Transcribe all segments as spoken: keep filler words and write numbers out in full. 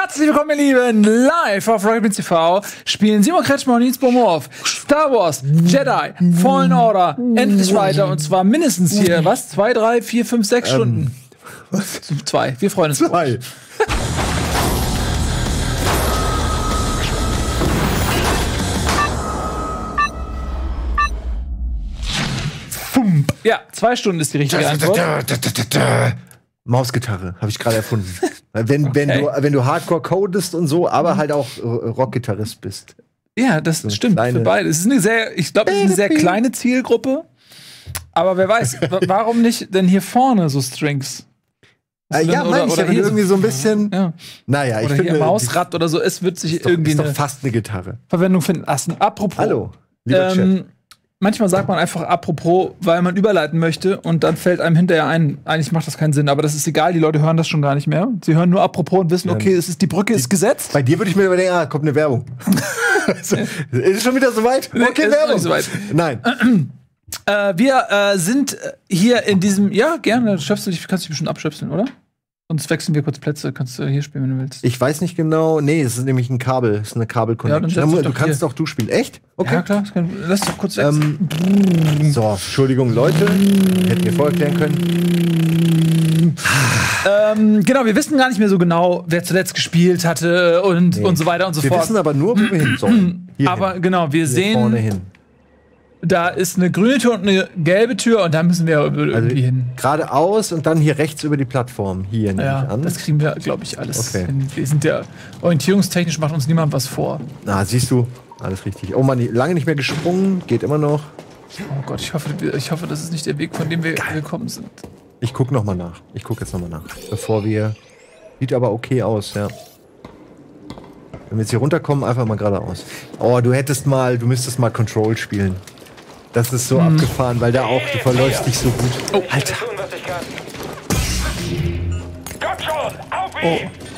Herzlich willkommen, ihr Lieben! Live auf Rocket Beans T V spielen Simon Kretschmer und Nils Bomhoff Star Wars Jedi Fallen Order endlich weiter. Und zwar mindestens hier, was? Zwei, drei, vier, fünf, sechs ähm, Stunden. Was? Zwei. Wir freuen uns. Zwei. Ja, zwei Stunden ist die richtige Antwort. Mausgitarre, habe ich gerade erfunden. Wenn, okay. wenn, du, wenn du Hardcore codest und so, aber halt auch Rockgitarrist bist. Ja, das so stimmt für beide. Es ist eine sehr, ich glaube, es ist eine sehr kleine Zielgruppe. Aber wer weiß, warum nicht denn hier vorne so Strings? Äh, ja, meine ich, oder hier irgendwie so ein bisschen. Ja. Naja, ich oder finde. Hier Mausrad oder so, es wird sich ist doch, irgendwie ist doch eine fast eine Gitarre. Verwendung finden lassen. Apropos. Hallo, lieber ähm, Chat. Manchmal sagt man einfach apropos, weil man überleiten möchte und dann fällt einem hinterher ein, eigentlich macht das keinen Sinn, aber das ist egal, die Leute hören das schon gar nicht mehr. Sie hören nur apropos und wissen, okay, es ist, die Brücke ist gesetzt. Bei dir würde ich mir überlegen, ah, kommt eine Werbung. also, ist es schon wieder soweit? Okay, ist Werbung. Nicht so weit. Nein. äh, wir äh, sind hier in diesem, ja, gerne, schöpfst du dich, kannst du dich bestimmt abschöpseln, oder? Sonst wechseln wir kurz Plätze, kannst du hier spielen, wenn du willst. Ich weiß nicht genau. Nee, es ist nämlich ein Kabel. Es ist eine Kabel-Connection. Ja, du doch kannst hier. Doch du spielen. Echt? Okay. Ja, klar. Kann, lass doch kurz wechseln. Ähm, so, Entschuldigung, Leute. Hätten wir vorher klären können. ähm, genau, wir wissen gar nicht mehr so genau, wer zuletzt gespielt hatte und, nee. und so weiter und so wir fort. Wir wissen aber nur, wo wir hin sollen. Hier aber hin. genau, wir hier sehen. Vorne hin. Da ist eine grüne Tür und eine gelbe Tür und da müssen wir irgendwie also hin. Geradeaus und dann hier rechts über die Plattform. Hier nehme ja, ich an. Das kriegen wir, glaube ich, alles okay. hin. Wir sind ja orientierungstechnisch, macht uns niemand was vor. Na, siehst du, alles richtig. Oh Mann, lange nicht mehr gesprungen, geht immer noch. Oh Gott, ich hoffe, ich hoffe, das ist nicht der Weg, von dem wir Geil. gekommen sind. Ich guck noch mal nach. Ich guck jetzt noch mal nach, bevor wir. Sieht aber okay aus, ja. Wenn wir jetzt hier runterkommen, einfach mal geradeaus. Oh, du hättest mal, du müsstest mal Control spielen. Das ist so hm. abgefahren, weil da auch, du verläufst dich so gut. Oh, Alter. Oh.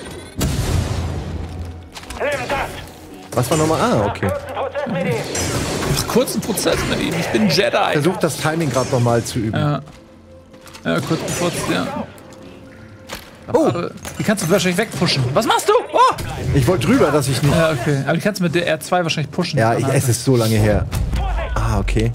Was war nochmal? Ah, okay. Mach kurzen Prozess mit ihm. Ich bin Jedi. Versuch das Timing gerade nochmal zu üben. Ja. Ja, kurz bevor es, ja. Oh! Die kannst du wahrscheinlich wegpushen. Was machst du? Oh! Ich wollte drüber, dass ich nicht. Ja, okay. Aber die kannst du mit der R zwei wahrscheinlich pushen. Ja, ich, es ist so lange her. Ah, okay.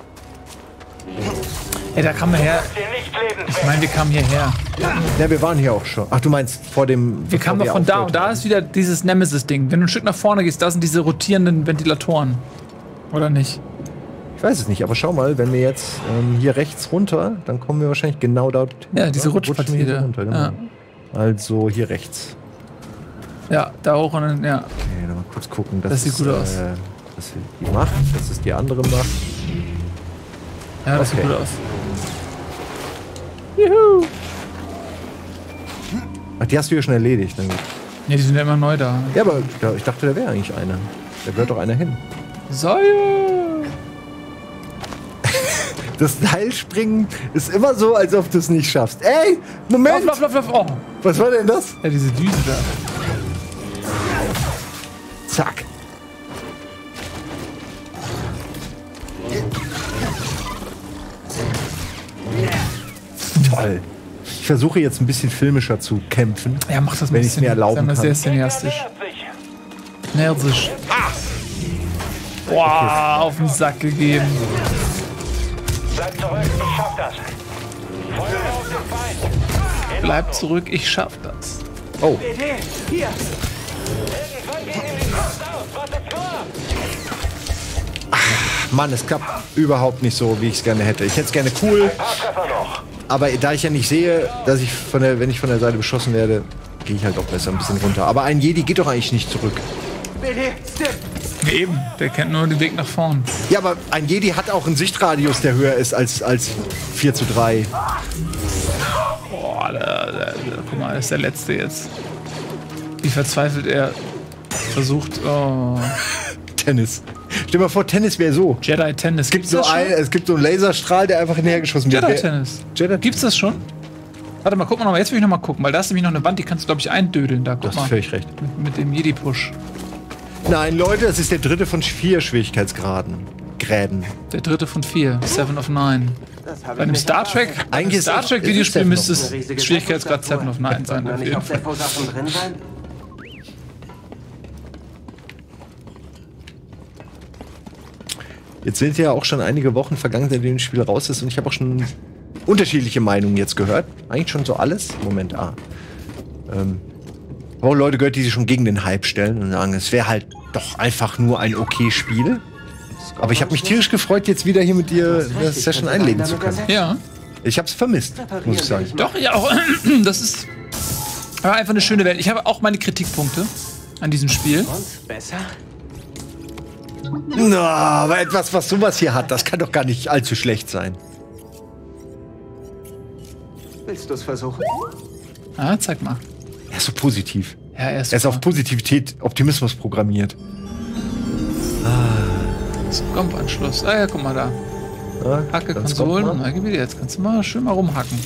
Ey, da kamen wir her. Ich meine, wir kamen hierher. Ja, wir waren hier auch schon. Ach, du meinst vor dem. Wir kamen doch von da und da ist wieder dieses Nemesis-Ding. Wenn du ein Stück nach vorne gehst, da sind diese rotierenden Ventilatoren. Oder nicht? Ich weiß es nicht, aber schau mal, wenn wir jetzt ähm, hier rechts runter, dann kommen wir wahrscheinlich genau dort. Ja, diese Rutschpartie runter. Genau. Ja. Also hier rechts. Ja, da hoch und dann, ja. Okay, dann mal kurz gucken. Das, das sieht ist, gut aus. Äh, das ist die Macht, das ist die andere Macht. Ja, das okay. sieht gut aus. Juhu! Ach, die hast du ja schon erledigt. Dann. Ne, die sind ja immer neu da. Ja, aber ich dachte, da wäre eigentlich einer. Da gehört doch einer hin. Säue! Das Seilspringen ist immer so, als ob du es nicht schaffst. Ey, Moment! Lauf, lauf, lauf, lauf. Oh. Was war denn das? Ja, diese Düse da. Zack. Toll. Ich versuche jetzt ein bisschen filmischer zu kämpfen. Ja, mach das mal, wenn ich es mir erlauben kann. Sehr cineastisch. Nervig. Ah. Boah, okay. Auf den Sack gegeben. Bleib zurück, ich schaff das. Feuer auf den Feind. Bleib zurück, ich schaff das. Oh. Hier. Irgendwann gehen ihm die Kost aus. Was ist vor? Ach, Mann, es klappt überhaupt nicht so, wie ich es gerne hätte. Ich hätte es gerne cool. Ein paar Treffer noch. Aber da ich ja nicht sehe, dass ich von der, wenn ich von der Seite beschossen werde, gehe ich halt auch besser ein bisschen runter. Aber ein Jedi geht doch eigentlich nicht zurück. Eben, der kennt nur den Weg nach vorn. Ja, aber ein Jedi hat auch einen Sichtradius, der höher ist als, als vier zu drei. Boah, der, der, der, guck mal, ist der Letzte jetzt. Wie verzweifelt er versucht. Oh. Tennis. Stell dir mal vor, Tennis wäre so. Jedi Tennis. Es gibt, so ein, es gibt so einen Laserstrahl, der einfach hinterhergeschossen wird. Jedi Tennis. Jedi Gibt's das schon? Warte mal, guck mal noch mal. Jetzt will ich noch mal gucken, weil da ist nämlich noch eine Wand, die kannst du, glaube ich, eindödeln. Da, guck du hast mal. völlig recht. Mit, mit dem Jedi-Push. Nein, Leute, das ist der dritte von vier Schwierigkeitsgraden. Gräden. Der dritte von vier. Seven of Nine. Bei einem Star Trek, eigentlich Star Trek Videospiel müsste es Riesige Schwierigkeitsgrad Seven of Nine sein. Sollten wir Auf nicht jeden auf der Fall. Sachen drin sein? Jetzt sind ja auch schon einige Wochen vergangen, seitdem das Spiel raus ist. Und ich habe auch schon unterschiedliche Meinungen jetzt gehört. Eigentlich schon so alles. Moment, ah. Ähm, ich habe auch Leute gehört, die sich schon gegen den Hype stellen und sagen, es wäre halt doch einfach nur ein okay Spiel. Aber ich habe mich tierisch gefreut, jetzt wieder hier mit dir eine Session einlegen zu können. Ja. Ich habe es vermisst, muss ich sagen. Doch, ja auch. Das ist aber einfach eine schöne Welt. Ich habe auch meine Kritikpunkte an diesem Spiel. Und besser? Na, aber etwas, was sowas hier hat, das kann doch gar nicht allzu schlecht sein. Willst du es versuchen? Ah, zeig mal. Er ist so positiv. Ja, er ist, Er ist auf Positivität, Optimismus programmiert. Komp-Anschluss. Ah ja, guck mal da. Ja, Hacke das Konsolen. kommt Und mal. da gib ich dir jetzt. Kannst du mal schön mal rumhacken.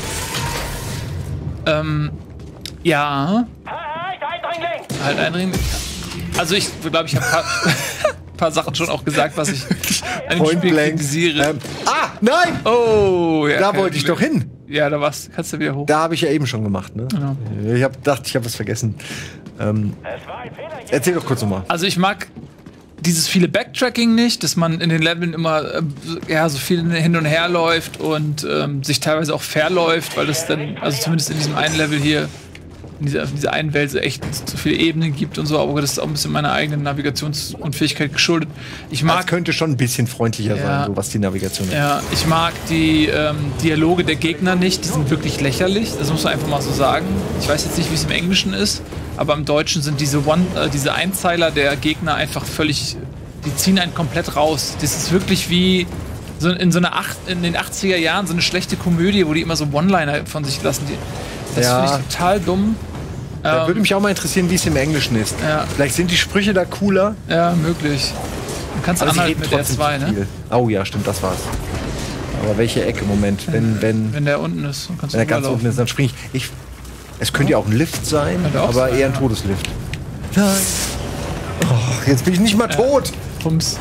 Ähm, ja. Halt, Eindringling! Halt Eindringling. Also ich glaube, ich habe ein paar, paar Sachen schon auch gesagt, was ich an dem Point Spiel blank. kritisiere. Ähm, ah, nein! Oh, ja. Da kein wollte ich doch Problem. hin. Ja, da war's. Kannst du wieder hoch. Da habe ich ja eben schon gemacht, ne? Genau. Ich hab gedacht, ich habe was vergessen. Ähm, Es war ein Fehler. erzähl doch kurz nochmal. Also ich mag dieses viele Backtracking nicht, dass man in den Leveln immer äh, ja, so viel hin und her läuft und ähm, sich teilweise auch verläuft, weil es dann, also zumindest in diesem einen Level hier, in dieser, in dieser einen Welt so echt zu viele Ebenen gibt und so, aber das ist auch ein bisschen meiner eigenen Navigationsunfähigkeit geschuldet. Ich Das mag könnte schon ein bisschen freundlicher Ja. sein, so was die Navigation angeht. Ja, ich mag die ähm, Dialoge der Gegner nicht, die sind wirklich lächerlich, das muss man einfach mal so sagen. Ich weiß jetzt nicht, wie es im Englischen ist, aber im Deutschen sind diese, One, äh, diese Einzeiler der Gegner einfach völlig, die ziehen einen komplett raus. Das ist wirklich wie so in so einer acht, in den achtziger Jahren so eine schlechte Komödie, wo die immer so One-Liner von sich lassen. Die, das Ja. finde ich total dumm. Da Ähm, würde mich auch mal interessieren, wie es im Englischen ist. Ja. Vielleicht sind die Sprüche da cooler. Ja, möglich. Du kannst Aber sie anhalten reden mit R trotzdem zwei, zu ne? viel. Oh ja, stimmt, das war's. Aber welche Ecke? Moment, wenn, wenn, Wenn der unten ist, dann kannst wenn du er ganz rüberlaufen. unten ist, dann spring ich. ich es könnte ja auch ein Lift sein, Könnte auch aber sein, eher ein ja. Todeslift. Nein. Oh, jetzt bin ich nicht mal tot. Pumps.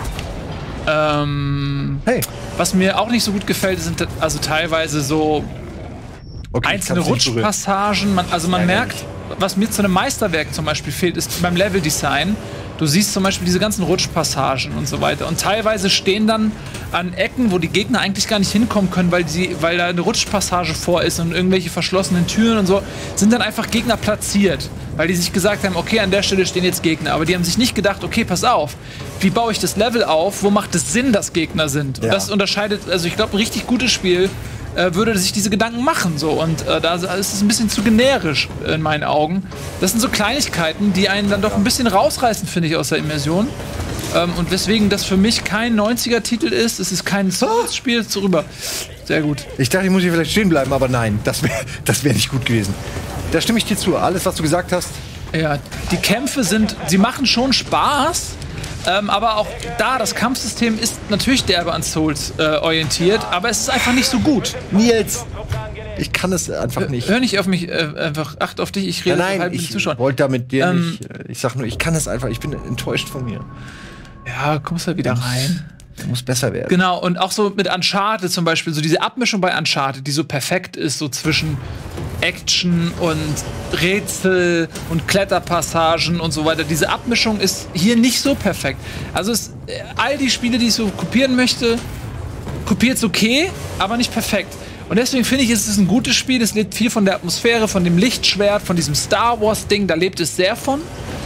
Ähm, Hey. was mir auch nicht so gut gefällt, sind also teilweise so Okay, ich einzelne kann's nicht berühren. Rutschpassagen. Man, also man Ja, merkt, was mir zu einem Meisterwerk zum Beispiel fehlt, ist beim Leveldesign. Du siehst zum Beispiel diese ganzen Rutschpassagen und so weiter. Und teilweise stehen dann an Ecken, wo die Gegner eigentlich gar nicht hinkommen können, weil, sie, weil da eine Rutschpassage vor ist und irgendwelche verschlossenen Türen und so, sind dann einfach Gegner platziert. Weil die sich gesagt haben, okay, an der Stelle stehen jetzt Gegner. Aber die haben sich nicht gedacht, okay, pass auf, wie baue ich das Level auf? Wo macht es Sinn, dass Gegner sind? Und Ja. das unterscheidet, also ich glaube, ein richtig gutes Spiel äh, würde sich diese Gedanken machen. So. Und äh, da ist es ein bisschen zu generisch in meinen Augen. Das sind so Kleinigkeiten, die einen dann doch ein bisschen rausreißen, finde ich, aus der Immersion. Ähm, und weswegen das für mich kein neunziger-Titel ist. Es ist kein Souls-Spiel. So rüber. Sehr gut. Ich dachte, ich muss hier vielleicht stehen bleiben, aber nein, das wäre das wär nicht gut gewesen. Da stimme ich dir zu. Alles, was du gesagt hast, Ja, die Kämpfe sind, sie machen schon Spaß, ähm, aber auch da, das Kampfsystem ist natürlich derbe an Souls äh, orientiert, aber es ist einfach nicht so gut. Nils, ich kann es einfach nicht. Hör nicht auf mich, äh, einfach acht auf dich, ich rede Nein, so nein, halb mit den ich Zuschauern. wollte da mit dir Ähm, nicht. äh, Ich sag nur, ich kann es einfach. Ich bin enttäuscht von mir. Ja, kommst du wieder rein. Du musst besser werden. Genau, und auch so mit Uncharted zum Beispiel, so diese Abmischung bei Uncharted, die so perfekt ist, so zwischen Action und Rätsel und Kletterpassagen und so weiter. Diese Abmischung ist hier nicht so perfekt. Also es, äh, all die Spiele, die ich so kopieren möchte, kopiert's okay, aber nicht perfekt. Und deswegen finde ich, es ist ein gutes Spiel. Es lebt viel von der Atmosphäre, von dem Lichtschwert, von diesem Star Wars-Ding, da lebt es sehr von.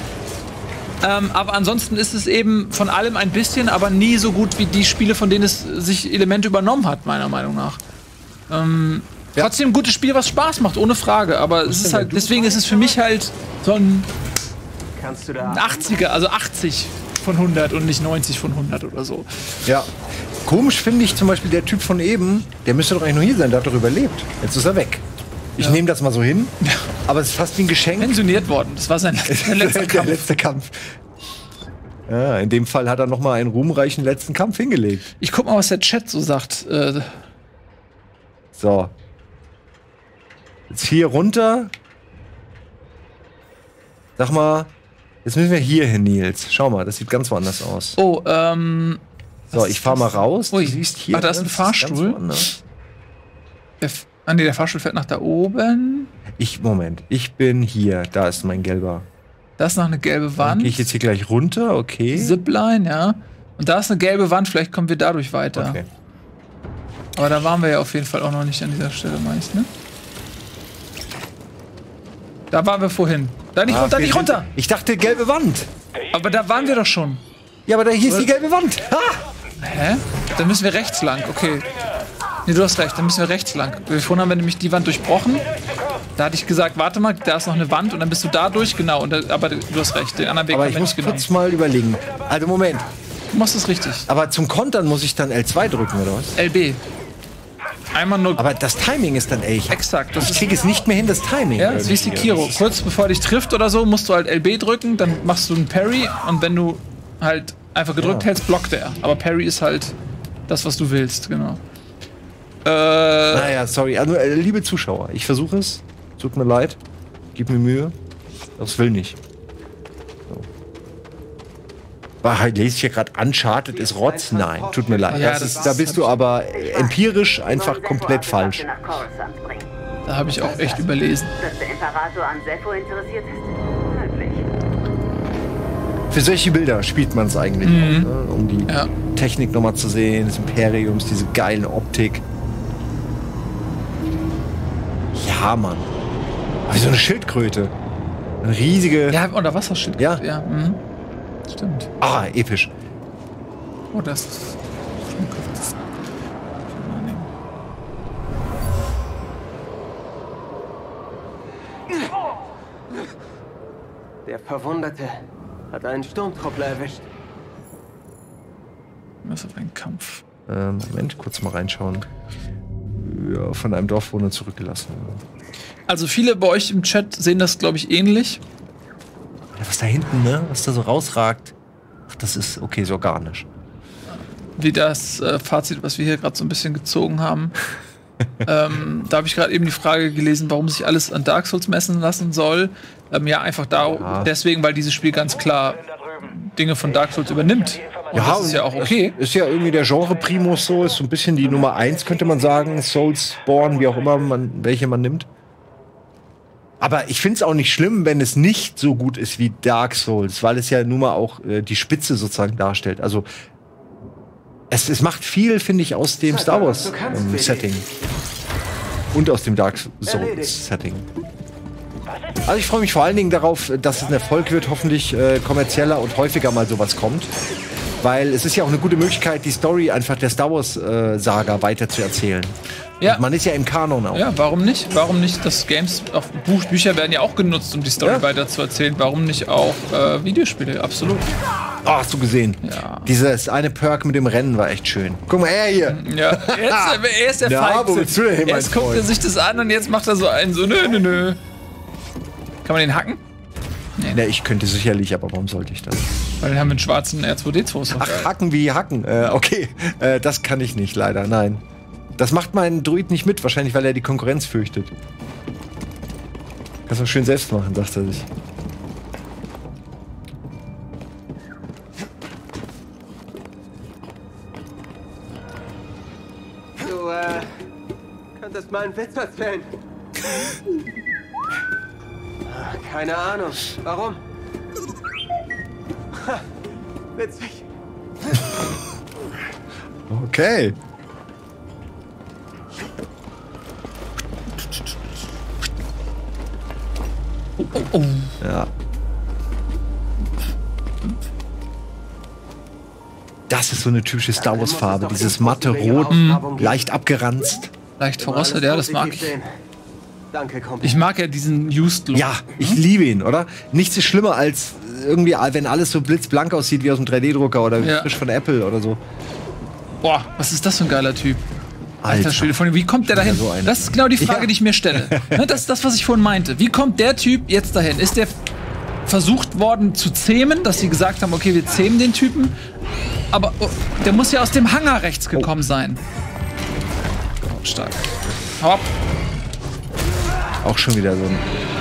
Ähm, aber ansonsten ist es eben von allem ein bisschen, aber nie so gut wie die Spiele, von denen es sich Elemente übernommen hat, meiner Meinung nach. Ähm, Ja. Trotzdem ein gutes Spiel, was Spaß macht, ohne Frage. Aber es ist denn halt, du? deswegen ist es für mich halt so ein Kannst du da. achtziger, also achtzig von hundert und nicht neunzig von hundert oder so. Ja. Komisch finde ich zum Beispiel der Typ von eben, der müsste doch eigentlich nur hier sein, der hat doch überlebt. Jetzt ist er weg. Ich Ja. nehme das mal so hin, aber es ist fast wie ein Geschenk. Pensioniert worden. Das war sein sein letzter der Kampf. letzte Kampf. Ja, in dem Fall hat er noch mal einen ruhmreichen letzten Kampf hingelegt. Ich guck mal, was der Chat so sagt. Äh, So. Jetzt hier runter. Sag mal, jetzt müssen wir hier hin, Nils. Schau mal, das sieht ganz woanders aus. oh, ähm. So, was ich ist fahr mal das? raus. Ui. Du siehst hier. Ach, da ist ein das Fahrstuhl. ganz woanders. Der, F- ah, nee, der Fahrstuhl fährt nach da oben. Ich, Moment, ich bin hier. Da ist mein gelber. Da ist noch eine gelbe Dann Wand. gehe ich jetzt hier gleich runter, okay. Zipline, ja. Und da ist eine gelbe Wand, vielleicht kommen wir dadurch weiter. Okay. Aber da waren wir ja auf jeden Fall auch noch nicht an dieser Stelle, meinst du, ne? Da waren wir vorhin. Da nicht Ah, runter, wir nicht sind- runter! Ich dachte, gelbe Wand. Aber da waren wir doch schon. Ja, aber da hier ist die gelbe Wand. Ah! Hä? Dann müssen wir rechts lang, okay. Nee, du hast recht, dann müssen wir rechts lang. Vorhin haben wir nämlich die Wand durchbrochen. Da hatte ich gesagt, warte mal, da ist noch eine Wand und dann bist du da durch, genau. Und da, aber du hast recht, den anderen Weg Aber haben ich wir muss nicht genommen. kurz mal überlegen. Also, Moment. Du machst es richtig. Aber zum Kontern muss ich dann L zwei drücken, oder was? L B. Einmal nur. Aber das Timing ist dann, ey, ich, Exakt. Das ich ist, kriege es nicht mehr hin, das Timing. ja, das ist wie Sekiro. Kurz bevor er dich trifft oder so, musst du halt L B drücken, dann machst du einen Parry und wenn du halt einfach gedrückt Ja. hältst, blockt er. Aber Parry ist halt das, was du willst, genau. Äh, Naja, sorry. Also, äh, liebe Zuschauer, ich versuche es. Tut mir leid. Gib mir Mühe. Das will nicht. So. Bah, lese ich hier gerade Uncharted ist Rotz? Nein, tut mir leid. Ja, das das ist, da bist du aber äh, empirisch einfach komplett falsch. Nach Coruscant bringen. da habe ich auch echt überlesen. Dass der Imperator an Sepho interessiert ist? Möglich. Für solche Bilder spielt man es eigentlich, ne, um die Ja. Technik nochmal zu sehen, des Imperiums, diese geile Optik. Ja, Mann. Wie so eine Schildkröte. Eine riesige. Ja, unter Wasserschild. Ja. ja mhm. Stimmt. Ah, episch. Oh, das. das Der Verwundete hat einen Sturmtruppler erwischt. das ist ein Kampf. Ähm, Moment, kurz mal reinschauen. Ja, von einem Dorfbewohner zurückgelassen. Also viele bei euch im Chat sehen das, glaube ich, ähnlich. Ja, was da hinten, ne? Was da so rausragt. Ach, das ist okay, so organisch. Wie das äh, Fazit, was wir hier gerade so ein bisschen gezogen haben. ähm, da habe ich gerade eben die Frage gelesen, warum sich alles an Dark Souls messen lassen soll. Ähm, ja, einfach da, Ja. deswegen, weil dieses Spiel ganz klar Dinge von Dark Souls übernimmt. Und das ist ja auch okay. Ist, ist ja irgendwie der Genre-Primus so, ist so ein bisschen die Nummer eins, könnte man sagen. Soulsborne, wie auch immer man, welche man nimmt. Aber ich finde es auch nicht schlimm, wenn es nicht so gut ist wie Dark Souls, weil es ja nun mal auch äh, die Spitze sozusagen darstellt. Also es, es macht viel, finde ich, aus dem Star Wars ähm, Setting. Und aus dem Dark Souls Setting. Also ich freue mich vor allen Dingen darauf, dass es ein Erfolg wird, hoffentlich äh, kommerzieller und häufiger mal sowas kommt. Weil es ist ja auch eine gute Möglichkeit, die Story einfach der Star Wars äh, Saga weiter zu erzählen. Ja. Und man ist ja im Kanon auch. Ja, warum nicht? Warum nicht? Das Games, auch Buch, Bücher werden ja auch genutzt, um die Story Ja. weiter zu erzählen. Warum nicht auch äh, Videospiele? Absolut. Oh, hast du gesehen? Ja. Dieses eine Perk mit dem Rennen war echt schön. Guck mal, er hier. Ja, jetzt, er ist der Na, Feigste. wo willst du denn hin, mein Erst guckt er Freund? sich das an und jetzt macht er so einen so, nö, nö, nö. Kann man den hacken? Ja, ich könnte sicherlich, aber warum sollte ich das? Weil den haben wir einen schwarzen R zwei D zwei. Ist doch Ach, geil. hacken wie hacken. Äh, okay, äh, das kann ich nicht, leider, nein. Das macht mein Druid nicht mit, wahrscheinlich, weil er die Konkurrenz fürchtet. Kannst du schön selbst machen, sagt er sich. Du, äh, könntest mal einen Witz erzählen. Ah, keine Ahnung. Warum? Ha, witzig. Okay. Ja. Das ist so eine typische Star Wars Farbe, dieses matte Rot, leicht abgeranzt. Leicht verrostet, ja, das mag ich. Danke, Kumpel. Ich mag ja diesen Used Look. Ja, ich liebe ihn, oder? Nichts ist schlimmer als irgendwie, wenn alles so blitzblank aussieht wie aus einem drei D-Drucker oder Ja. frisch von Apple oder so. Boah, was ist das für ein geiler Typ? Alter Alter. Schwede, von wie kommt der dahin? so einer. Das ist genau die Frage, Ja. die ich mir stelle. Ne, das ist das, was ich vorhin meinte. Wie kommt der Typ jetzt dahin? Ist der versucht worden zu zähmen, dass sie gesagt haben, okay, wir zähmen den Typen? Aber oh, der muss ja aus dem Hangar rechts gekommen sein. Oh, stark. Hau ab. Auch schon wieder so ein.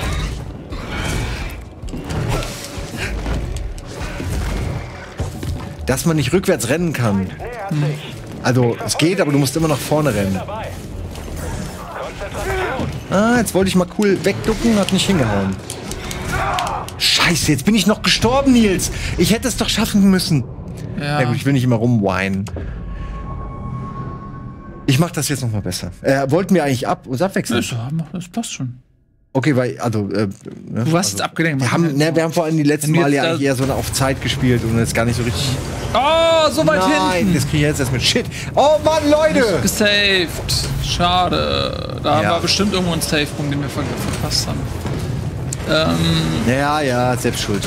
Dass man nicht rückwärts rennen kann. Also, es geht, aber du musst immer nach vorne rennen. Dabei. Konzentration. Ah, jetzt wollte ich mal cool wegducken, hat nicht hingehauen. Scheiße, jetzt bin ich noch gestorben, Nils. Ich hätte es doch schaffen müssen. Ja. Na gut, ich will nicht immer rumweinen. Ich mach das jetzt noch mal besser. Äh, wollten wir eigentlich ab uns abwechseln? Das, das passt schon. Okay, weil, also, äh, ne? Du warst also, jetzt abgelenkt. Wir haben, ne, wir haben vor allem die letzten Wenn du Male jetzt ja da- eigentlich eher so eine auf Zeit gespielt und jetzt gar nicht so richtig. Oh, so weit Nein, hinten. das krieg ich jetzt erst mit Shit. Oh Mann, Leute! Gesaved. Schade. Da Ja. war bestimmt irgendwo ein Save-Punkt, den wir ver verpasst haben. Ähm, Ja, ja, selbst schuld.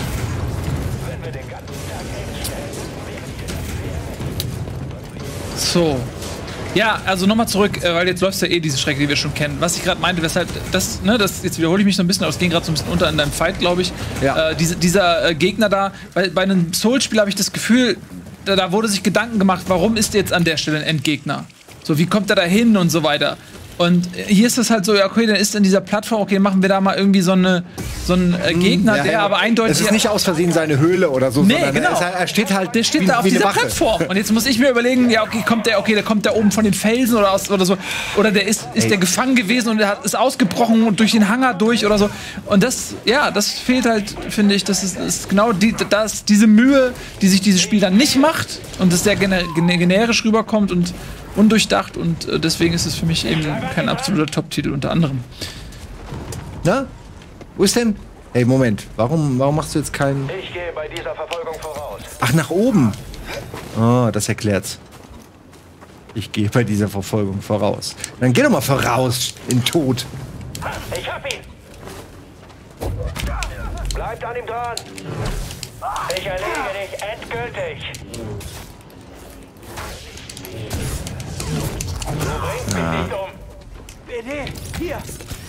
so. Ja, also nochmal zurück, äh, weil jetzt läuft ja eh diese Strecke, die wir schon kennen. Was ich gerade meinte, weshalb, das, ne, das, jetzt wiederhole ich mich so ein bisschen, aber es ging gerade so ein bisschen unter in deinem Fight, glaube ich. Ja. Äh, diese, dieser äh, Gegner da, bei, bei einem Souls-Spiel habe ich das Gefühl, da, da wurde sich Gedanken gemacht, warum ist jetzt an der Stelle ein Endgegner? So, wie kommt er da hin und so weiter. Und hier ist es halt so, ja, okay, dann ist in dieser Plattform, okay, machen wir da mal irgendwie so, eine, so einen äh, Gegner, Ja, der ja. aber eindeutig. Es ist nicht aus Versehen seine Höhle oder so, Nee, sondern genau. er, ist, halt- er steht halt Der steht wie, da auf wie eine dieser Wache. Plattform. Und jetzt muss ich mir überlegen, ja, okay, kommt der, okay, der kommt da oben von den Felsen oder aus oder so. Oder der ist, ist Ey. der gefangen gewesen und der hat, ist ausgebrochen und durch den Hangar durch oder so. Und das, ja, das fehlt halt, finde ich, das ist, ist genau die, das, diese Mühe, die sich dieses Spiel dann nicht macht und das sehr gener gener generisch rüberkommt und undurchdacht. Und äh, deswegen ist es für mich eben kein absoluter Top-Titel unter anderem. Na? Wo ist denn? Ey, Moment. Warum, warum machst du jetzt keinen. Ich gehe bei dieser Verfolgung voraus. Ach, nach oben. Oh, das erklärt's. Ich gehe bei dieser Verfolgung voraus. Dann geh doch mal voraus in Tod. Ich hab ihn! Bleibt an ihm dran! Ich erlege dich endgültig! Du bringst mich nicht um! B D, hier!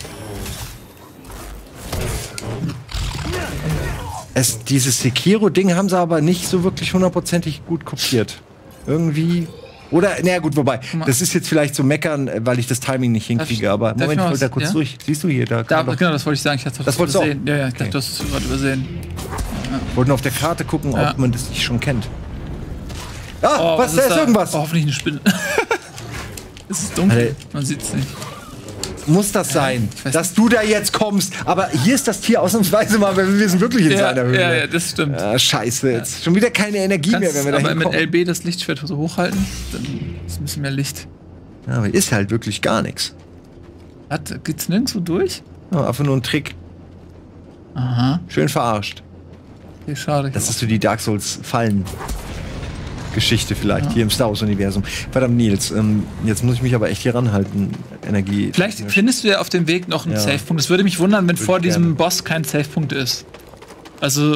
Es, dieses Sekiro-Ding haben sie aber nicht so wirklich hundertprozentig gut kopiert. Irgendwie. Oder, naja, gut, wobei, mal. das ist jetzt vielleicht so meckern, äh, weil ich das Timing nicht hinkriege, ich- aber darf ich Moment, ich mal wollte da was- kurz ja? durch. Siehst du hier, da Da, kann man doch, genau, das wollte ich sagen. Ich dachte, Das wolltest du auch? übersehen. Ja, ja, ich Okay. dachte, du hast es gerade übersehen. wollten auf der Karte gucken, Ja. ob man das nicht schon kennt. Ah, Oh, was, da ist da? irgendwas. Oh, hoffentlich eine Spinne. Es ist dunkel, Alter. man sieht es nicht. Muss das sein, ich weiß dass du da jetzt kommst. Aber hier ist das Tier ausnahmsweise mal, weil wir sind wirklich in seiner Höhle. ja, ja, das stimmt. Ah, scheiße, jetzt schon wieder keine Energie mehr, Kannst wenn wir da aber mit hinkommen. L B das Lichtschwert so hochhalten, dann ist ein bisschen mehr Licht. Ja, aber ist halt wirklich gar nichts. Hat, geht's nirgendwo durch? Ja, einfach nur ein Trick. Aha, Schön verarscht. okay, schade. Das ist so die Dark Souls Fallen Geschichte vielleicht hier im Star Wars Universum. Verdammt, Nils, ähm, jetzt muss ich mich aber echt hier ranhalten. Energie. Vielleicht findest du ja auf dem Weg noch einen Ja. Safe-Punkt. Es würde mich wundern, wenn Würde vor ich diesem gerne. Boss kein Safe-Punkt ist. Also,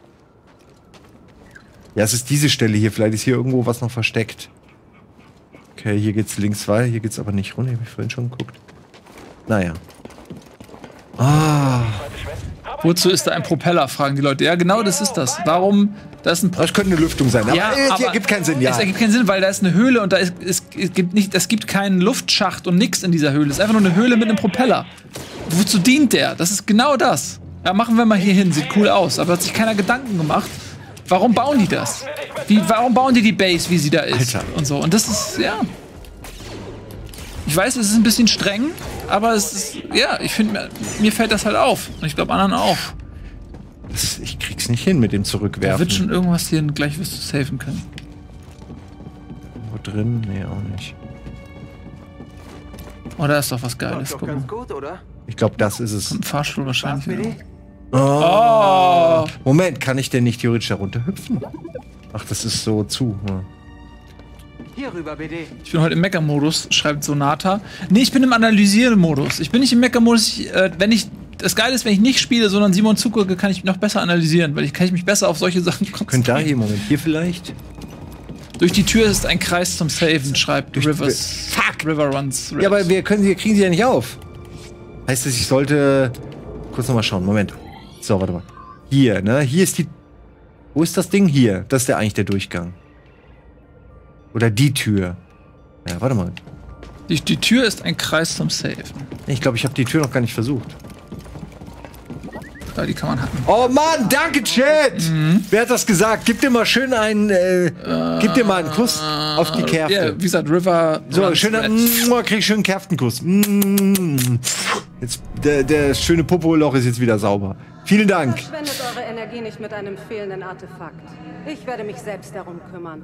Ja, es ist diese Stelle hier. Vielleicht ist hier irgendwo was noch versteckt. Okay, hier geht's links weiter. Hier geht's aber nicht runter. Hab ich vorhin schon geguckt. Naja. Ah, wozu ist da ein Propeller, fragen die Leute. Ja, genau das ist das. Warum? Da ist ein das könnte eine Lüftung sein. Aber Ja, äh, aber hier gibt keinen Sinn. Ja. Es ergibt keinen Sinn, weil da ist eine Höhle und da ist, es, es gibt nicht, es gibt keinen Luftschacht und nix in dieser Höhle. Es ist einfach nur eine Höhle mit einem Propeller. Wozu dient der? Das ist genau das. Ja, machen wir mal hier hin. Sieht cool aus. Aber hat sich keiner Gedanken gemacht. Warum bauen die das? Wie, warum bauen die die Base, wie sie da ist? Alter. Und so. Und das ist, ja. Ich weiß, es ist ein bisschen streng, aber es ist, ja, ich finde, mir, mir fällt das halt auf. Und ich glaube, anderen auch. Das, ich krieg's nicht hin mit dem Da Zurückwerfen. wird schon irgendwas hier gleich wirst du safen können. Wo drin? Nee, auch nicht. Oh, da ist doch was Läuft Geiles. doch Guck mal. ganz gut, oder? Ich glaube, das ist es. Ein Fahrstuhl wahrscheinlich. B Ja. D? Oh! Moment, kann ich denn nicht theoretisch da runter hüpfen? Ach, das ist so zu. Ja. Hier rüber, B D. Ich bin heute im Mecha-Modus, schreibt Sonata. Nee, ich bin im Analysieren-Modus. Ich bin nicht im Mecha-Modus. Ich, äh, wenn ich das Geile ist, wenn ich nicht spiele, sondern Simon zugucke, kann ich noch besser analysieren, weil ich kann ich mich besser auf solche Sachen Könnt da konzentrieren. hier, Moment, hier vielleicht? Durch die Tür ist ein Kreis zum Saven, schreibt Durch- Rivers. Fuck! River Runs. Ja, aber wir können sie, kriegen sie ja nicht auf. Heißt das, ich sollte kurz nochmal schauen. Moment. So, warte mal. Hier, ne? Hier ist die. Wo ist das Ding? Hier. Das ist der eigentlich der Durchgang. Oder die Tür. Ja, warte mal. Die, die Tür ist ein Kreis zum Saven. Ich glaube, ich habe die Tür noch gar nicht versucht. Ja, die kann man hacken. Oh Mann, danke, Chat! Wer hat das gesagt? Gib dir mal schön einen, äh, gib dir mal einen Kuss auf die Kerfte. Ja, wie gesagt, River. So, Runs schöner, Red. mm, krieg ich schönen Kerftenkuss. Mm. Jetzt, der, der schöne Popoloch ist jetzt wieder sauber. Vielen Dank. Verschwendet eure Energie nicht mit einem fehlenden Artefakt. Ich werde mich selbst darum kümmern.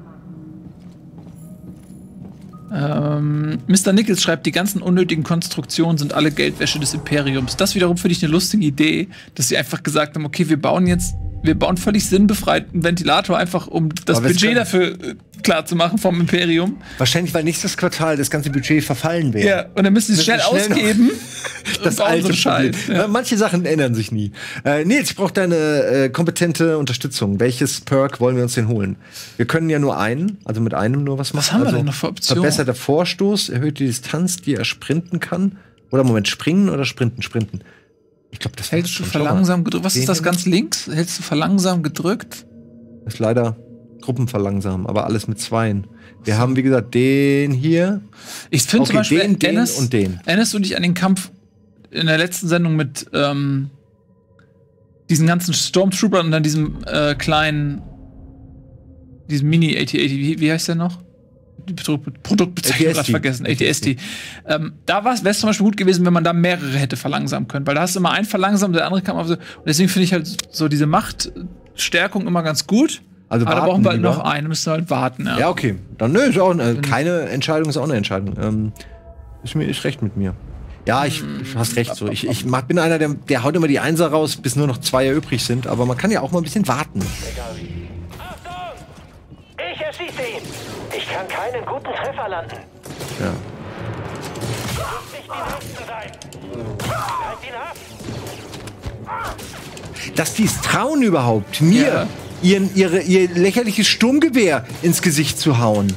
Ähm, Mister Nichols schreibt, die ganzen unnötigen Konstruktionen sind alle Geldwäsche des Imperiums. Das wiederum finde ich eine lustige Idee, dass sie einfach gesagt haben, okay, wir bauen jetzt, wir bauen völlig sinnbefreiten Ventilator, einfach um das Aber Budget dafür äh, klar zu machen vom Imperium. Wahrscheinlich, weil nächstes Quartal das ganze Budget verfallen wäre. Ja, und dann müssen sie es schnell, schnell ausgeben. Das alte Scheiß. Ja. Manche Sachen ändern sich nie. Äh, Nils, ich brauche deine äh, kompetente Unterstützung. Welches Perk wollen wir uns denn holen? Wir können ja nur einen, also mit einem nur was machen. Was haben wir also, denn noch für Optionen? Verbesserter Vorstoß, erhöht die Distanz, die er sprinten kann. Oder Moment, springen oder sprinten? Sprinten. Ich glaube, das hältst du verlangsamt gedrückt. Was ist das ganz links? Hältst du verlangsamt gedrückt? Das ist leider Gruppenverlangsamen, aber alles mit Zweien. Wir so. haben, wie gesagt, den hier. Ich finde okay, zum Beispiel, den, den Dennis, und den. Erinnerst du dich an den Kampf in der letzten Sendung mit ähm, diesen ganzen Stormtroopern und dann diesem äh, kleinen, diesem Mini-A T A T, wie, wie heißt der noch? Die Produktbezeichnung gerade vergessen, A T S T. Ähm, da wäre es zum Beispiel gut gewesen, wenn man da mehrere hätte verlangsamen können, weil da hast du immer einen verlangsamt, der andere kam auf so. Und deswegen finde ich halt so diese Machtstärkung immer ganz gut. Also aber da brauchen wir halt noch einen, müssen wir halt warten. Ja, ja okay. Dann nö, ist auch eine, keine Entscheidung ist auch eine Entscheidung. Ähm, ist mir ist recht mit mir. Ja, ich, ich hast recht so. Ich, ich mag, bin einer, der, der haut immer die Einser raus, bis nur noch Zweier übrig sind. Aber man kann ja auch mal ein bisschen warten. Achtung! Ich erschieße ihn! Ich kann keinen guten Treffer landen. Ja. Versucht nicht die Luft zu sein. Halt ihn ab! Dass die es trauen überhaupt, mir Ja. ihren, ihre, ihr lächerliches Sturmgewehr ins Gesicht zu hauen.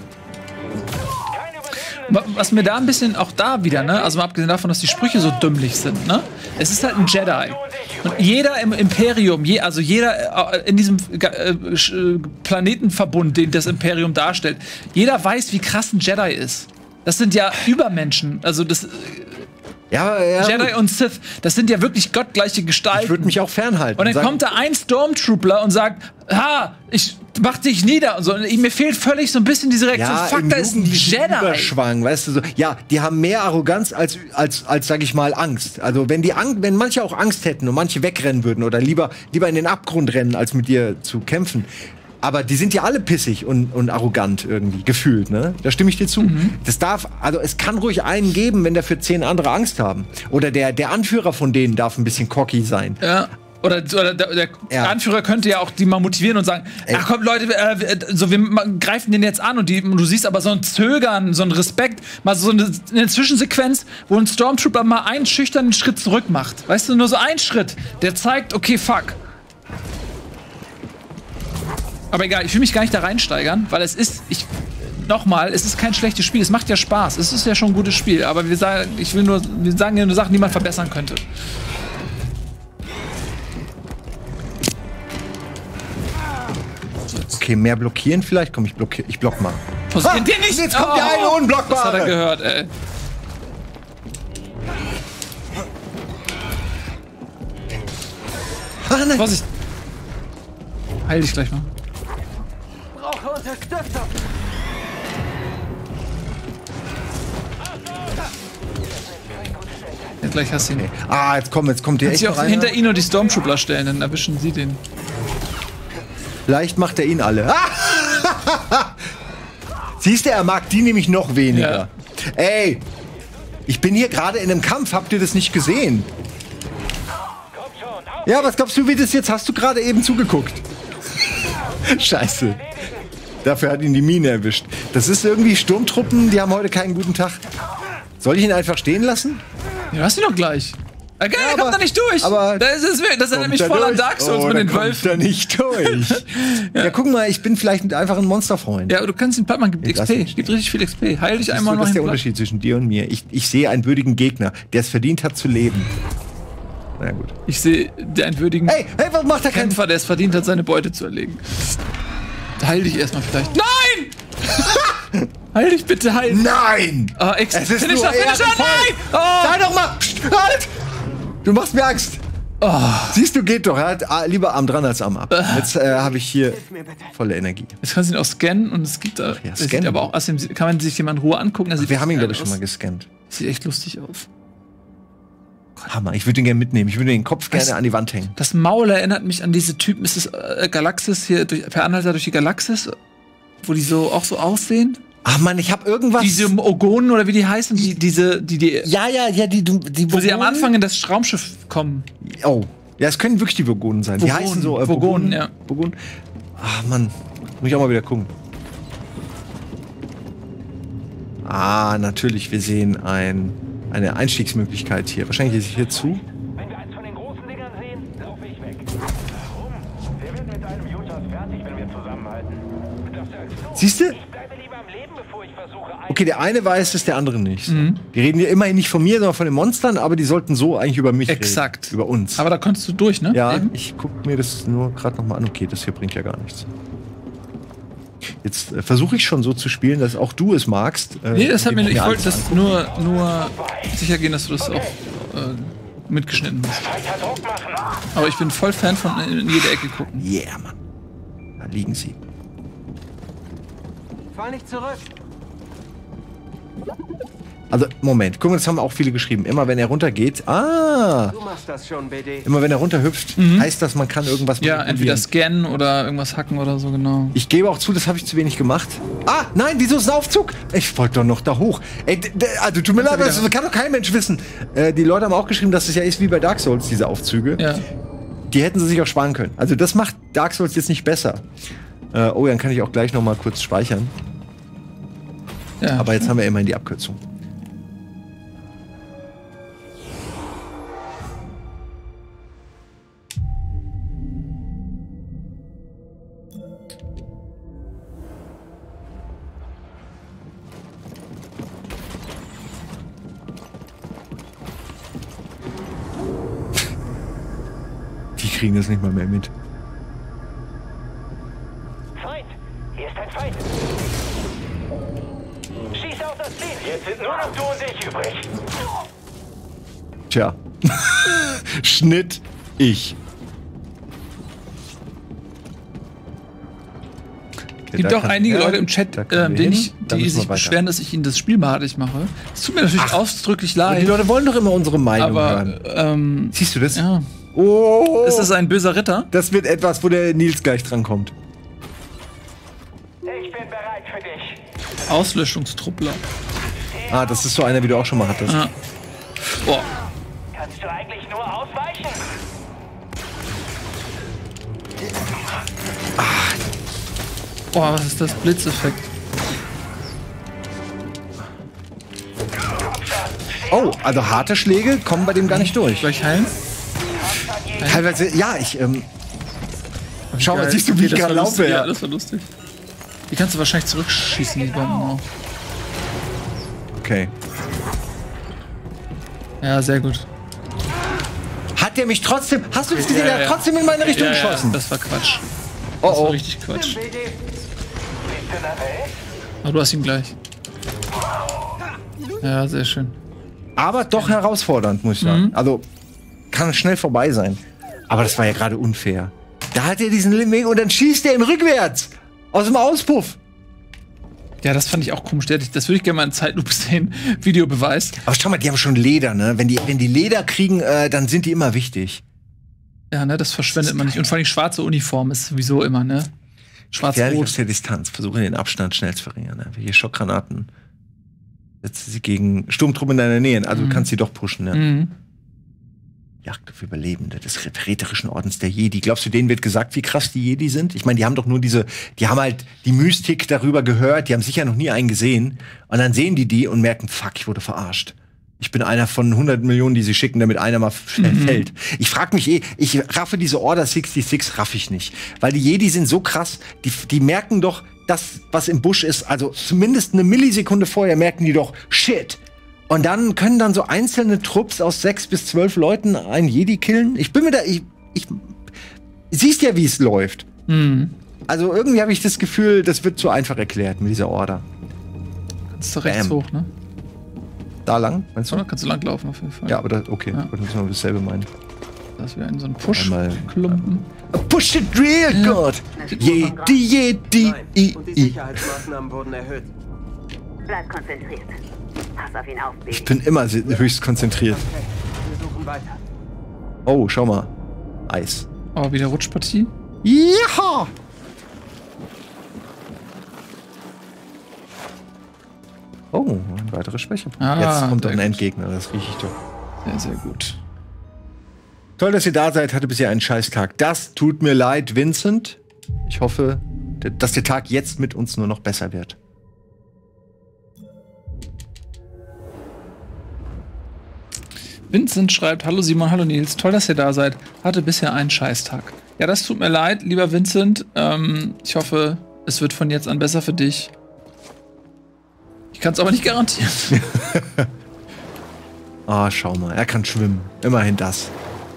Wa- Was mir da ein bisschen, auch da wieder, ne, also mal abgesehen davon, dass die Sprüche so dümmlich sind, ne, es ist halt ein Jedi. Und jeder im Imperium, je, also jeder äh, in diesem äh, äh, Planetenverbund, den das Imperium darstellt, jeder weiß, wie krass ein Jedi ist. Das sind ja Übermenschen, also das Ja, ja. Jedi und Sith, das sind ja wirklich gottgleiche Gestalten. Ich würde mich auch fernhalten. Und dann Sagen- kommt da ein Stormtrooper und sagt, ha, ich mach dich nieder und so. Und ich, mir fehlt völlig so ein bisschen diese Reaktion. Ja, Fuck, im da ist ein jugendlichen Jedi. Überschwang, weißt du so. Ja, die haben mehr Arroganz als als als sag ich mal Angst. Also wenn die Ang wenn manche auch Angst hätten und manche wegrennen würden oder lieber lieber in den Abgrund rennen, als mit dir zu kämpfen. Aber die sind ja alle pissig und, und arrogant irgendwie, gefühlt, ne? Da stimme ich dir zu. Mhm. Das darf, also es kann ruhig einen geben, wenn dafür zehn andere Angst haben. Oder der, der Anführer von denen darf ein bisschen cocky sein. Ja. Oder, oder der, der Ja. Anführer könnte ja auch die mal motivieren und sagen, Ey. ach komm Leute, äh, so wir ma- greifen den jetzt an und, die, und du siehst aber so ein Zögern, so ein Respekt, mal so eine, eine Zwischensequenz, wo ein Stormtrooper mal einen schüchternen Schritt zurück macht. Weißt du, nur so ein Schritt, der zeigt, okay, fuck. Aber egal, ich will mich gar nicht da reinsteigern, weil es ist, ich, nochmal, es ist kein schlechtes Spiel, es macht ja Spaß, es ist ja schon ein gutes Spiel, aber wir sagen, ich will nur, wir sagen ja nur Sachen, die man verbessern könnte. Okay, mehr blockieren vielleicht? Komm, ich blockiere, ich block mal. Versuch Ah, den nicht! jetzt kommt der eine Unblockbare. Das hat er gehört, ey. Ah, nein. Vorsicht! Heil dich gleich mal. Brauche Unterstützung. Ja, gleich hast du ihn. Ah, jetzt komm, jetzt kommt der Kannst echt dich noch auch einer. hinter ihn und die Stormtrooper stellen, dann erwischen sie den. Vielleicht macht er ihn alle. Ah! Siehst du, er mag die nämlich noch weniger. Ey, ich bin hier gerade in einem Kampf. Habt ihr das nicht gesehen? Ja, was glaubst du, wie das jetzt? Hast du gerade eben zugeguckt? Scheiße. Dafür hat ihn die Mine erwischt. Das ist irgendwie Sturmtruppen, die haben heute keinen guten Tag. Soll ich ihn einfach stehen lassen? Ja, hast du doch gleich. Ah, geil, Ja, der kommt aber- da nicht durch. aber- das ist, das ist nämlich voll an Dark Souls oh, mit da den kommt Wölfen. er nicht durch. ja. guck mal, ich bin vielleicht einfach ein Monsterfreund. Ja, aber du kannst ihn platt machen, gibt lass X P, mich. gibt richtig viel X P. Heil dich Siehst einmal du, noch das ist der hin. Unterschied zwischen dir und mir. Ich, ich sehe einen würdigen Gegner, der es verdient hat zu leben. Na gut. Ich sehe einen würdigen Hey, hey, warum macht er keinen... Kämpfer, der es verdient hat, seine Beute zu erlegen. Heil dich erstmal vielleicht. Nein! Heil dich bitte, heil. Nein! Ah, Ex Es ist Finisher, nur Finisher, ehrenvoll. nein! Oh. Sei doch mal... Psst, halt! Du machst mir Angst. Siehst du, geht doch. Er hat ah, lieber Arm dran als Arm ab. Jetzt äh, habe ich hier volle Energie. Jetzt kannst du ihn auch scannen und es gibt da. ja, es sieht scannen. aber auch, außerdem kann man sich jemand in Ruhe angucken. Er sieht Wir haben ihn, geil glaube ich, schon aus. mal gescannt. Sieht echt lustig aus. Hammer. Ich würde den gerne mitnehmen. Ich würde den Kopf gerne Was? an die Wand hängen. Das Maul erinnert mich an diese Typen. Ist es äh, Galaxis hier, durch, per Anhalter durch die Galaxis? Wo die so auch so aussehen? Ach Mann, ich habe irgendwas. Diese Ogonen oder wie die heißen? Die, diese, die, die, ja, ja, ja, die, die wo sie am Anfang in das Raumschiff kommen. Oh. Ja, es können wirklich die Vogonen sein. Die Vogonen. heißen so. Äh, Vogonen, ja. Vogonen. Ach Mann. Muss ich auch mal wieder gucken. Ah, natürlich. Wir sehen ein, eine Einstiegsmöglichkeit hier. Wahrscheinlich ist es hier zu. Wenn wir eins von den großen Dingern sehen, laufe ich weg. Warum? Wir werden mit einem Jutas fertig, wenn wir zusammenhalten. Das sagst du. Siehst du? Ich bleibe lieber am Leben, bevor ich versuche, ein Okay, der eine weiß es, der andere nicht. Mhm. Die reden ja immerhin nicht von mir, sondern von den Monstern, aber die sollten so eigentlich über mich Exakt. reden. Über uns. Aber da konntest du durch, ne? ja, Eben. ich gucke mir das nur gerade noch mal an. Okay, das hier bringt ja gar nichts. Jetzt äh, versuche ich schon so zu spielen, dass auch du es magst. Äh, Nee, das hat mir, indem ich alles wollte das nur, nur sicher gehen, dass du das auch äh, mitgeschnitten hast. weiter Druck machen. Aber ich bin voll Fan von in jede Ecke gucken. Yeah, Mann. Da liegen sie. Fall nicht zurück. Also, Moment. Guck mal, das haben auch viele geschrieben. Immer wenn er runtergeht. Ah! Du machst das schon, B D. Immer wenn er runterhüpft, heißt das, man kann irgendwas Ja, manipulieren. entweder scannen oder irgendwas hacken oder so, genau. Ich gebe auch zu, das habe ich zu wenig gemacht. Ah, nein, wieso ist ein Aufzug? Ich wollte doch noch da hoch. Ey, d- d- also tut mir leid, das kann doch kein Mensch wissen. Äh, die Leute haben auch geschrieben, dass es ja ist wie bei Dark Souls, diese Aufzüge. Ja. Die hätten sie sich auch sparen können. Also das macht Dark Souls jetzt nicht besser. Äh, oh, dann kann ich auch gleich noch mal kurz speichern. ja. Aber jetzt haben wir immerhin die Abkürzung. Die kriegen das nicht mal mehr mit. Feind! Hier ist ein Feind! Schieß auf das Ziel! Jetzt sind nur noch du und ich übrig. Tja. Schnitt ich. Es gibt auch einige Leute im Chat, äh, denen ich, die sich beschweren. beschweren, dass ich ihnen das Spiel madig mache. Es tut mir natürlich Ach. ausdrücklich Aber die leid. Leute wollen doch immer unsere Meinung Aber, hören. ähm, Siehst du das? ja. Oh, Ist das ein böser Ritter? das wird etwas, wo der Nils gleich drankommt. Ich bin bereit für dich. Auslöschungstruppler. Ah, das ist so einer, wie du auch schon mal hattest. Ja. Boah. Kannst du eigentlich nur ausweichen? Boah, was ist das? Blitzeffekt. Oh, also harte Schläge kommen bei dem gar nicht durch. Soll ich heilen? Teilweise, ja, ich, ähm. Schau mal, Geil. siehst du, wie ich das gerade war laufe? lustig. Ja, Ja. das war lustig. Die kannst du wahrscheinlich zurückschießen, die Bomben auch. Okay. Ja, sehr gut. Hat der mich trotzdem. Hast du das gesehen? Ja, Er hat ja. trotzdem in meine Richtung Ja, ja, geschossen. das war Quatsch. Oh Das war oh. richtig Quatsch. B D. Bist du nervös? Aber du hast ihn gleich. Ja, sehr schön. Aber doch herausfordernd, muss ich sagen. Mhm. Also kann schnell vorbei sein. Aber das war ja gerade unfair. Da hat er diesen Limit und dann schießt er ihn rückwärts. Aus dem Auspuff. Ja, das fand ich auch komisch. Das würde ich gerne mal in Zeitlupe sehen. Videobeweis. Aber schau mal, die haben schon Leder, ne? Wenn die, wenn die Leder kriegen, äh, dann sind die immer wichtig. Ja, ne, das verschwendet man nicht. Und vor allem schwarze Uniform ist sowieso immer, ne? Gefährlich aus Schwarz-Rot. der Distanz. Versuche den Abstand schnell zu verringern. Ne? Welche Schockgranaten setze sie gegen Sturmtruppen in deiner Nähe. Also Mhm. du kannst sie doch pushen, ne? Mhm. Jagd auf Überlebende des verräterischen Ordens der Jedi. Glaubst du, denen wird gesagt, wie krass die Jedi sind? Ich meine, die haben doch nur diese, die haben halt die Mystik darüber gehört, die haben sicher noch nie einen gesehen. Und dann sehen die die und merken, fuck, ich wurde verarscht. Ich bin einer von hundert Millionen, die sie schicken, damit einer mal schnell Mhm. fällt. Ich frag mich eh, ich raffe diese Order sechsundsechzig, raff ich nicht. Weil die Jedi sind so krass, die, die merken doch, das, was im Busch ist, also zumindest eine Millisekunde vorher merken die doch, shit. Und dann können dann so einzelne Trupps aus sechs bis zwölf Leuten einen Jedi killen. Ich bin mir da, ich, ich siehst ja, wie es läuft. Mhm. Also irgendwie habe ich das Gefühl, das wird zu einfach erklärt mit dieser Order. Kannst du rechts Bam. hoch, ne? Da lang, meinst du? Oder kannst du langlaufen auf jeden Fall. Ja, aber das, okay, Ja. ich muss mal dasselbe meinen. Das wäre in so ein Einmal- Push-Klumpen. Push it real, Gott! Jedi, Jedi, Nein. i, Und die i. Sicherheitsmaßnahmen wurden erhöht. Bleib konzentriert. Pass auf ihn auf, Ich Baby. bin immer se- höchst konzentriert. Okay, wir suchen machen weiter. Oh, schau mal. Eis. Oh, wieder Rutschpartie. Ja! Oh, ein weiterer Schwäche. Ah, Jetzt kommt doch sehr ein gut. Endgegner, das rieche ich doch. Sehr, sehr gut. Toll, dass ihr da seid. Hatte bisher einen Scheißtag. Das tut mir leid, Vincent. Ich hoffe, dass der Tag jetzt mit uns nur noch besser wird. Vincent schreibt, hallo Simon, hallo Nils, toll, dass ihr da seid. Hatte bisher einen Scheißtag. Ja, das tut mir leid, lieber Vincent. Ähm, ich hoffe, es wird von jetzt an besser für dich. Ich kann es aber nicht garantieren. Ah, schau mal, er kann schwimmen. Immerhin das.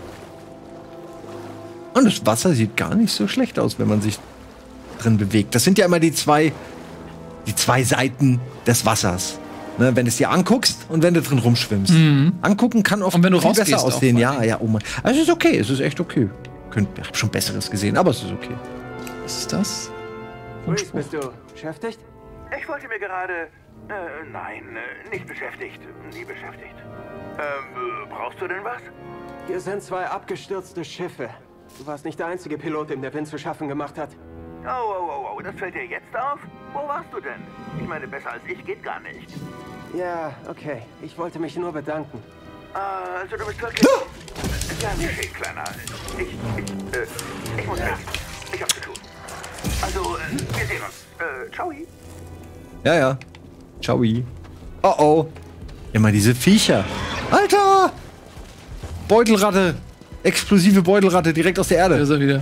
Und das Wasser sieht gar nicht so schlecht aus, wenn man sich drin bewegt. Das sind ja immer die zwei, die zwei Seiten des Wassers. Ne, wenn du es dir anguckst und wenn du drin rumschwimmst. Mhm. Angucken kann oft Und wenn du viel rausgehst besser auch aussehen. vor Ja, allem. ja, oh Mann. Also es ist okay, es ist echt okay. Könnt, ich habe schon Besseres gesehen, aber es ist okay. Was ist das? Reese, bist du beschäftigt? Ich wollte mir gerade... Äh, nein, äh, nicht beschäftigt. Nie beschäftigt. Ähm, äh, brauchst du denn was? Hier sind zwei abgestürzte Schiffe. Du warst nicht der einzige Pilot, dem der Wind zu schaffen gemacht hat. Oh, oh, oh, oh, das fällt dir jetzt auf? Wo warst du denn? Ich meine, besser als ich geht gar nicht. Ja, okay. Ich wollte mich nur bedanken. Ah, also du bist wirklich... Gern geschehen, Kleiner. Ich, ich, äh, ich muss weg. Ich hab zu tun. Also, äh, wir sehen uns. Äh, ciao. Ja, ja. Ciao. Oh oh. Immer diese Viecher. Alter! Beutelratte. Explosive Beutelratte direkt aus der Da Erde. ist er wieder.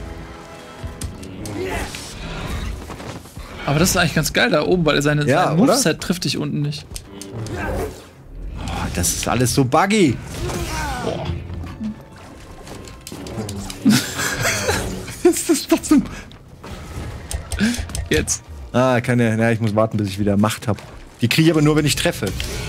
Aber das ist eigentlich ganz geil da oben, weil seine, Ja, sein oder? Moveset trifft dich unten nicht. Oh, das ist alles so buggy. Boah. ist das doch so... Jetzt. Ah, keine... Na, ich muss warten, bis ich wieder Macht habe. Die kriege ich aber nur, wenn ich treffe.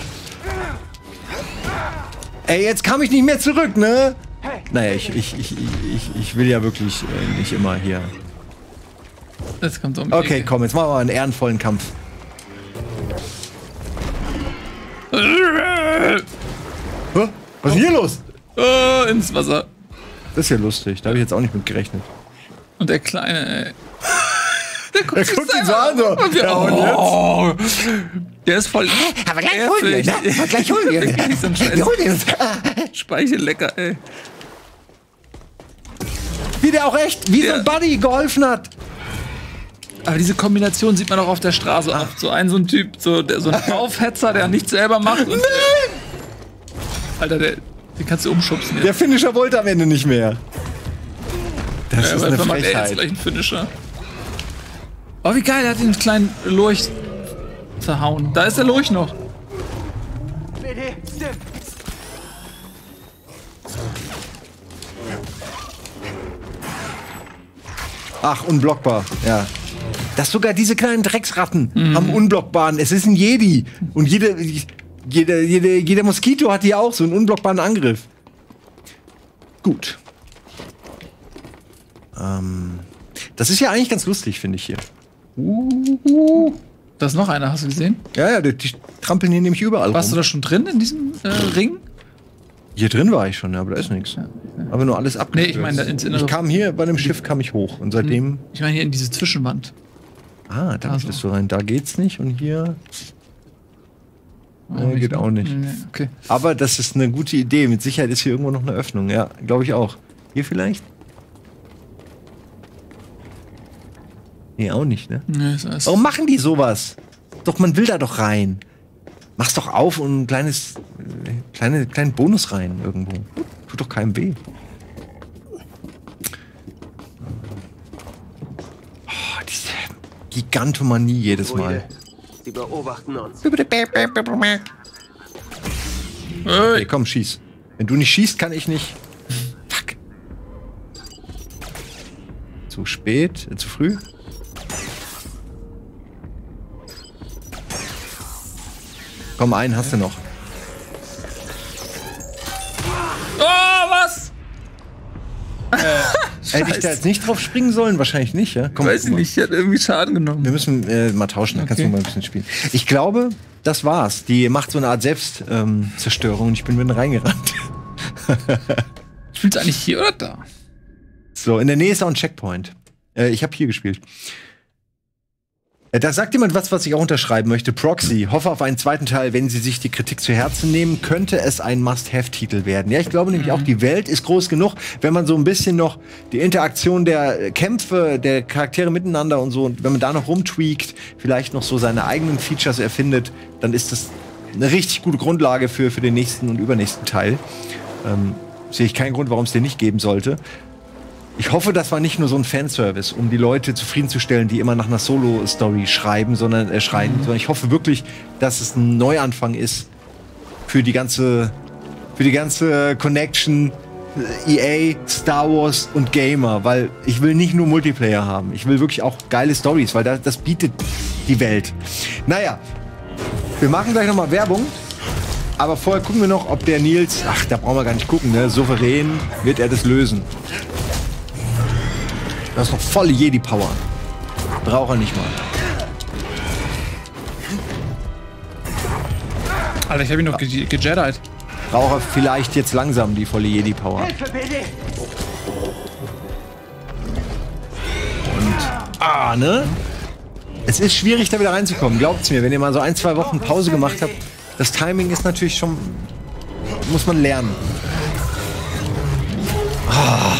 Ey, jetzt kam ich nicht mehr zurück, ne? Naja, ich, ich, ich, ich, ich will ja wirklich äh, nicht immer hier... Jetzt kommt um die Okay, Ecke. komm, jetzt machen wir mal einen ehrenvollen Kampf. Hä? Was ist denn hier los? Oh, ins Wasser. Das ist ja lustig, da habe ich jetzt auch nicht mit gerechnet. Und der Kleine, ey. Der guckt, Er sich guckt ihn so selber an, so. Und wir, Ja, und oh, der ist voll. Aber gleich holen wir ihn, ne? Aber gleich holen wir ihn. Die sind scheiße. Wir holen ihn. Speichel lecker, ey. Wie der auch echt, wie so Ja. ein Buddy geholfen hat. Aber diese Kombination sieht man auch auf der Straße oft. So ein so ein Typ, so, der, so ein Aufhetzer, der nichts selber macht. Und, Alter, der, den kannst du umschubsen. Der Finisher wollte am Ende nicht mehr. Das Ja, ist aber eine macht er jetzt Frechheit. gleich einen Finisher. Oh, wie geil, er hat den kleinen Lurch zerhauen. Da ist der Lurch noch. B D, Stiff! Ach, unblockbar, ja. Dass sogar diese kleinen Drecksratten Mhm. haben unblockbaren. Es ist ein Jedi. Und jede, jede, jede, jeder Moskito hat hier auch so einen unblockbaren Angriff. Gut. Ähm, das ist ja eigentlich ganz lustig, finde ich hier. Uh, Da ist noch einer, hast du gesehen? ja, ja, die, die trampeln hier nämlich überall Warst du rum. da schon drin in diesem äh, Ring? Hier drin war ich schon, ja, aber da ist nichts. Aber nur alles abgestürzt. Nee, ich meine, da ins Innere. Ich kam hier, bei dem Schiff kam ich hoch. Und seitdem... Ich meine hier in diese Zwischenwand. Ah, da Also. bist du rein. Da geht's nicht und hier... Oh, Nee, geht auch nicht. Nee, okay. Aber das ist eine gute Idee. Mit Sicherheit ist hier irgendwo noch eine Öffnung. Ja, glaube ich auch. Hier vielleicht? Nee, auch nicht, ne? Nee, ist alles. Warum machen die sowas? Doch, man will da doch rein. Mach's doch auf und ein kleines, äh, kleine, kleinen Bonus rein irgendwo. Tut doch keinem weh. Oh, diese Gigantomanie jedes Mal. Ruhe. Sie beobachten uns. Okay, komm, schieß. Wenn du nicht schießt, kann ich nicht. Fuck. Zu spät, äh, zu früh. Komm, einen hast du noch. Oh, was? Hätte ich da jetzt nicht drauf springen sollen? Wahrscheinlich nicht, ja? Komm, Weiß ich guck mal. nicht, ich hat irgendwie Schaden genommen. Wir müssen äh, mal tauschen, dann kannst Okay. du mal ein bisschen spielen. Ich glaube, das war's. Die macht so eine Art Selbstzerstörung ähm, Zerstörung und ich bin wieder reingerannt. Spielst du eigentlich hier oder da? So, in der Nähe ist auch ein Checkpoint. Äh, ich habe hier gespielt. Äh, da sagt jemand was, was ich auch unterschreiben möchte. Proxy, hoffe auf einen zweiten Teil, wenn sie sich die Kritik zu Herzen nehmen, könnte es ein Must-Have-Titel werden. Ja, ich glaube nämlich Mhm. auch, die Welt ist groß genug, wenn man so ein bisschen noch die Interaktion der Kämpfe, der Charaktere miteinander und so, und wenn man da noch rumtweakt, vielleicht noch so seine eigenen Features erfindet, dann ist das eine richtig gute Grundlage für, für den nächsten und übernächsten Teil. Ähm, sehe ich keinen Grund, warum es den nicht geben sollte. Ich hoffe, das war nicht nur so ein Fanservice, um die Leute zufriedenzustellen, die immer nach einer Solo-Story schreiben, sondern äh, schreien. Mhm. Sondern ich hoffe wirklich, dass es ein Neuanfang ist für die ganze, für die ganze Connection E A, Star Wars und Gamer, weil ich will nicht nur Multiplayer haben. Ich will wirklich auch geile Stories, weil das, das bietet die Welt. Naja, wir machen gleich nochmal Werbung. Aber vorher gucken wir noch, ob der Nils, ach, da brauchen wir gar nicht gucken, ne? Souverän wird er das lösen. Das ist noch volle Jedi-Power. Braucht er nicht mal. Alter, ich hab ihn noch ge gejedit. Braucht er vielleicht jetzt langsam die volle Jedi-Power. Und, ah, ne? Es ist schwierig, da wieder reinzukommen. Glaubt's mir, wenn ihr mal so ein, zwei Wochen Pause gemacht habt, das Timing ist natürlich schon, muss man lernen. Ah.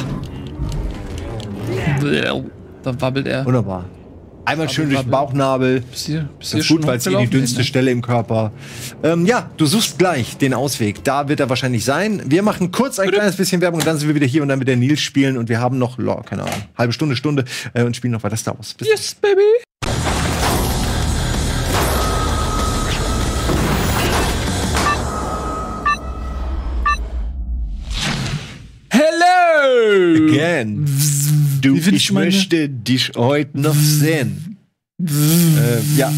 Da wabbelt er. Wunderbar. Einmal schön durch den Bauchnabel. Bis hier, bis Das hier ist gut, weil es hier die hochgelaufen dünnste ne? Stelle im Körper. Ähm, ja, du suchst gleich den Ausweg. Da wird er wahrscheinlich sein. Wir machen kurz ein kleines bisschen Werbung und dann sind wir wieder hier und dann mit der Nils spielen und wir haben noch, oh, keine Ahnung, halbe Stunde, Stunde äh, und spielen noch weiter Star Wars. Bis Yes, baby! Hello! Again. Du, Wie find ich ich meine- möchte dich heute noch sehen. äh, ja.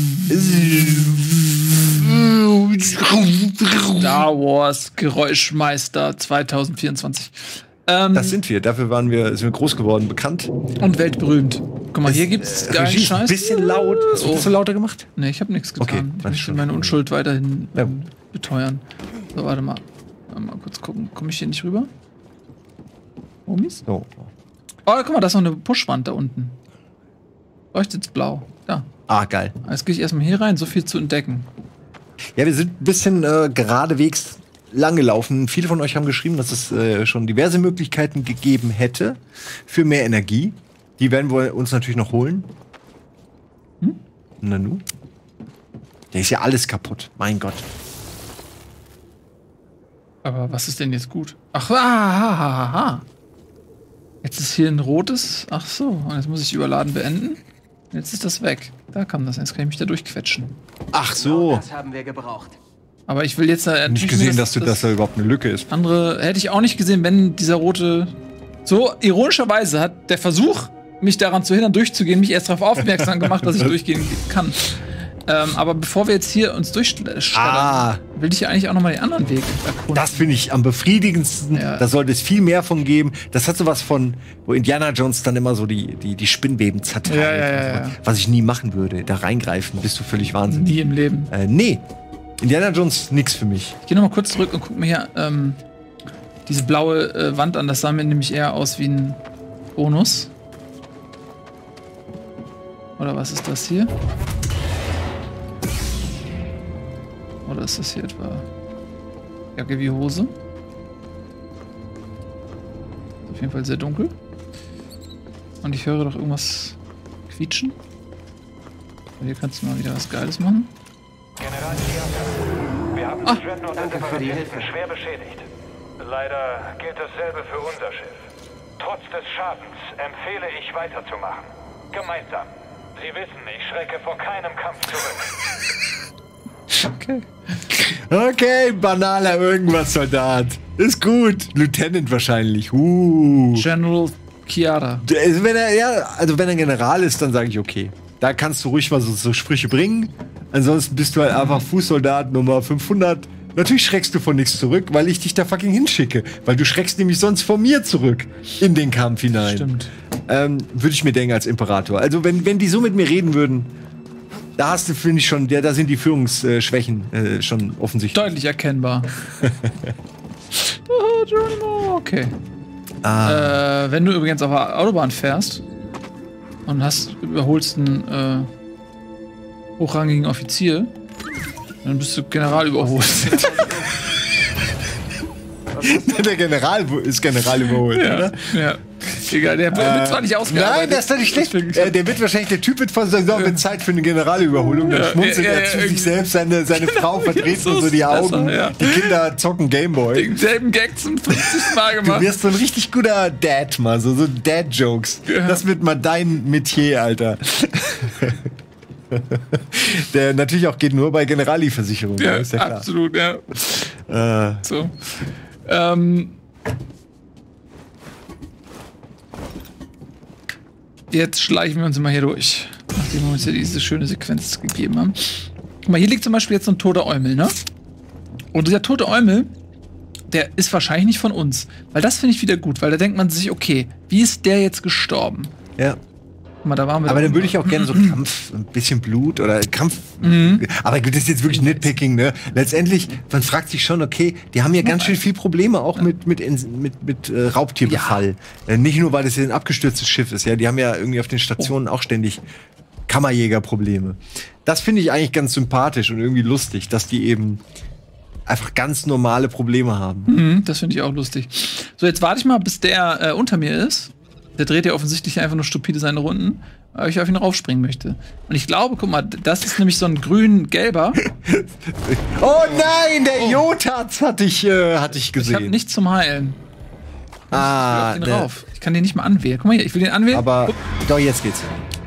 Star Wars Geräuschmeister zwanzig vierundzwanzig. Ähm, Das sind wir. Dafür waren wir, sind wir groß geworden, bekannt. und weltberühmt. Guck mal, hier gibt's geilen Regie ist ein Scheiß. bisschen laut. Hast du das so lauter gemacht? Nee, ich habe nichts getan. Okay, ich das ist möchte schon- meine Unschuld weiterhin Ja. ähm, beteuern. So, warte mal. Mal kurz gucken. Komme ich hier nicht rüber? Homies? So. Oh, guck mal, da ist noch eine Pushwand da unten. Leuchtet's blau. Da. Ah, geil. Jetzt gehe ich erstmal hier rein, so viel zu entdecken. Ja, wir sind ein bisschen äh, geradewegs lang gelaufen. Viele von euch haben geschrieben, dass es äh, schon diverse Möglichkeiten gegeben hätte für mehr Energie. Die werden wir uns natürlich noch holen. Hm? Nanu? Da ist ja alles kaputt. Mein Gott. Aber was ist denn jetzt gut? Ach, ah, ha, ha, ha, ha. Jetzt ist hier ein rotes. Ach so, und jetzt muss ich Überladen beenden. Jetzt ist das weg. Da kam das. Jetzt kann ich mich da durchquetschen. Ach so. Das haben wir gebraucht. Aber ich will jetzt da Nicht gesehen, dass, du, dass da überhaupt eine Lücke ist. andere hätte ich auch nicht gesehen, wenn dieser rote. So ironischerweise hat der Versuch, mich daran zu hindern, durchzugehen, mich erst darauf aufmerksam gemacht, dass ich durchgehen kann. Ähm, aber bevor wir jetzt hier uns durchschleudern, Ah. will ich ja eigentlich auch noch mal den anderen Weg erkunden. Das finde ich am befriedigendsten. Ja. Da sollte es viel mehr von geben. Das hat sowas von, wo Indiana Jones dann immer so die, die, die Spinnweben zerteilt. Ja, ja, ja, ja. Was ich nie machen würde. Da reingreifen, bist du völlig wahnsinnig. Nie im Leben. Äh, nee. Indiana Jones, nix für mich. Ich gehe noch mal kurz zurück und guck mir hier ähm, diese blaue äh, Wand an. Das sah mir nämlich eher aus wie ein Bonus. Oder was ist das hier? Oder ist das hier etwa Jacke wie Hose? Auf jeden Fall sehr dunkel. Und ich höre doch irgendwas quietschen. Und hier kannst du mal wieder was Geiles machen. General Chiata, wir haben Ah, den Dreadnought danke für die Separatisten Hilfe. schwer beschädigt. Leider gilt dasselbe für unser Schiff. Trotz des Schadens empfehle ich weiterzumachen. Gemeinsam. Sie wissen, ich schrecke vor keinem Kampf zurück. Okay. Okay, banaler irgendwas Soldat. Ist gut. Lieutenant wahrscheinlich. Uh. General Chiara. Also wenn er, ja, also wenn er General ist, dann sage ich okay. Da kannst du ruhig mal so, so Sprüche bringen. Ansonsten bist du halt einfach Fußsoldat Nummer fünfhundert. Natürlich schreckst du von nichts zurück, weil ich dich da fucking hinschicke. Weil du schreckst nämlich sonst von mir zurück in den Kampf hinein. Stimmt. Ähm, würde ich mir denken als Imperator. Also wenn, wenn die so mit mir reden würden, da hast du, finde ich schon, ja, da sind die Führungsschwächen äh, schon offensichtlich. Deutlich erkennbar. Oh, Geronimo. Okay. Ah. Äh, wenn du übrigens auf der Autobahn fährst und hast überholst einen äh, hochrangigen Offizier, dann bist du General überholt. Der General ist General überholt, ja, oder? Ja. Egal, der wird Äh, zwar nicht ausgearbeitet. Nein, das ist doch nicht schlecht. Äh, der wird wahrscheinlich, der Typ wird von so, so mit Zeit für eine Generalüberholung. Dann Ja, schmunzelt ja, ja, er zu ja, sich selbst, seine, seine Frau verdreht so so, so die ist Augen. besser, ja. Die Kinder zocken Gameboy. Denselben Gag zum fünfzigsten Mal Du gemacht. wirst so ein richtig guter Dad mal, so, so Dad-Jokes. Ja. Das wird mal dein Metier, Alter. Der natürlich auch geht nur bei Generali-Versicherungen. Ja, ist ja klar. absolut, ja. Äh, So. Ähm. Jetzt schleichen wir uns mal hier durch. Nachdem wir uns ja diese schöne Sequenz gegeben haben. Guck mal, hier liegt zum Beispiel jetzt so ein toter Eumel, ne? Und dieser tote Eumel, der ist wahrscheinlich nicht von uns. Weil das finde ich wieder gut, weil da denkt man sich, okay, wie ist der jetzt gestorben? ja. Guck mal, da waren wir Aber da dann würde ich auch gerne so Kampf, ein bisschen Blut oder Kampf. Mhm. Aber gut, das ist jetzt wirklich Nitpicking, ne? Letztendlich, man fragt sich schon, okay, die haben ja ganz schön viel Probleme auch mit, mit, Ins- mit, mit äh, Raubtierbefall. Äh, nicht nur, weil das hier ein abgestürztes Schiff ist, ja. Die haben ja irgendwie auf den Stationen auch ständig Kammerjägerprobleme. Das finde ich eigentlich ganz sympathisch und irgendwie lustig, dass die eben einfach ganz normale Probleme haben. Mhm, das finde ich auch lustig. So, jetzt warte ich mal, bis der äh, unter mir ist. Der dreht ja offensichtlich einfach nur stupide seine Runden, weil ich auf ihn raufspringen möchte. Und ich glaube, guck mal, das ist nämlich so ein grün-gelber. Oh nein, der Jotats hatte ich, äh, hatte ich Ich gesehen. habe nichts zum Heilen. ah, Ich will auf den der- rauf. Ich kann den nicht mal anwählen. Guck mal hier, ich will den anwählen. Aber doch, jetzt geht's.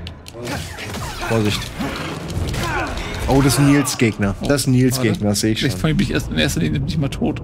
Vorsicht. Oh, das ist ein Nils-Gegner. Das ist ein Nils-Gegner, das sehe ich Vielleicht schon. von ihm bin ich erst in erster Linie nicht mal tot.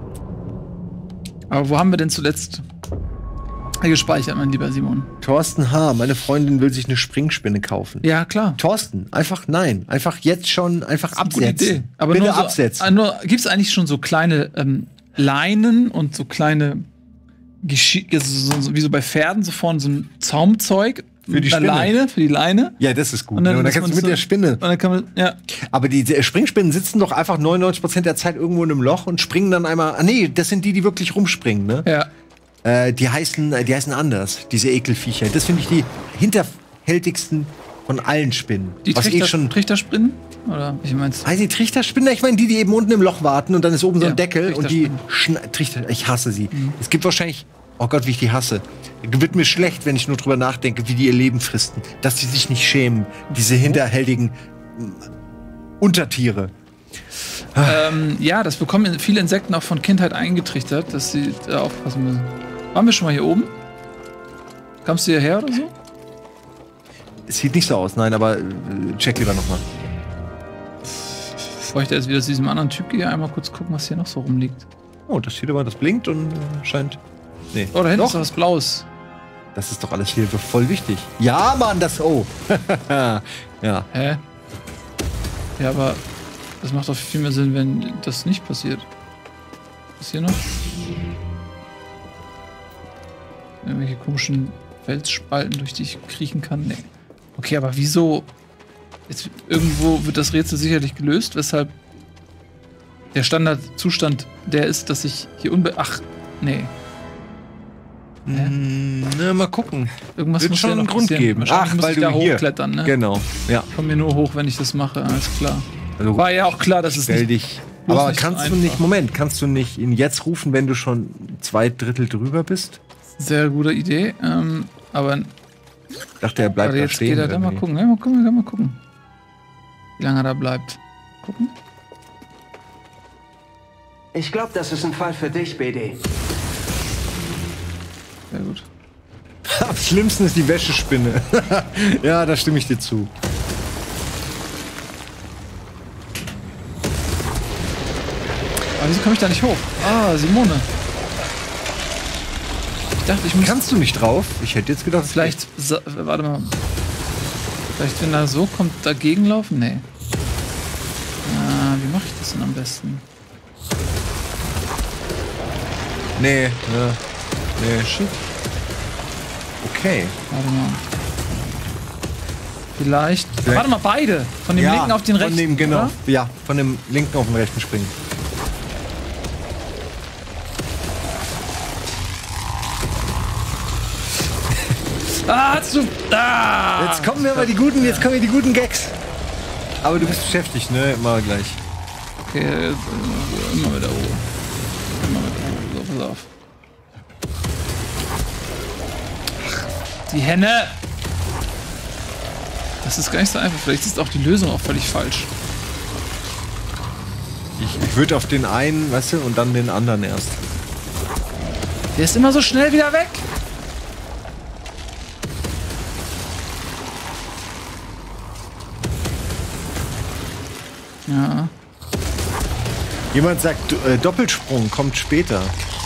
Aber wo haben wir denn zuletzt gespeichert, mein lieber Simon? Thorsten H., meine Freundin will sich eine Springspinne kaufen. Ja, klar. Thorsten, einfach nein. Einfach jetzt schon, einfach Gute absetzen. Idee. Aber Bitte nur so, absetzen. äh, nur, gibt's eigentlich schon so kleine ähm, Leinen und so kleine Geschi so, so, wie so bei Pferden, so vorne so ein Zaumzeug Für die mit einer Spinne. Leine, für die Leine. Ja, das ist gut. Und dann, ne? Und dann dass kannst du man mit so- der Spinne. Und dann kann man, ja. Aber die, die Springspinnen sitzen doch einfach neunundneunzig Prozent der Zeit irgendwo in einem Loch und springen dann einmal. Ah, nee, das sind die, die wirklich rumspringen, ne? Ja. Äh, die heißen, die heißen anders, diese Ekelviecher. Das finde ich die hinterhältigsten von allen Spinnen. Die Was eh Trichter, schon. Trichterspinnen? Oder ich mein's? Also die Trichterspinne, ich meine die, die eben unten im Loch warten und dann ist oben so ein Ja, Deckel und die Trichterspinnen. schna- Trichter. Ich hasse sie. Es gibt wahrscheinlich. Oh Gott, wie ich die hasse. Wird mir schlecht, wenn ich nur drüber nachdenke, wie die ihr Leben fristen. Dass die sich nicht schämen. Diese hinterhältigen mm, Untertiere. Ähm, ja, das bekommen viele Insekten auch von Kindheit eingetrichtert, dass sie da aufpassen müssen. Waren wir schon mal hier oben? Kamst du hierher oder so? Es sieht nicht so aus, nein, aber äh, check lieber nochmal. Bevor ich da jetzt wieder zu diesem anderen Typ gehe, einmal kurz gucken, was hier noch so rumliegt. Oh, das steht aber, das blinkt und äh, scheint. Nee. Oh, da hinten Doch. ist doch was Blaues. Das ist doch alles hier so voll wichtig. Ja, Mann, das. Oh. Ja. Hä? Ja, aber das macht doch viel mehr Sinn, wenn das nicht passiert. Was ist hier noch? Irgendwelche komischen Felsspalten, durch die ich kriechen kann? Nee. Okay, aber wieso? Jetzt, irgendwo wird das Rätsel sicherlich gelöst, weshalb der Standardzustand der ist, dass ich hier unbe... Ach, nee. Hm, na, mal gucken. Irgendwas Wird muss schon ja noch einen Grund passieren. geben. Wahrscheinlich Ach, muss weil ich du da hier- hochklettern, ne? Genau. Ja. Ich komme mir nur hoch, wenn ich das mache, alles klar. Also, War ja auch klar, dass es stell nicht... dich. bloß Aber nicht so kannst du einfach. nicht, Moment, kannst du nicht ihn jetzt rufen, wenn du schon zwei Drittel drüber bist? Sehr gute Idee, ähm, aber Ich dachte, er bleibt warte, da jetzt stehen. geht er da mal irgendwie. gucken. Ja, mal gucken, ja, mal gucken. Wie lange er da bleibt. Gucken. Ich glaube, das ist ein Fall für dich, B D. Sehr gut. Am schlimmsten ist die Wäschespinne. Ja, da stimme ich dir zu. Aber wieso komme ich da nicht hoch? Ah, Simone. Ich dachte, ich muss Kannst du nicht drauf? Ich hätte jetzt gedacht, vielleicht... sa- Warte mal. Vielleicht, wenn er so kommt, dagegen laufen? Nee. Ah, wie mache ich das denn am besten? Nee, ja. Nee. Shit. Okay. Warte mal. Vielleicht... Vielleicht- Warte mal, beide. Von dem Ja, linken auf den rechten, Von dem, genau. oder? Ja, von dem linken auf den rechten springen. Ah, zu. Ah! Jetzt kommen wir mal die guten, jetzt kommen wir die guten Gags. Aber du bist beschäftigt, ne? Mal gleich. Okay, jetzt, äh, immer wieder hoch. Immer wieder hoch. So, pass auf. Ach, die Henne! Das ist gar nicht so einfach. Vielleicht ist auch die Lösung auch völlig falsch. Ich, ich würde auf den einen, weißt du, und dann den anderen erst. Der ist immer so schnell wieder weg. Ja. Jemand sagt, äh, Doppelsprung kommt später.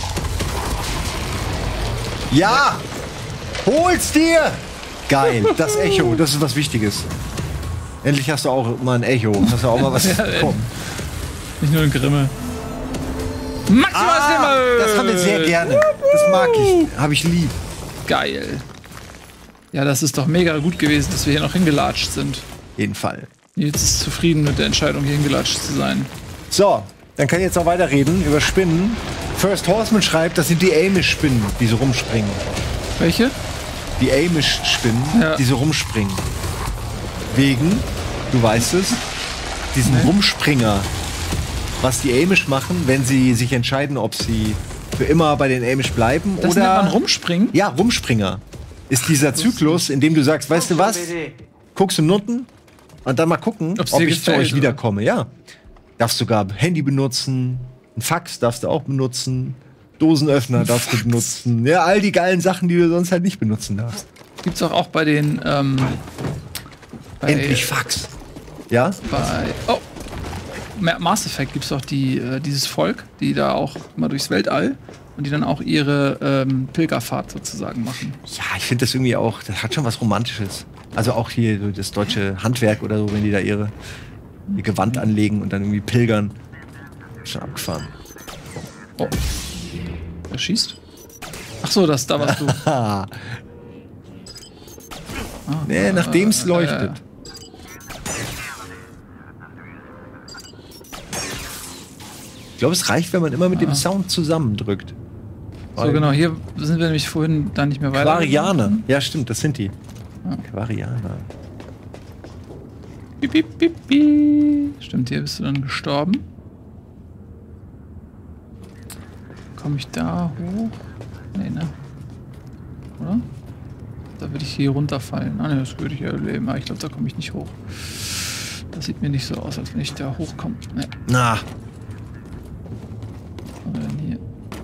Ja! Hol's dir! Geil, das Echo, das ist was Wichtiges. Endlich hast du auch mal ein Echo. Hast du auch mal was bekommen. Nicht nur ein Grimme. Maximal Ah, das haben wir sehr gerne. Das mag ich. Hab ich lieb. Geil. Ja, das ist doch mega gut gewesen, dass wir hier noch hingelatscht sind. Jeden Fall. Jetzt ist zufrieden mit der Entscheidung, hier hingelatscht zu sein. So, dann kann ich jetzt auch weiterreden über Spinnen. First Horseman schreibt, das sind die Amish-Spinnen, die so rumspringen. Welche? Die Amish-Spinnen, Ja. die so rumspringen. Wegen, du weißt es, diesen Nee. Rumspringer. Was die Amish machen, wenn sie sich entscheiden, ob sie für immer bei den Amish bleiben Das oder... nennt man Rumspringen? Ja, Rumspringer. Ist dieser Zyklus, in dem du sagst, weißt du was, guckst du Nutten und dann mal gucken, Ob's ob dir ich zu gefällt, euch wiederkomme. Ja. Darfst sogar Handy benutzen, ein Fax darfst du auch benutzen, Dosenöffner darfst du benutzen. Ja, all die geilen Sachen, die du sonst halt nicht benutzen darfst. Gibt's auch, auch bei den, ähm, bei, Endlich Fax. Ja? bei, oh, Ma- Mass Effect gibt's auch die, äh, dieses Volk, die da auch mal durchs Weltall und die dann auch ihre ähm, Pilgerfahrt sozusagen machen. Ja, ich finde das irgendwie auch, das hat schon was Romantisches. Also auch hier so das deutsche Handwerk oder so, wenn die da ihre, ihr Gewand anlegen und dann irgendwie pilgern. Schon abgefahren. Oh. Wer schießt? Ach so, das, da warst du. Ah. Nee, nachdem es äh, leuchtet. äh. Ich glaube, es reicht, wenn man immer mit dem Sound zusammendrückt. So genau, hier sind wir nämlich vorhin da nicht mehr weiter. Quarianer. Ja, stimmt, das sind die. Quarianer. Piep, piep, piep, piep. Stimmt, hier bist du dann gestorben. Komme ich da hoch? Nee, ne? Oder? Da würde ich hier runterfallen. Ah, ne, das würde ich ja leben. Aber ich glaube, da komme ich nicht hoch. Das sieht mir nicht so aus, als wenn ich da hochkomme. Ne. Na, Oder denn hier?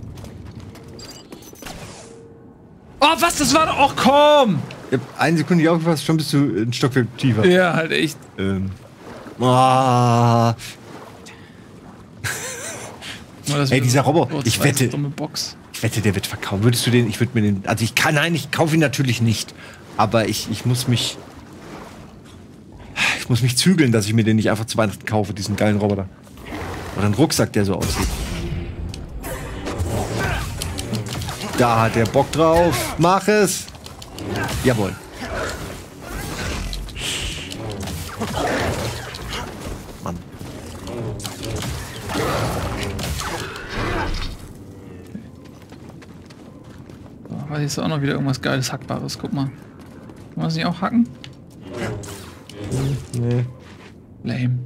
Oh, was? Das war doch. Oh, komm! ich hab eine Sekunde nicht aufgepasst, schon bist du ein Stockwerk tiefer. Ja, halt echt. Ähm. Ah. Nur, dass Ey, wir dieser so- Roboter, oh, ich zwei wette- dumme Box. Ich wette, der wird verkauft. Würdest du den, ich würde mir den, also ich kann, nein, ich kaufe ihn natürlich nicht. Aber ich, ich muss mich, ich muss mich zügeln, dass ich mir den nicht einfach zu Weihnachten kaufe, diesen geilen Roboter. Oder einen Rucksack, der so aussieht. Da hat der Bock drauf. Mach es. Jawohl. Mann. So, aber hier ist auch noch wieder irgendwas Geiles, Hackbares. Guck mal. Kann man das nicht auch hacken? Nee. Lame.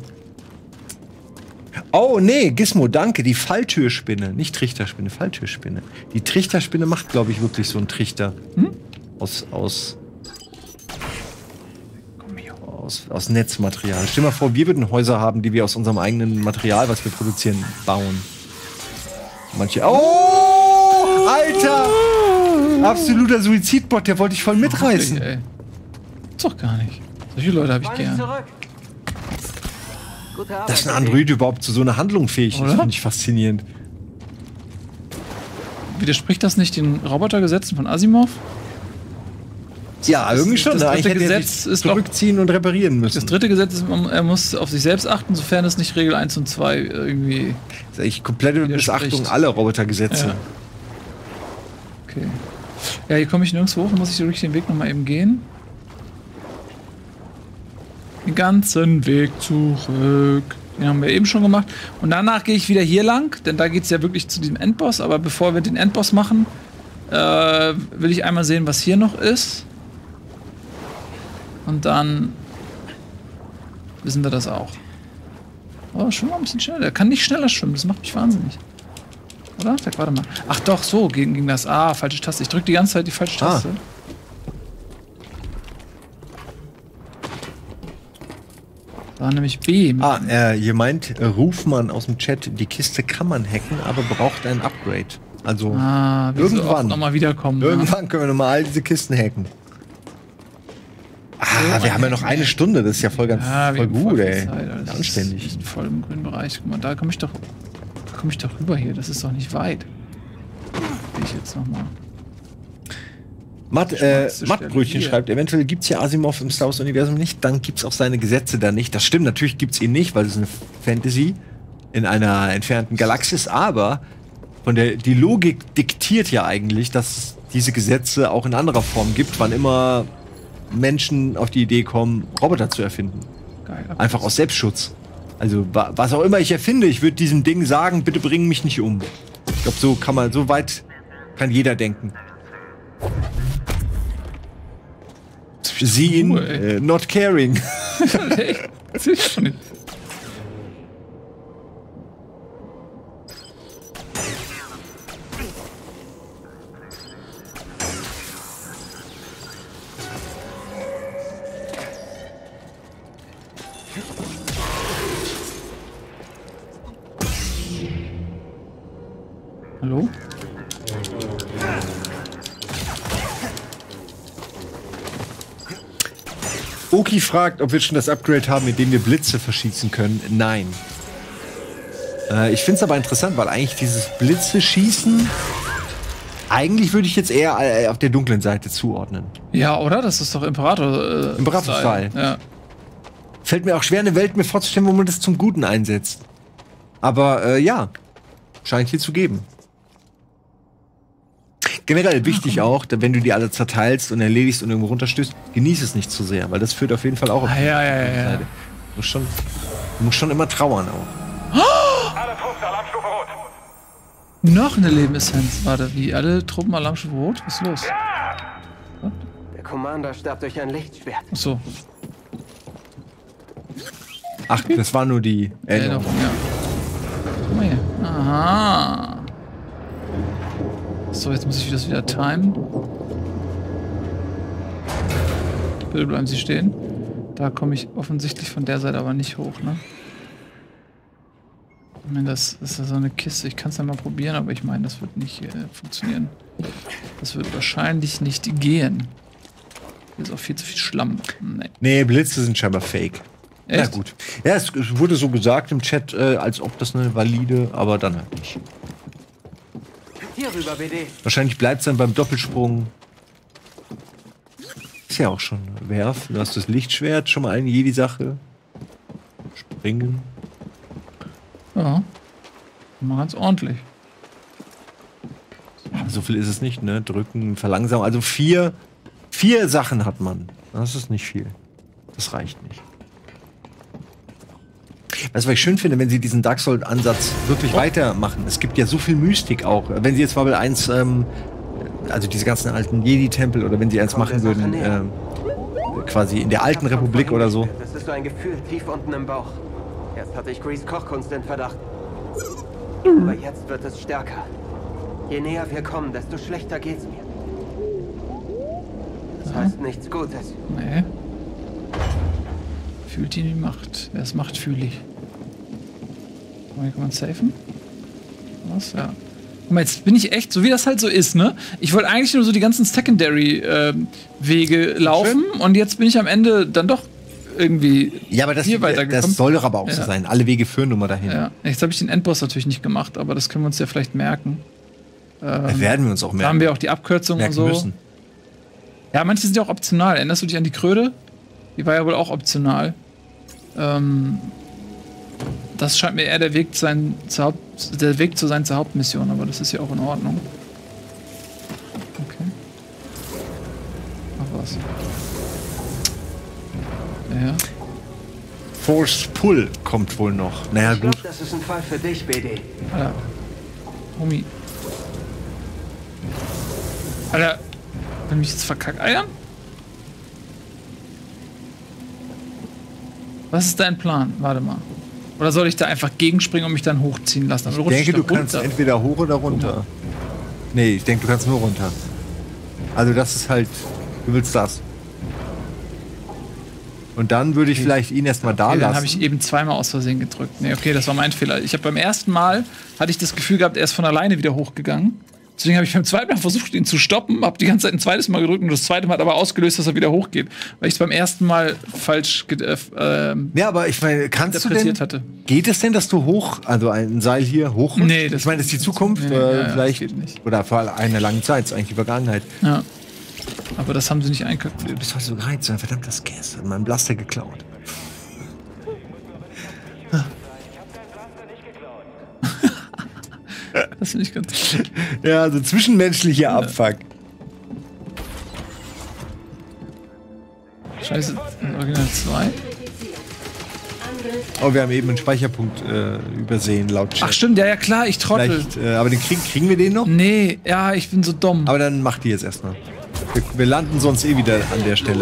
Oh, nee, Gizmo, danke. Die Falltürspinne. Nicht Trichterspinne, Falltürspinne. Die Trichterspinne macht, glaube ich, wirklich so einen Trichter. Hm? Aus, aus, Komm hier. aus, aus Netzmaterial. Stell dir mal vor, wir würden Häuser haben, die wir aus unserem eigenen Material, was wir produzieren, bauen. Manche. Oh! Alter! Absoluter Suizidbot, der wollte ich voll mitreißen. Wirklich, ey. Gibt's doch gar nicht. Solche Leute habe ich Fahr nicht gern. zurück. Gute Arbeit, Dass ein Baby. Android überhaupt zu so einer Handlung fähig ist, Oder? finde ich faszinierend. Widerspricht das nicht den Robotergesetzen von Asimov? Ja, irgendwie schon. das ne? Eigentlich dritte hätte er Gesetz sich ist doch- zurückziehen und reparieren müssen. Das dritte Gesetz ist, man- er muss auf sich selbst achten, sofern es nicht Regel eins und zwei irgendwie. Das ist eigentlich komplette Widerspricht. Missachtung aller Robotergesetze. Ja. Okay. Ja, hier komme ich nirgends hoch, muss ich durch den Weg nochmal eben gehen. Den ganzen Weg zurück. Den haben wir eben schon gemacht. Und danach gehe ich wieder hier lang, denn da geht es ja wirklich zu diesem Endboss. Aber bevor wir den Endboss machen, äh, will ich einmal sehen, was hier noch ist. Und dann wissen wir das auch. Oh, schon mal ein bisschen schneller. Der kann nicht schneller schwimmen, das macht mich wahnsinnig. Oder? Sag, warte mal. Ach doch, so ging, ging das. Ah, falsche Taste. Ich drücke die ganze Zeit die falsche Taste. Ah. War nämlich B. Ah, äh, ihr meint, äh, Rufmann aus dem Chat, die Kiste kann man hacken, aber braucht ein Upgrade. Also ah, irgendwann so nochmal wiederkommen. Irgendwann ja. können wir nochmal all diese Kisten hacken. Ah, so, wir haben ja noch eine Stunde, das ist ja voll ganz ja, voll gut, voll ey. Zeit, anständig. Ist voll im grünen Bereich. Guck mal, da komme ich doch, da komme ich doch rüber hier. Das ist doch nicht weit. Will ich jetzt nochmal. Matt, äh, Mattbrötchen schreibt, eventuell gibt es ja Asimov im Star Wars-Universum nicht, dann gibt es auch seine Gesetze da nicht. Das stimmt, natürlich gibt es ihn nicht, weil es eine Fantasy in einer entfernten Galaxis, aber von der, die Logik diktiert ja eigentlich, dass es diese Gesetze auch in anderer Form gibt, wann immer Menschen auf die Idee kommen, Roboter zu erfinden. Geil, einfach aus Selbstschutz. Also was auch immer ich erfinde, ich würde diesem Ding sagen, bitte bring mich nicht um. Ich glaube, so kann man, so weit kann jeder denken. Sie in cool, äh, not caring. Echt? Nicht. Hallo? Oki fragt, ob wir schon das Upgrade haben, mit dem wir Blitze verschießen können. Nein. Äh, ich finde es aber interessant, weil eigentlich dieses Blitze schießen, eigentlich würde ich jetzt eher äh, auf der dunklen Seite zuordnen. Ja, oder? Das ist doch Imperator. Äh, Imperator-Style. Ja. Fällt mir auch schwer, eine Welt mir vorzustellen, wo man das zum Guten einsetzt. Aber äh, ja, scheint hier zu geben. Generell wichtig auch, wenn du die alle zerteilst und erledigst und irgendwo runterstößt, genieß es nicht zu sehr, weil das führt auf jeden Fall auch auf die ah, ja, ja, ja. Seite. Du musst schon, du musst schon immer trauern auch. Oh! Alle Truppen Alarmstufe Rot. Noch eine Lebensessenz. Warte, wie? Alle Truppen Alarmstufe Rot? Was ist los? Ja. Der Commander starb durch ein Lichtschwert. Ach so. Ach, das war nur die Erinnerung. Ja. Guck mal hier. Aha. So, jetzt muss ich das wieder timen. Bitte bleiben Sie stehen. Da komme ich offensichtlich von der Seite aber nicht hoch, ne? Ich meine, das, das ist ja so eine Kiste. Ich kann es ja mal probieren, aber ich meine, das wird nicht äh, funktionieren. Das wird wahrscheinlich nicht gehen. Hier ist auch viel zu viel Schlamm. Nee, nee Blitze sind scheinbar fake. Echt? Na gut. Ja, es wurde so gesagt im Chat, äh, als ob das eine valide, aber dann halt nicht. Hier rüber, B D. Wahrscheinlich bleibt es dann beim Doppelsprung. Ist ja auch schon Werf. Du hast das Lichtschwert, schon mal eine Jedi-Sache. Springen. Ja. Mal ganz ordentlich. So viel ist es nicht, ne? Drücken, verlangsamen. Also vier, vier Sachen hat man. Das ist nicht viel. Das reicht nicht. Weißt du, was ich schön finde, wenn sie diesen Dark Souls-Ansatz wirklich oh. weitermachen. Es gibt ja so viel Mystik auch. Wenn sie jetzt Fabel eins, ähm, also diese ganzen alten Jedi-Tempel, oder wenn sie eins machen würden, ähm, quasi in der alten Republik oder so. Das ist so ein Gefühl tief unten im Bauch. Erst hatte ich Grease Kochkunst in Verdacht. Aber jetzt wird es stärker. Je näher wir kommen, desto schlechter geht's mir. Das ja. heißt nichts Gutes. Nee. Fühlt ihn die Macht. Wer es macht, fühle ich. Kann man safen? Was? Ja. Guck mal, jetzt bin ich echt, so wie das halt so ist, ne? Ich wollte eigentlich nur so die ganzen Secondary-Wege äh, laufen Schön. Und jetzt bin ich am Ende dann doch irgendwie ja, aber das, hier weitergekommen. Das soll doch aber auch ja. so sein. Alle Wege führen nun mal dahin. Ja. Jetzt habe ich den Endboss natürlich nicht gemacht, aber das können wir uns ja vielleicht merken. Ähm, werden wir uns auch merken. Da haben wir auch die Abkürzungen und so. Müssen. Ja, manche sind ja auch optional. Erinnerst du dich an die Kröte? Die war ja wohl auch optional. Ähm, das scheint mir eher der Weg, sein, zur Haupt, der Weg zu sein zur Hauptmission, aber das ist ja auch in Ordnung. Okay. Ach was. Ja. Force Pull kommt wohl noch. Naja, ich gut. glaub, das ist ein Fall für dich, B D. Alter. Homie. Alter. Will mich jetzt verkackeiern? Was ist dein Plan? Warte mal. Oder soll ich da einfach gegenspringen und mich dann hochziehen lassen? Ich denke, du kannst entweder hoch oder runter. Nee, ich denke, du kannst nur runter. Also das ist halt, du willst das. Und dann würde ich vielleicht ihn erstmal da okay, lassen. Dann habe ich eben zweimal aus Versehen gedrückt. Nee, okay, das war mein Fehler. Ich habe beim ersten Mal, hatte ich das Gefühl gehabt, er ist von alleine wieder hochgegangen. Deswegen habe ich beim zweiten Mal versucht, ihn zu stoppen, habe die ganze Zeit ein zweites Mal gedrückt und das zweite Mal hat aber ausgelöst, dass er wieder hochgeht. Weil ich es beim ersten Mal falsch äh, ja, aber ich meine, kannst du denn, hatte. Geht es denn, dass du hoch, also ein Seil hier hoch? Nee, das ich meine, das ist die Zukunft, nee, oder ja, ja, vielleicht, das geht nicht. Oder vor einer langen Zeit, ist eigentlich die Vergangenheit. Ja. Aber das haben sie nicht einkalkuliert. Du bist heute so gereizt, so ein verdammtes Gas hat meinen Blaster geklaut. Das finde ich ganz gut. Ja, so zwischenmenschlicher Abfuck. Scheiße, Original zwei. Oh, wir haben eben einen Speicherpunkt äh, übersehen, laut Chat. Ach stimmt, ja, ja klar, ich trottel. Äh, aber den kriegen, kriegen wir den noch? Nee, ja, ich bin so dumm. Aber dann mach die jetzt erstmal. Wir, wir landen sonst eh wieder an der Stelle.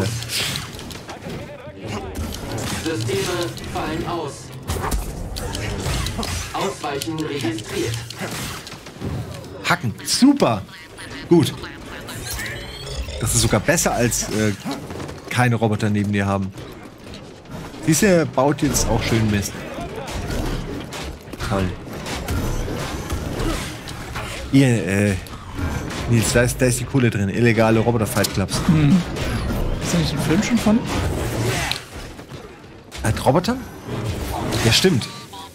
Systeme fallen aus. Ausweichen registriert. Hacken, super. Gut. Das ist sogar besser als äh, keine Roboter neben dir haben. Dieser baut jetzt auch schön Mist. Toll. Ihr, äh, Nils, da ist, da ist die Kohle drin. Illegale Roboter-Fight-Clubs. Hm. Ist da nicht ein Film schon von? Ein Roboter? Ja, stimmt.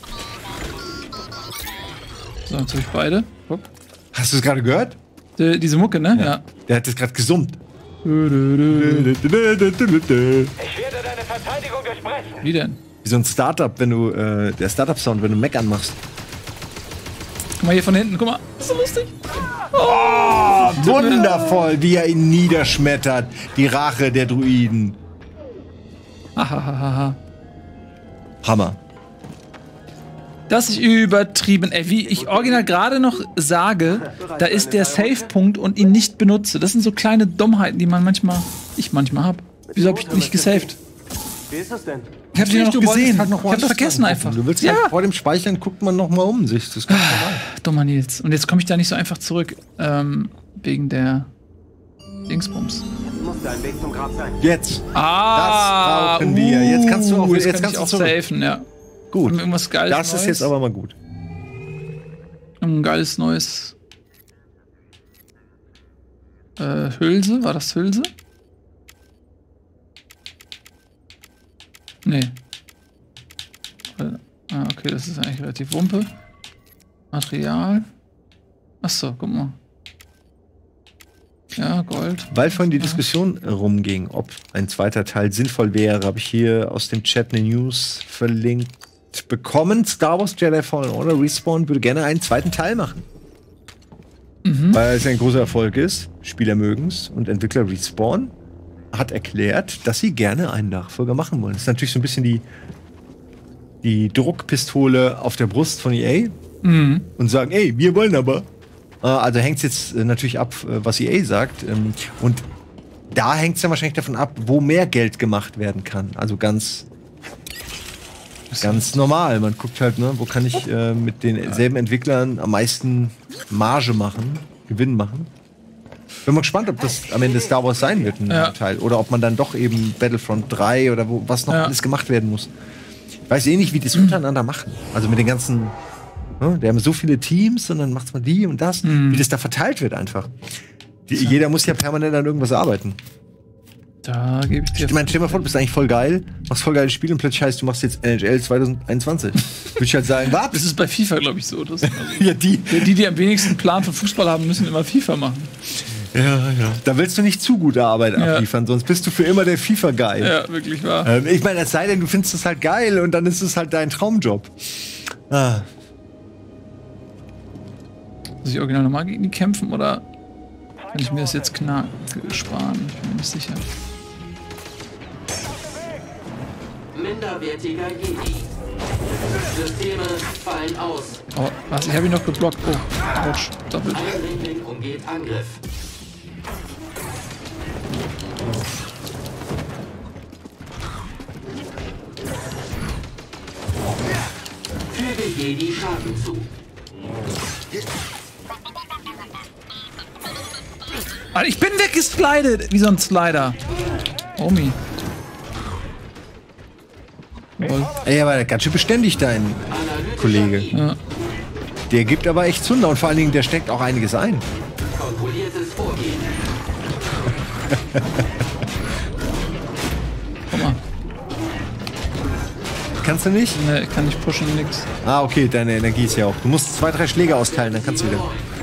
So, jetzt habe ich beide. Guck. Hast du es gerade gehört? Die, diese Mucke, ne? Ja. Ja. Der hat das gerade gesummt. Ich werde deine Verteidigung durchbrechen. Wie denn? Wie so ein Startup, wenn du, äh, der Startup-Sound, wenn du Mac anmachst. Guck mal hier von hinten, guck mal. Das ist so lustig. Oh, wundervoll, wie er ihn niederschmettert. Die Rache der Druiden. Ahahaha. Hammer. Das ist übertrieben. Ey, wie ich original gerade noch sage, da ist der Save-Punkt und ihn nicht benutze. Das sind so kleine Dummheiten, die man manchmal, ich manchmal hab. Wieso hab ich nicht gesaved? Wie ist das denn? Ich hab die noch Du gesehen. wolltest halt noch ich hab's woanders vergessen angucken. einfach. Du willst ja. halt vor dem Speichern, guckt man noch mal um sich. Das ist ganz normal. Dummer Nils. Und jetzt komme ich da nicht so einfach zurück. Ähm, wegen der Dingsbums. Es muss da ein Weg zum Grab sein. Jetzt. Ah, das brauchen wir. Jetzt kannst du auch, uh, jetzt jetzt kann kannst ich du auch zurück. safen, ja. Gut. Irgendwas Geiles Das ist Neues. jetzt aber mal gut. Ein geiles neues äh, Hülse. War das Hülse? Nee. Äh, ah, okay, das ist eigentlich relativ Wumpe. Material. Achso, guck mal. Ja, Gold. Weil vorhin die Diskussion rumging, ob ein zweiter Teil sinnvoll wäre, habe ich hier aus dem Chat eine News verlinkt bekommen. Star Wars Jedi Fallen Order Respawn würde gerne einen zweiten Teil machen. Mhm. Weil es ein großer Erfolg ist. Spieler mögen's. Und Entwickler Respawn hat erklärt, dass sie gerne einen Nachfolger machen wollen. Das ist natürlich so ein bisschen die, die Druckpistole auf der Brust von E A. Mhm. Und sagen, ey, wir wollen aber. Also hängt es jetzt natürlich ab, was E A sagt. Und da hängt es dann wahrscheinlich davon ab, wo mehr Geld gemacht werden kann. Also ganz, ganz normal. Man guckt halt, ne, wo kann ich äh, mit denselben Entwicklern am meisten Marge machen, Gewinn machen. Bin mal gespannt, ob das am Ende Star Wars sein wird, ein ja. Teil. Oder ob man dann doch eben Battlefront drei oder wo, was noch ja. alles gemacht werden muss. Ich weiß eh nicht, wie die das untereinander machen. Also mit den ganzen... Die haben so viele Teams und dann macht man die und das, mhm. wie das da verteilt wird einfach. Die, ja. Jeder muss ja permanent an irgendwas arbeiten. Da gebe ich dir. Ich meine, stell dir mal vor, du bist eigentlich voll geil, machst voll geiles Spiel und plötzlich heißt, du machst jetzt N H L zwanzig einundzwanzig. Würde ich halt sagen, was? Das ist bei FIFA, glaube ich, so. Das, also ja, die. die, die am wenigsten Plan von Fußball haben, müssen immer FIFA machen. Ja, ja. Da willst du nicht zu gute Arbeit ja. abliefern, sonst bist du für immer der FIFA-Guy. Ja, wirklich wahr. Ähm, ich meine, es sei denn, du findest es halt geil und dann ist es halt dein Traumjob. Ah. Muss ich original nochmal gegen die kämpfen oder kann ich mir das jetzt knack sparen? Ich bin mir nicht sicher. Minderwertiger Jedi. Systeme fallen aus. Oh, was? Ich habe ihn noch geblockt. Oh, Autsch, doppelt. Eindringling umgeht Angriff. Jedi Schaden zu. Alter, ich bin weggeslidet, wie so ein Slider. Omi. Lol. Ey, aber ganz schön beständig, dein Kollege. Ja. Der gibt aber echt Zunder und vor allen Dingen, der steckt auch einiges ein. Kontrolliertes Vorgehen. Guck mal. Kannst du nicht? Ne, ich kann nicht pushen, nix. Ah, okay, deine Energie ist ja auch. Du musst zwei, drei Schläge austeilen, dann kannst du wieder.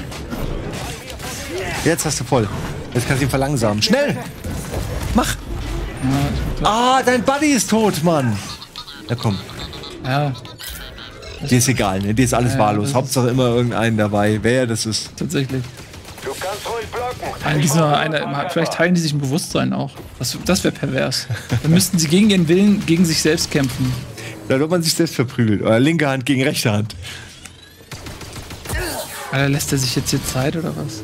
Jetzt hast du voll. Jetzt kannst du ihn verlangsamen. Schnell! Mach! Ah, dein Buddy ist tot, Mann! Na komm, Ja, dir ist egal, ne? Dir ist alles Ja, wahllos. das Hauptsache immer irgendeinen dabei, wer das ist. tatsächlich. Du kannst ruhig blocken. Teilen die so eine, vielleicht teilen die sich ein Bewusstsein auch. Das, das wäre pervers. Dann müssten sie gegen ihren Willen, gegen sich selbst kämpfen. Da wird man sich selbst verprügelt. Oder linke Hand gegen rechte Hand. Alter, lässt er sich jetzt hier Zeit oder was?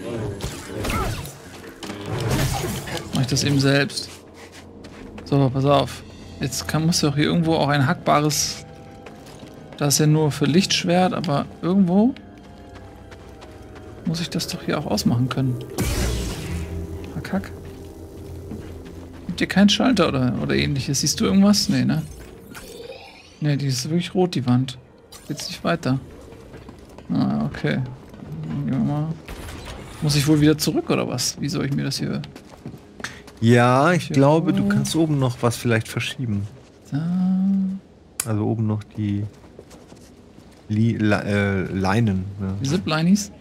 Mach ich das eben selbst. So, pass auf. Jetzt kann, muss doch hier irgendwo auch ein hackbares... Das ist ja nur für Lichtschwert, aber irgendwo muss ich das doch hier auch ausmachen können. Hack, hack. Gibt hier keinen Schalter oder, oder ähnliches? Siehst du irgendwas? Nee, ne? Ne, die ist wirklich rot, die Wand. Geht's nicht weiter. Ah, okay. Dann gehen wir mal. Muss ich wohl wieder zurück oder was? Wie soll ich mir das hier... Ja, ich glaube, du kannst oben noch was vielleicht verschieben. Da. Also oben noch die Li Le äh, Leinen. Ja. Die Ziplinis?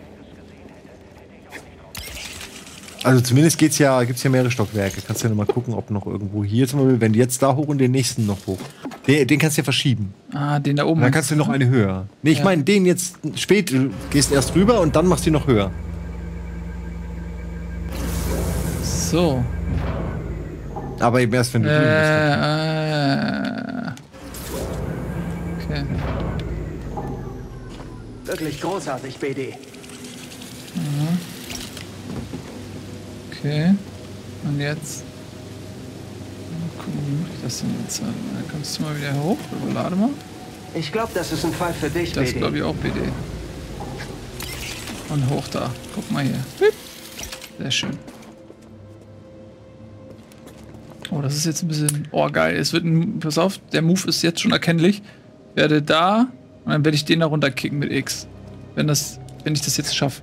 Also zumindest geht's ja, gibt's ja mehrere Stockwerke. Kannst ja noch mal gucken, ob noch irgendwo hier zum Beispiel, wenn du jetzt da hoch und den nächsten noch hoch. Den, den kannst du ja verschieben. Ah, den da oben. Dann kannst du noch eine höher. Nee, ich Ja. meine, den jetzt spät, du gehst erst rüber und dann machst du ihn noch höher. So. Aber eben erst, wenn du drüben Äh, äh. Okay. Wirklich großartig, B D. Okay. Und jetzt. Mal gucken, wie mache ich das denn jetzt? Dann kommst du mal wieder hoch. Lade mal. Ich glaube, das ist ein Fall für dich, Das B D. glaube ich auch B D. Und hoch da. Guck mal hier. Sehr schön. Oh, das ist jetzt ein bisschen... Oh, geil. Es wird ein... Pass auf, der Move ist jetzt schon erkennlich. Ich werde da und dann werde ich den da runterkicken mit X. Wenn das... Wenn ich das jetzt schaffe.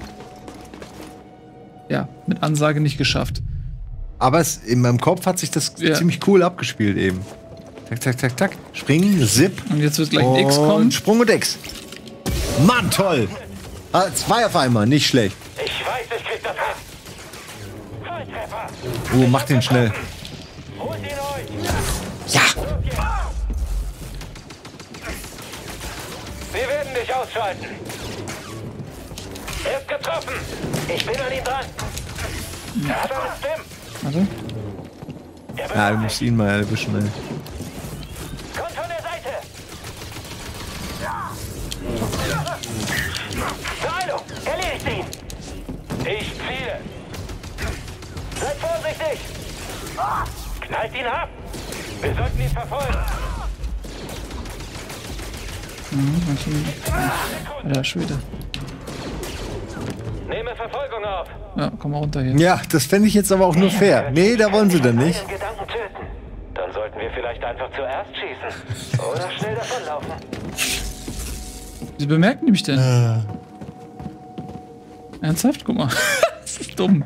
Ja, mit Ansage nicht geschafft. Aber es, in meinem Kopf hat sich das Ja. ziemlich cool abgespielt eben. Tack, tack, tack, tack. Springen, Zip. Und jetzt wird gleich ein X kommen. Und Sprung und X. Mann, toll. Ah, zwei auf einmal, nicht schlecht. Ich weiß, ich krieg das hin. Volltreffer. Oh, mach den schnell. Holt ihn euch. Ja. Wir werden dich ausschalten. Er ist getroffen. Ich bin an ihm dran. Er hat alles Stim. Warte. Er Ja, du bewegt musst ihn mal erwischen, ey. sich. Kommt von der Seite. Beeilung. Erledigt ihn. Ich ziele. Seid vorsichtig. Knallt ihn ab. Wir sollten ihn verfolgen. Mhm, manche- Alter Schwede. Nehme Verfolgung auf. Ja, komm mal runter hier. Ja, das fände ich jetzt aber auch nur fair. Nee, da wollen sie dann nicht. Einen Gedanken töten. Dann sollten wir vielleicht einfach zuerst schießen. Oder schnell davonlaufen. Wieso bemerken die mich denn? Äh. Ernsthaft? Guck mal. Das ist dumm.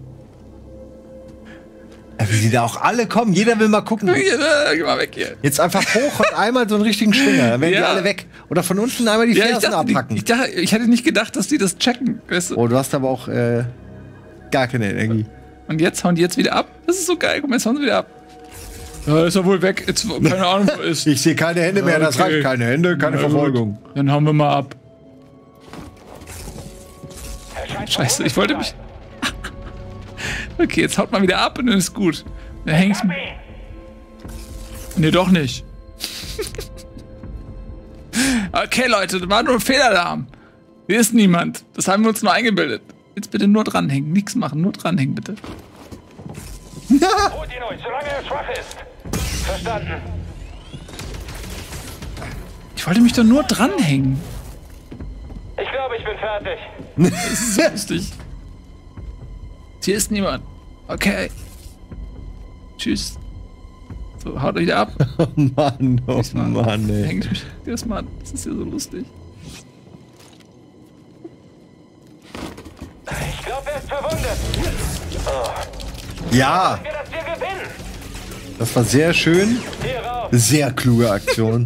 Ja, wie die da auch alle kommen. Jeder will mal gucken. Geh mal weg hier. Jetzt einfach hoch und einmal so einen richtigen Schwinger. Dann werden die Ja. alle weg. Oder von unten einmal die Ja, ich, Fersen dachte, die, abhacken. ich, dachte, ich hätte nicht gedacht, dass die das checken. Weißt du? Oh, du hast aber auch äh, gar keine Energie. Und jetzt hauen die jetzt wieder ab. Das ist so geil. Guck mal, jetzt hauen sie wieder ab. Ja, ist er wohl weg. Jetzt, keine Ahnung, wo er ist. Ich sehe keine Hände mehr. Das Okay. reicht. Keine Hände, keine Na gut. Verfolgung. Dann hauen wir mal ab. Scheiße, ich wollte mich... Okay, jetzt haut mal wieder ab und dann ist gut. Dann hängt's... Nee, doch nicht. Okay, Leute, das war nur ein Fehlalarm. Hier ist niemand. Das haben wir uns nur eingebildet. Jetzt bitte nur dranhängen. Nichts machen, nur dranhängen, bitte. Holt ihn euch, solange er schwach ist. Verstanden. Ich wollte mich doch nur dranhängen. Ich glaube, ich bin fertig. Das ist so lustig. Hier ist niemand. Okay. Tschüss. So, haut wieder ab. Oh Mann, oh Diesmal Mann, ey. Häng ich mich erstmal an. Das ist ja so lustig. Ich glaube, er ist verwundet. Ja, Wir das hier gewinnen. das war sehr schön. Hier raus. Sehr kluge Aktion.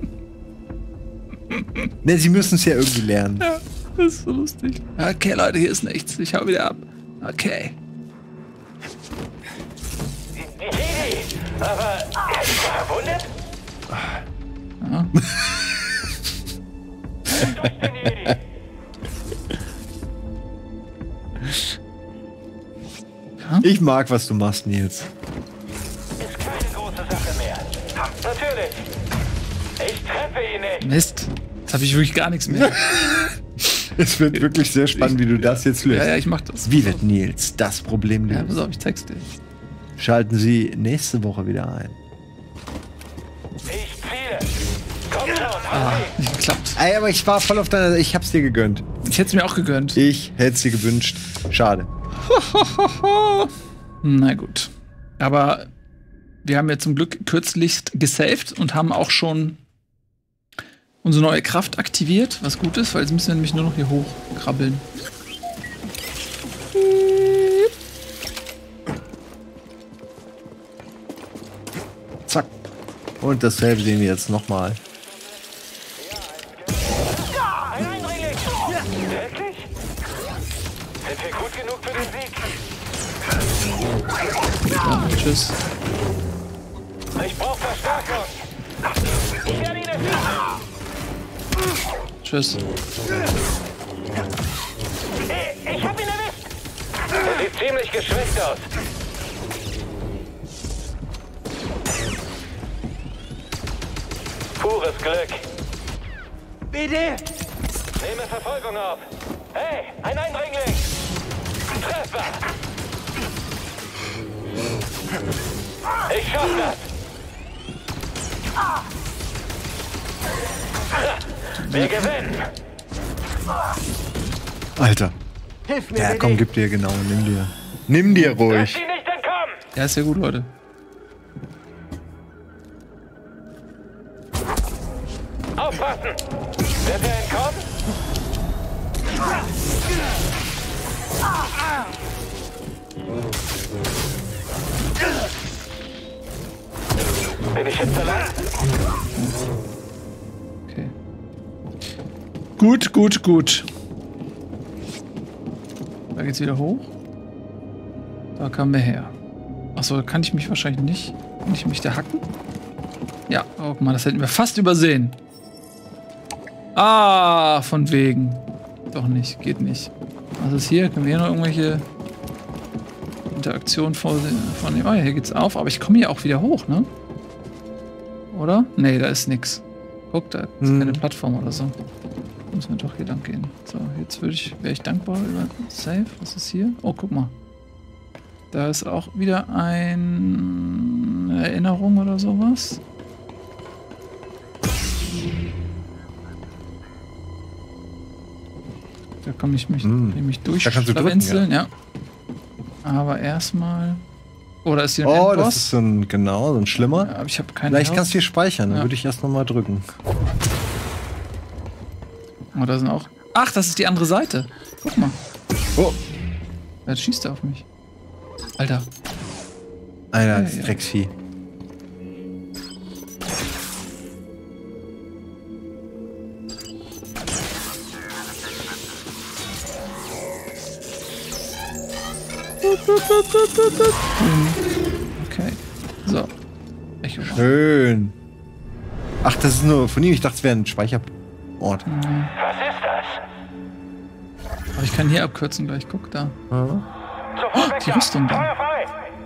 Ne, sie müssen es ja irgendwie lernen. Ja, das ist so lustig. Okay, Leute, hier ist nichts. Ich hau wieder ab. Okay. Jedi, aber er ist verwundet? Ja. Durch den Jedi. Ich mag, was du machst, Nils. Ist keine große Sache mehr. Natürlich. Ich treffe ihn nicht. Mist. Jetzt habe ich wirklich gar nichts mehr. Es wird wirklich sehr spannend, wie du das jetzt löst. Ja, ja, ich mach das. Wie wird Nils das Problem Ja, lösen? pass auf, ich zeig's dir. Schalten Sie nächste Woche wieder ein. Ich ziehe. Komm schon, Ah, hau nicht geklappt. Ey, aber ich war voll auf deiner Seite. Ich hab's dir gegönnt. Ich hätte es mir auch gegönnt. Ich hätte es dir gewünscht. Schade. Na gut. Aber wir haben ja zum Glück kürzlichst gesaved und haben auch schon unsere neue Kraft aktiviert, was gut ist, weil jetzt müssen wir nämlich nur noch hier hochkrabbeln. Zack. Und dasselbe sehen wir jetzt nochmal. Ein Eindringling! Wirklich? Sind wir gut genug für den Sieg? Ja, tschüss. Ich brauche Verstärkung. Ich werde ihn erschießen. Tschüss. Ich, ich hab ihn erwischt. Er sieht ziemlich geschwächt aus. Pures Glück. Bitte! Nehme Verfolgung auf. Hey, ein Eindringling! Treffer! Ich schaff das! Wir gewinnen! Alter. Hilf mir, Ja, bitte! komm, gib dir genau. Nimm dir. Nimm dir Lass ruhig. ihn nicht entkommen! Ja, ist ja gut, Leute. Aufpassen! Wird er entkommen? Bin ich jetzt allein? Okay. Gut, gut, gut. Da geht's wieder hoch. Da kamen wir her. Achso, kann ich mich wahrscheinlich nicht. Kann ich mich da hacken? Ja, oh, guck mal, das hätten wir fast übersehen. Ah, von wegen. Doch nicht, geht nicht. Was ist hier? Können wir hier noch irgendwelche Interaktionen vornehmen? Oh ja, hier geht's auf, aber ich komme hier auch wieder hoch, ne? Oder? Nee, da ist nix. Guck, da ist Hm. keine Plattform oder so. Müssen wir doch hier lang gehen. So, jetzt würde ich, wäre ich dankbar über Save. Was ist hier? Oh, guck mal. Da ist auch wieder eine Erinnerung oder sowas. Da kann ich mich Hm. nämlich Da kannst du drücken, durchschlawenzeln, ja. Aber erstmal. Oh, da ist hier ein Oh, Endboss. das ist so ein, genau, so ein schlimmer. Ja, aber ich habe keine Vielleicht Health. kannst du hier speichern, dann Ja. würde ich erst nochmal drücken. Oh, da sind auch. Ach, das ist die andere Seite. Guck mal. Oh, Jetzt schießt er auf mich. Alter. Alter, Ja, das ja. Drecksvieh. Okay. So. Echo. Schön. Ach, das ist nur von ihm. Ich dachte, es wäre ein Speicherort. Was ist das? Aber ich kann hier abkürzen gleich. Guck da. Sofort weg die da. Rüstung da. Feuer frei!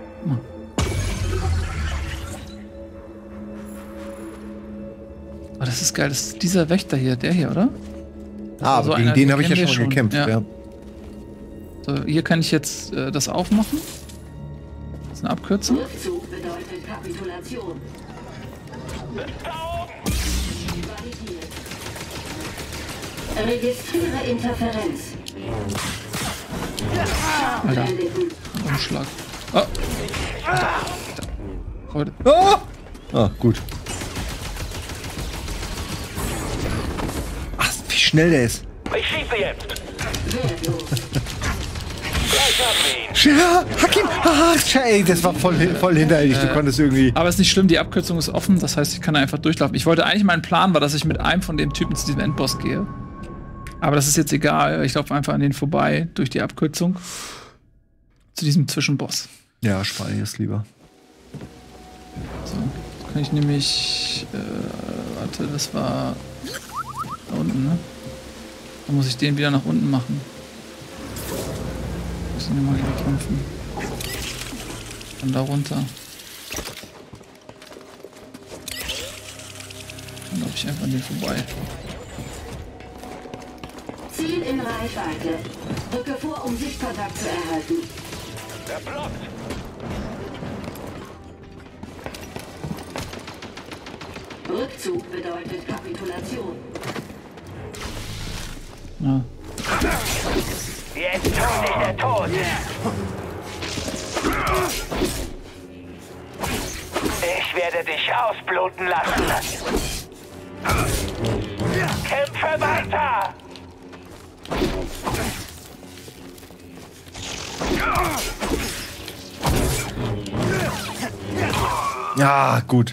Oh, das ist geil. Das ist dieser Wächter hier. Der hier, oder? Ah, so aber gegen einer, den den habe ich ja kennen schon wir mal schon. gekämpft. Ja. Ja. So, hier kann ich jetzt äh, das aufmachen. Das ist eine Abkürzung. Rückzug bedeutet Kapitulation. Da oben! Registriere Interferenz. Alter. Umschlag. Oh. Leute. Ah! Ah, gut. Ach, wie schnell der ist. Ich schieße jetzt. Ja, Hakim! Ah, ey, das war voll, voll hinterhältig. Du konntest irgendwie. Aber ist nicht schlimm, die Abkürzung ist offen, das heißt, ich kann da einfach durchlaufen. Ich wollte eigentlich, mein Plan war, dass ich mit einem von dem Typen zu diesem Endboss gehe. Aber das ist jetzt egal. Ich laufe einfach an denen vorbei, durch die Abkürzung. Zu diesem Zwischenboss. Ja, spare ich es lieber. So, jetzt kann ich nämlich. Äh, warte, das war. Da unten, ne? Dann muss ich den wieder nach unten machen. Müssen wir mal wieder kämpfen. Dann da runter. Dann laufe ich einfach an den vorbei. Ziel in Reichweite. Drücke vor, um Sichtkontakt zu erhalten. Er blockt. Rückzug bedeutet Kapitulation. Ja. Jetzt tut dich der Tod. Ich werde dich ausbluten lassen. Kämpfe weiter! Ja, gut.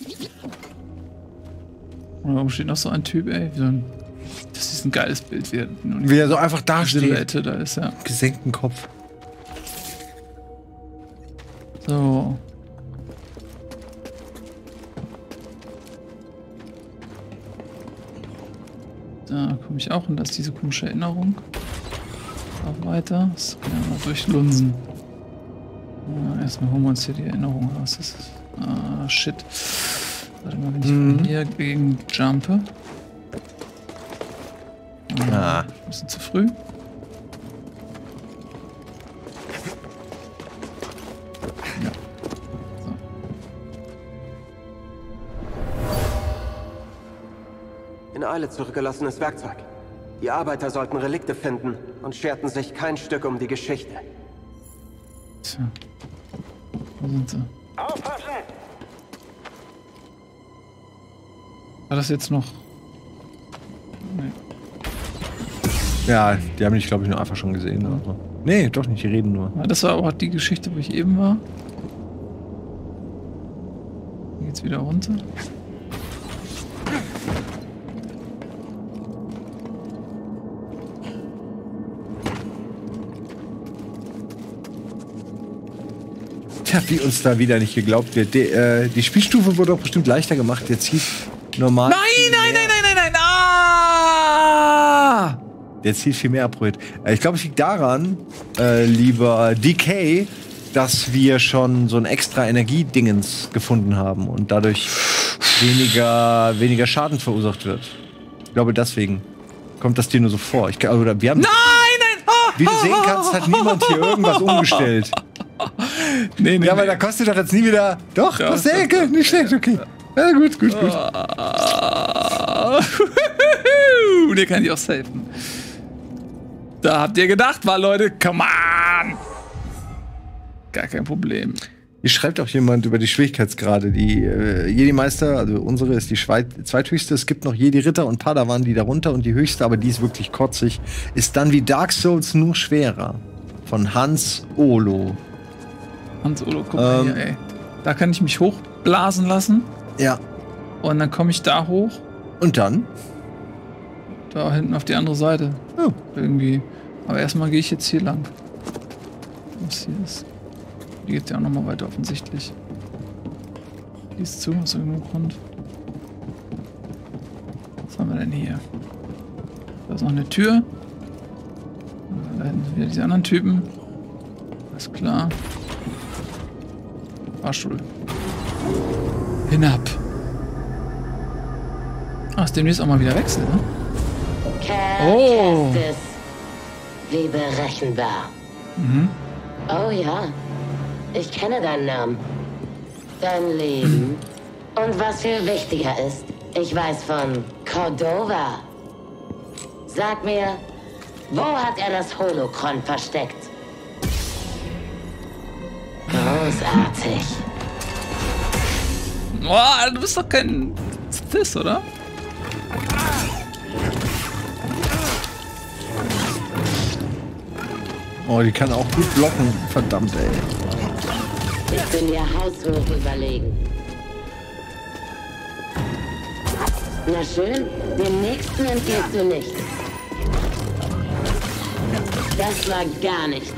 Und warum steht noch so ein Typ, ey? Wie so ein, das ist ein geiles Bild. Wie, Wie er so einfach da steht. Silhouette da ist, ja. Gesenkten Kopf. So. Da komme ich auch und da ist diese komische Erinnerung. Auch weiter. Das kann ja mal durchlunsen. Ja, erstmal holen wir uns hier die Erinnerung raus. Das ist, ah, shit. Warte mal, wenn ich Mhm. von hier gegen jumpe. Ah. Ein bisschen zu früh. Ja. So. In Eile zurückgelassenes Werkzeug. Die Arbeiter sollten Relikte finden und scherten sich kein Stück um die Geschichte. Tja. Wo sind sie? Aufpassen! War das jetzt noch? Nee. Ja, die haben dich, glaube ich, nur einfach schon gesehen. Oder? Nee, doch nicht, die reden nur. Ja, das war auch die Geschichte, wo ich eben war. Hier geht's wieder runter. Tja, wie uns da wieder nicht geglaubt wird. Die, äh, die Spielstufe wurde doch bestimmt leichter gemacht. Jetzt hieß normal. Nein, nein, nein, nein, nein, nein! Ah! Jetzt hieß viel mehr Projekt. Äh, ich glaube, es liegt daran, äh, lieber D K, dass wir schon so ein extra Energiedingens gefunden haben und dadurch weniger, weniger Schaden verursacht wird. Ich glaube, deswegen kommt das dir nur so vor. Ich, oder wir haben, Nein, nein! Ah! wie du sehen kannst, hat niemand hier irgendwas umgestellt. Nee, nee, Ja, aber nee. da kostet doch jetzt nie wieder. Doch, Ja, aus der doch, Ecke, nicht schlecht, okay. Ja, gut, gut, gut. Ah. Den kann ich auch safen. Da habt ihr gedacht, war Leute, come on! Gar kein Problem. Hier schreibt auch jemand über die Schwierigkeitsgrade. Die äh, Jedi-Meister, also unsere ist die Schweit zweithöchste. Es gibt noch Jedi-Ritter und Padawan, die darunter und die höchste, aber die ist wirklich kotzig. Ist dann wie Dark Souls nur schwerer. Von Hans Olo. Hans Olo, guck mal Ähm. hier, ey. Da kann ich mich hochblasen lassen Ja. und dann komme ich da hoch, Und dann? da hinten auf die andere Seite. Oh. Irgendwie. Aber erstmal gehe ich jetzt hier lang. Was hier ist. Die geht ja auch noch mal weiter offensichtlich. Die ist zu, aus irgendeinem Grund. Was haben wir denn hier? Da ist noch eine Tür. Da hinten sind wieder diese anderen Typen. Alles klar. Fahrstuhl. Hinab. Ach, ist demnächst auch mal wieder wechseln, ne? Oh. Kestis. Wie berechenbar. Mhm. Oh ja, ich kenne deinen Namen. Dein Leben. Und was viel wichtiger ist, ich weiß von Cordova. Sag mir, wo hat er das Holocron versteckt? Großartig. Boah, du bist doch kein Sith, oder? Oh, die kann auch gut blocken. Verdammt, ey. Ich bin dir haushoch überlegen. Na schön, dem nächsten entgehst du nicht. Das war gar nichts.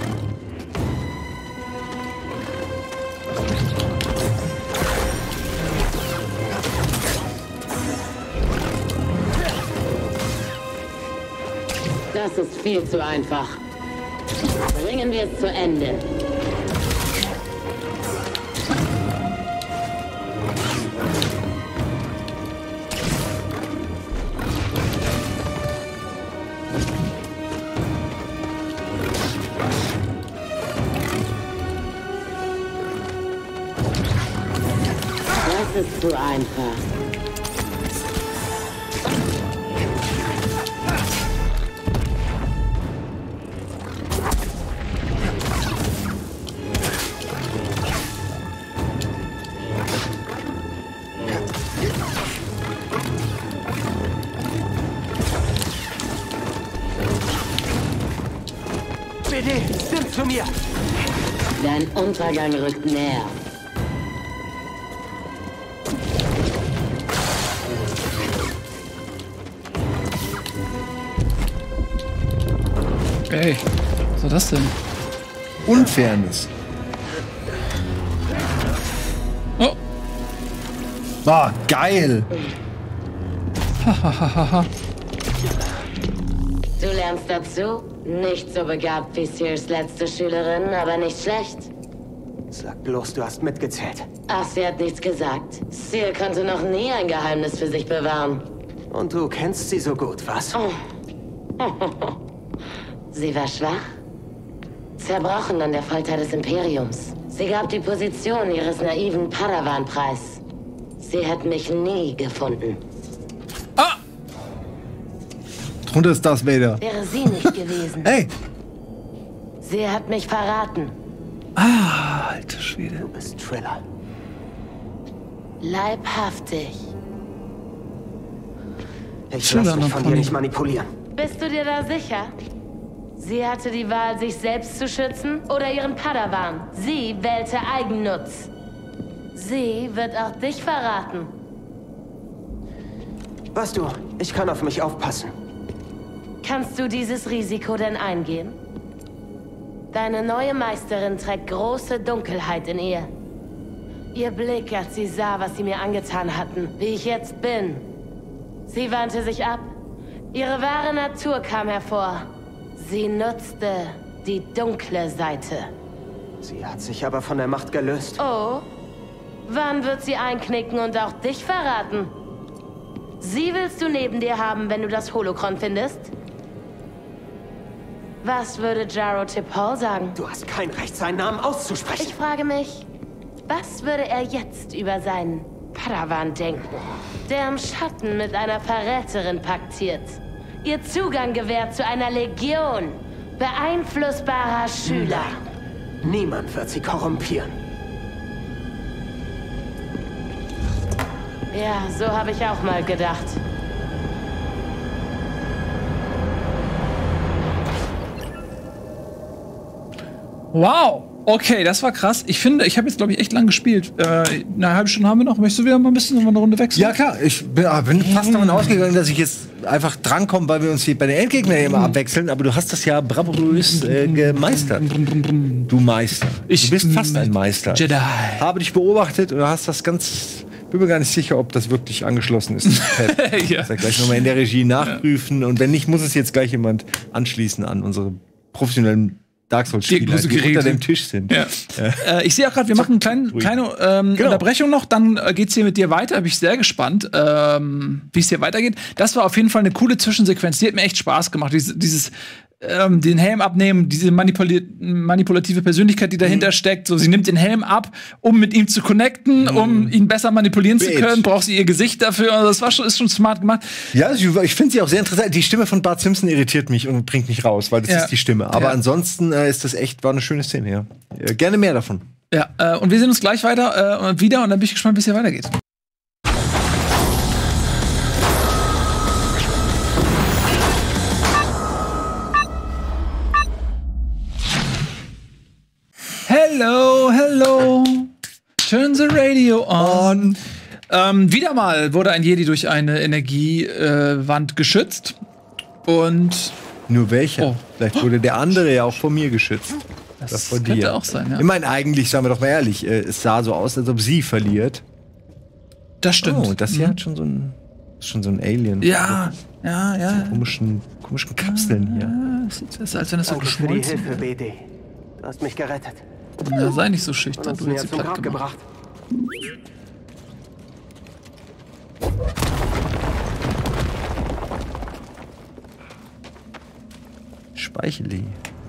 Das ist viel zu einfach. Bringen wir es zu Ende. Das ist zu einfach. B D, nimm zu mir! Dein Untergang rückt näher. Ey, was war das denn? Unfairness. Oh. Ah, geil. Du lernst dazu? Nicht so begabt wie Sears letzte Schülerin, aber nicht schlecht. Sag bloß, du hast mitgezählt. Ach, sie hat nichts gesagt. Sear konnte noch nie ein Geheimnis für sich bewahren. Und du kennst sie so gut, was? Oh. Sie war schwach, zerbrochen an der Folter des Imperiums. Sie gab die Position ihres naiven Padawan preis. Sie hat mich nie gefunden. Ah! Drunter ist Darth Vader. Wäre sie nicht gewesen. Hey! Sie hat mich verraten. Ah, alter Schwede. Du bist Triller. Leibhaftig. Ich Triller lass mich noch von von- dir nicht manipulieren. Bist du dir da sicher? Sie hatte die Wahl, sich selbst zu schützen oder ihren Padawan. Sie wählte Eigennutz. Sie wird auch dich verraten. Weißt du, ich kann auf mich aufpassen. Kannst du dieses Risiko denn eingehen? Deine neue Meisterin trägt große Dunkelheit in ihr. Ihr Blick, als sie sah, was sie mir angetan hatten, wie ich jetzt bin. Sie wandte sich ab. Ihre wahre Natur kam hervor. Sie nutzte die dunkle Seite. Sie hat sich aber von der Macht gelöst. Oh, wann wird sie einknicken und auch dich verraten? Sie willst du neben dir haben, wenn du das Holocron findest? Was würde Jaro T'Pol sagen? Du hast kein Recht, seinen Namen auszusprechen. Ich frage mich, was würde er jetzt über seinen Padawan denken, der im Schatten mit einer Verräterin paktiert, ihr Zugang gewährt zu einer Legion beeinflussbarer Schüler? Niemand wird sie korrumpieren. Ja, so habe ich auch mal gedacht. Wow. Okay, das war krass. Ich finde, ich habe jetzt, glaube ich, echt lang gespielt. Äh, eine halbe Stunde haben wir noch. Möchtest du wieder mal ein bisschen eine Runde wechseln? Ja, klar. Ich bin, ah, bin fast davon ausgegangen, dass ich jetzt einfach drankomme, weil wir uns hier bei den Endgegnern immer abwechseln. Aber du hast das ja bravourös äh, gemeistert. Du Meister. Ich du bist fast ein Meister. Jedi. Habe dich beobachtet und du hast das ganz... Bin mir gar nicht sicher, ob das wirklich angeschlossen ist. Ich Ja. muss ja gleich nochmal in der Regie nachprüfen. Und wenn nicht, muss es jetzt gleich jemand anschließen an unsere professionellen Dark Souls-Spieler, große die Geräte. unter dem Tisch sind. Ja. Äh, ich sehe auch gerade, wir machen eine kleine, kleine ähm, Genau. Unterbrechung noch, dann äh, geht's hier mit dir weiter. Bin ich sehr gespannt, ähm, wie es hier weitergeht. Das war auf jeden Fall eine coole Zwischensequenz. Die hat mir echt Spaß gemacht. Dieses, dieses ähm, den Helm abnehmen, diese manipuli manipulative Persönlichkeit, die dahinter mhm. steckt. So, sie nimmt den Helm ab, um mit ihm zu connecten, mhm. um ihn besser manipulieren Bitch. zu können. Braucht sie ihr Gesicht dafür. Also das war schon, ist schon smart gemacht. Ja, ich, ich finde sie auch sehr interessant. Die Stimme von Bart Simpson irritiert mich und bringt mich raus, weil das ja. ist die Stimme. Aber ja. ansonsten äh, ist das echt, war eine schöne Szene, ja. Äh, gerne mehr davon. Ja, äh, und wir sehen uns gleich weiter äh, wieder und dann bin ich gespannt, wie es hier weitergeht. Hello, hello, turn the radio on. Ähm, wieder mal wurde ein Jedi durch eine Energiewand äh, geschützt. Und nur welcher? Oh. Vielleicht wurde der andere ja auch von mir geschützt. Das könnte dir. auch sein, ja. Ich meine, eigentlich, sagen wir doch mal ehrlich, äh, es sah so aus, als ob sie verliert. Das stimmt. Oh, das hier mhm. hat schon so ein, schon so ein Alien. Ja, ja, ja. So komischen, komischen Kapseln hier. Ja, sieht aus, als wenn das so geschmolzen ist. Danke für die Hilfe, B D. Du hast mich gerettet. Na, sei nicht so schüchtern, du hast sie platt gemacht. Speicheli.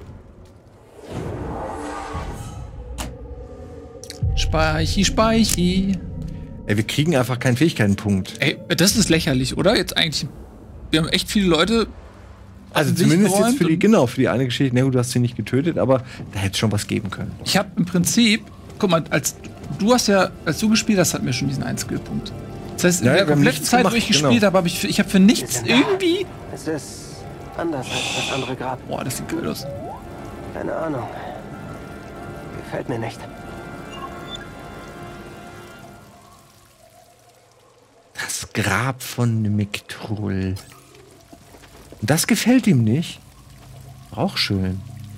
Speichi, Speichi. Ey, wir kriegen einfach keinen Fähigkeitenpunkt. Ey, das ist lächerlich, oder? Jetzt eigentlich. Wir haben echt viele Leute. Also zumindest jetzt für die, genau, für die eine Geschichte. Na gut, du hast sie nicht getötet, aber da hätte es schon was geben können. Ich habe im Prinzip, guck mal, als du hast ja, als du gespielt hast, hatten wir schon diesen einen Skillpunkt. Das heißt, in ja, der kompletten Zeit, gemacht, wo ich genau. gespielt habe, habe ich, ich habe für nichts irgendwie. Es ist anders als das andere Grab. Boah, das sieht geil aus. Keine Ahnung. Gefällt mir nicht. Das Grab von Miktrul. Das gefällt ihm nicht. Auch schön.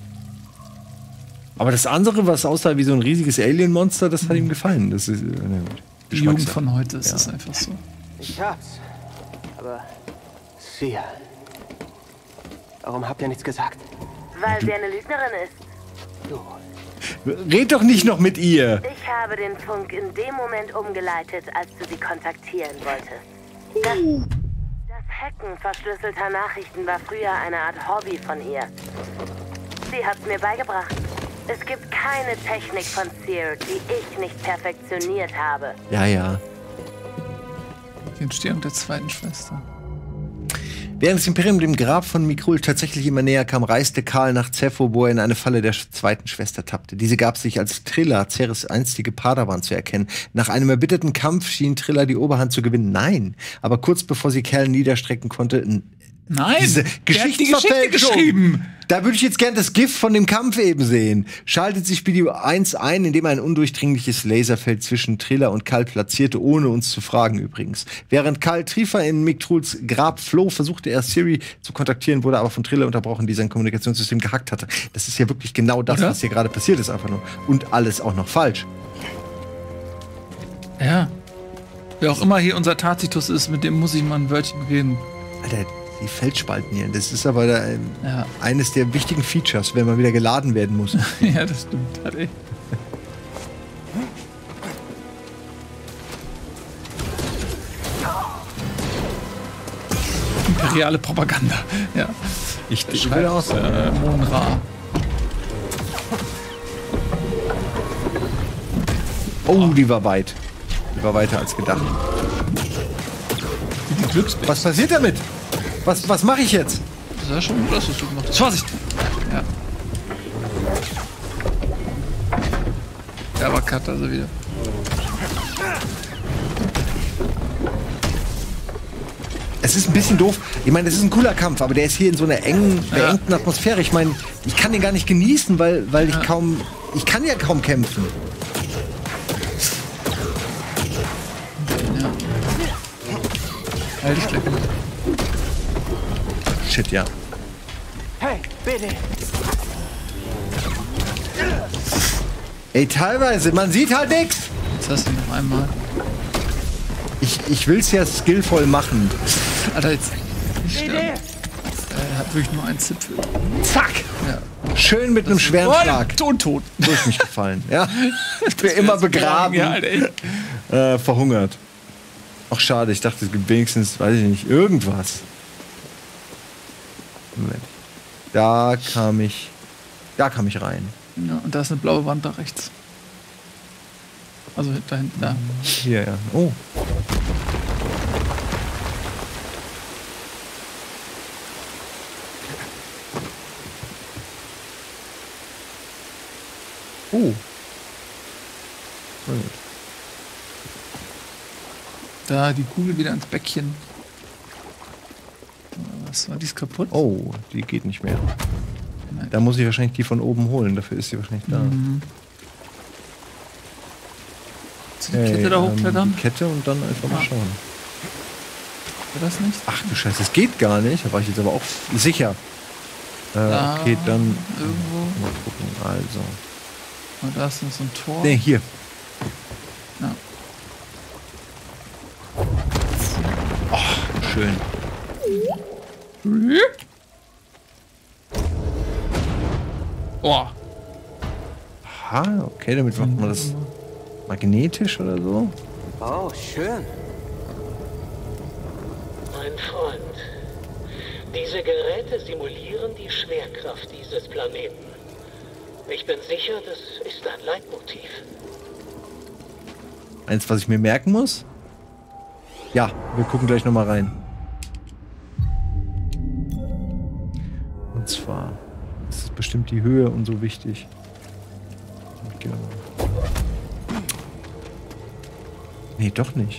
Aber das andere, was aussah wie so ein riesiges Alien-Monster, das hat ihm gefallen. Das ist, äh, Die Jugend von heute ist es ja. einfach so. Ich hab's. Aber Sia. Warum habt ihr nichts gesagt? Weil sie eine Lügnerin ist. Du. Red doch nicht noch mit ihr. Ich habe den Funk in dem Moment umgeleitet, als du sie kontaktieren wolltest. Das, das Hacken verschlüsselter Nachrichten war früher eine Art Hobby von ihr. Sie hat's mir beigebracht. Es gibt keine Technik von Seer, die ich nicht perfektioniert habe. Ja, ja. Die Entstehung der zweiten Schwester. Während das Imperium dem Grab von Mikrul tatsächlich immer näher kam, reiste Karl nach Zeffo, wo er in eine Falle der zweiten Schwester tappte. Diese gab sich als Trilla, Ceres einstige Padawan, zu erkennen. Nach einem erbitterten Kampf schien Trilla die Oberhand zu gewinnen. Nein, aber kurz bevor sie Kerl niederstrecken konnte, Nein, diese Geschichtsgeschichte geschrieben. Da würde ich jetzt gern das GIF von dem Kampf eben sehen. Schaltet sich Video eins ein, indem er ein undurchdringliches Laserfeld zwischen Trilla und Kal platzierte, ohne uns zu fragen übrigens. Während Kal Trifa in Miktruls Grab floh, versuchte er Siri zu kontaktieren, wurde aber von Trilla unterbrochen, die sein Kommunikationssystem gehackt hatte. Das ist ja wirklich genau das, Oder? was hier gerade passiert ist, einfach nur. Und alles auch noch falsch. Ja. Wer auch immer hier unser Tacitus ist, mit dem muss ich mal ein Wörtchen reden. Alter, die Feldspalten hier. Das ist aber da, ähm, ja. eines der wichtigen Features, wenn man wieder geladen werden muss. Ja, das stimmt. Halt echt. Imperiale Propaganda. Ja. Ich, ich will auch sagen. Äh, Monra. Oh, die war weit. Die war weiter als gedacht. Was passiert damit? Was, was mache ich jetzt? Das ist ja schon gut, was du gemacht hast. Vorsicht! Ja. Der war Cut also wieder. Es ist ein bisschen doof. Ich meine, es ist ein cooler Kampf, aber der ist hier in so einer engen, beengten ja. Atmosphäre. Ich meine, ich kann den gar nicht genießen, weil, weil ich ja. kaum... Ich kann ja kaum kämpfen. Ja. Halt dich gleich mit. Shit, ja. Hey, bitte. Ey, teilweise, man sieht halt nichts. Jetzt hast du ihn noch einmal. Ich, ich will's ja skillvoll machen. Alter, jetzt. Er hat wirklich nur einen Zipfel. Zack! Ja. Schön mit das einem schweren oh, Schlag. Tot, tot. Durch mich gefallen. Ja. Ich bin immer begraben. Ja, Alter, äh, verhungert. Ach, schade. Ich dachte, es gibt wenigstens, weiß ich nicht, irgendwas. Moment. Da kam ich. Da kam ich rein. Ja, und da ist eine blaue Wand da rechts. Also da hinten, da. Hier, ja. Oh. Oh. Da die Kugel wieder ins Bäckchen. Was war, die ist kaputt? Oh, die geht nicht mehr. Nein. Da muss ich wahrscheinlich die von oben holen. Dafür ist sie wahrscheinlich da. Mhm. Die Hey, Kette da hochklettern? Ähm, die Kette und dann einfach mal Ah. schauen. War das nicht? Ach du Scheiße, das geht gar nicht. Da war ich jetzt aber auch sicher. Äh, Da okay, dann irgendwo. mal gucken. Also. Und da ist noch so ein Tor. Ne, hier. Ja. Oh, schön. Oh. Aha, okay, damit macht man das magnetisch oder so. Oh, schön. Mein Freund, diese Geräte simulieren die Schwerkraft dieses Planeten. Ich bin sicher, das ist ein Leitmotiv. Eins, was ich mir merken muss? Ja, wir gucken gleich nochmal rein. Und zwar ist bestimmt die Höhe und so wichtig. Genau. Nee, doch nicht.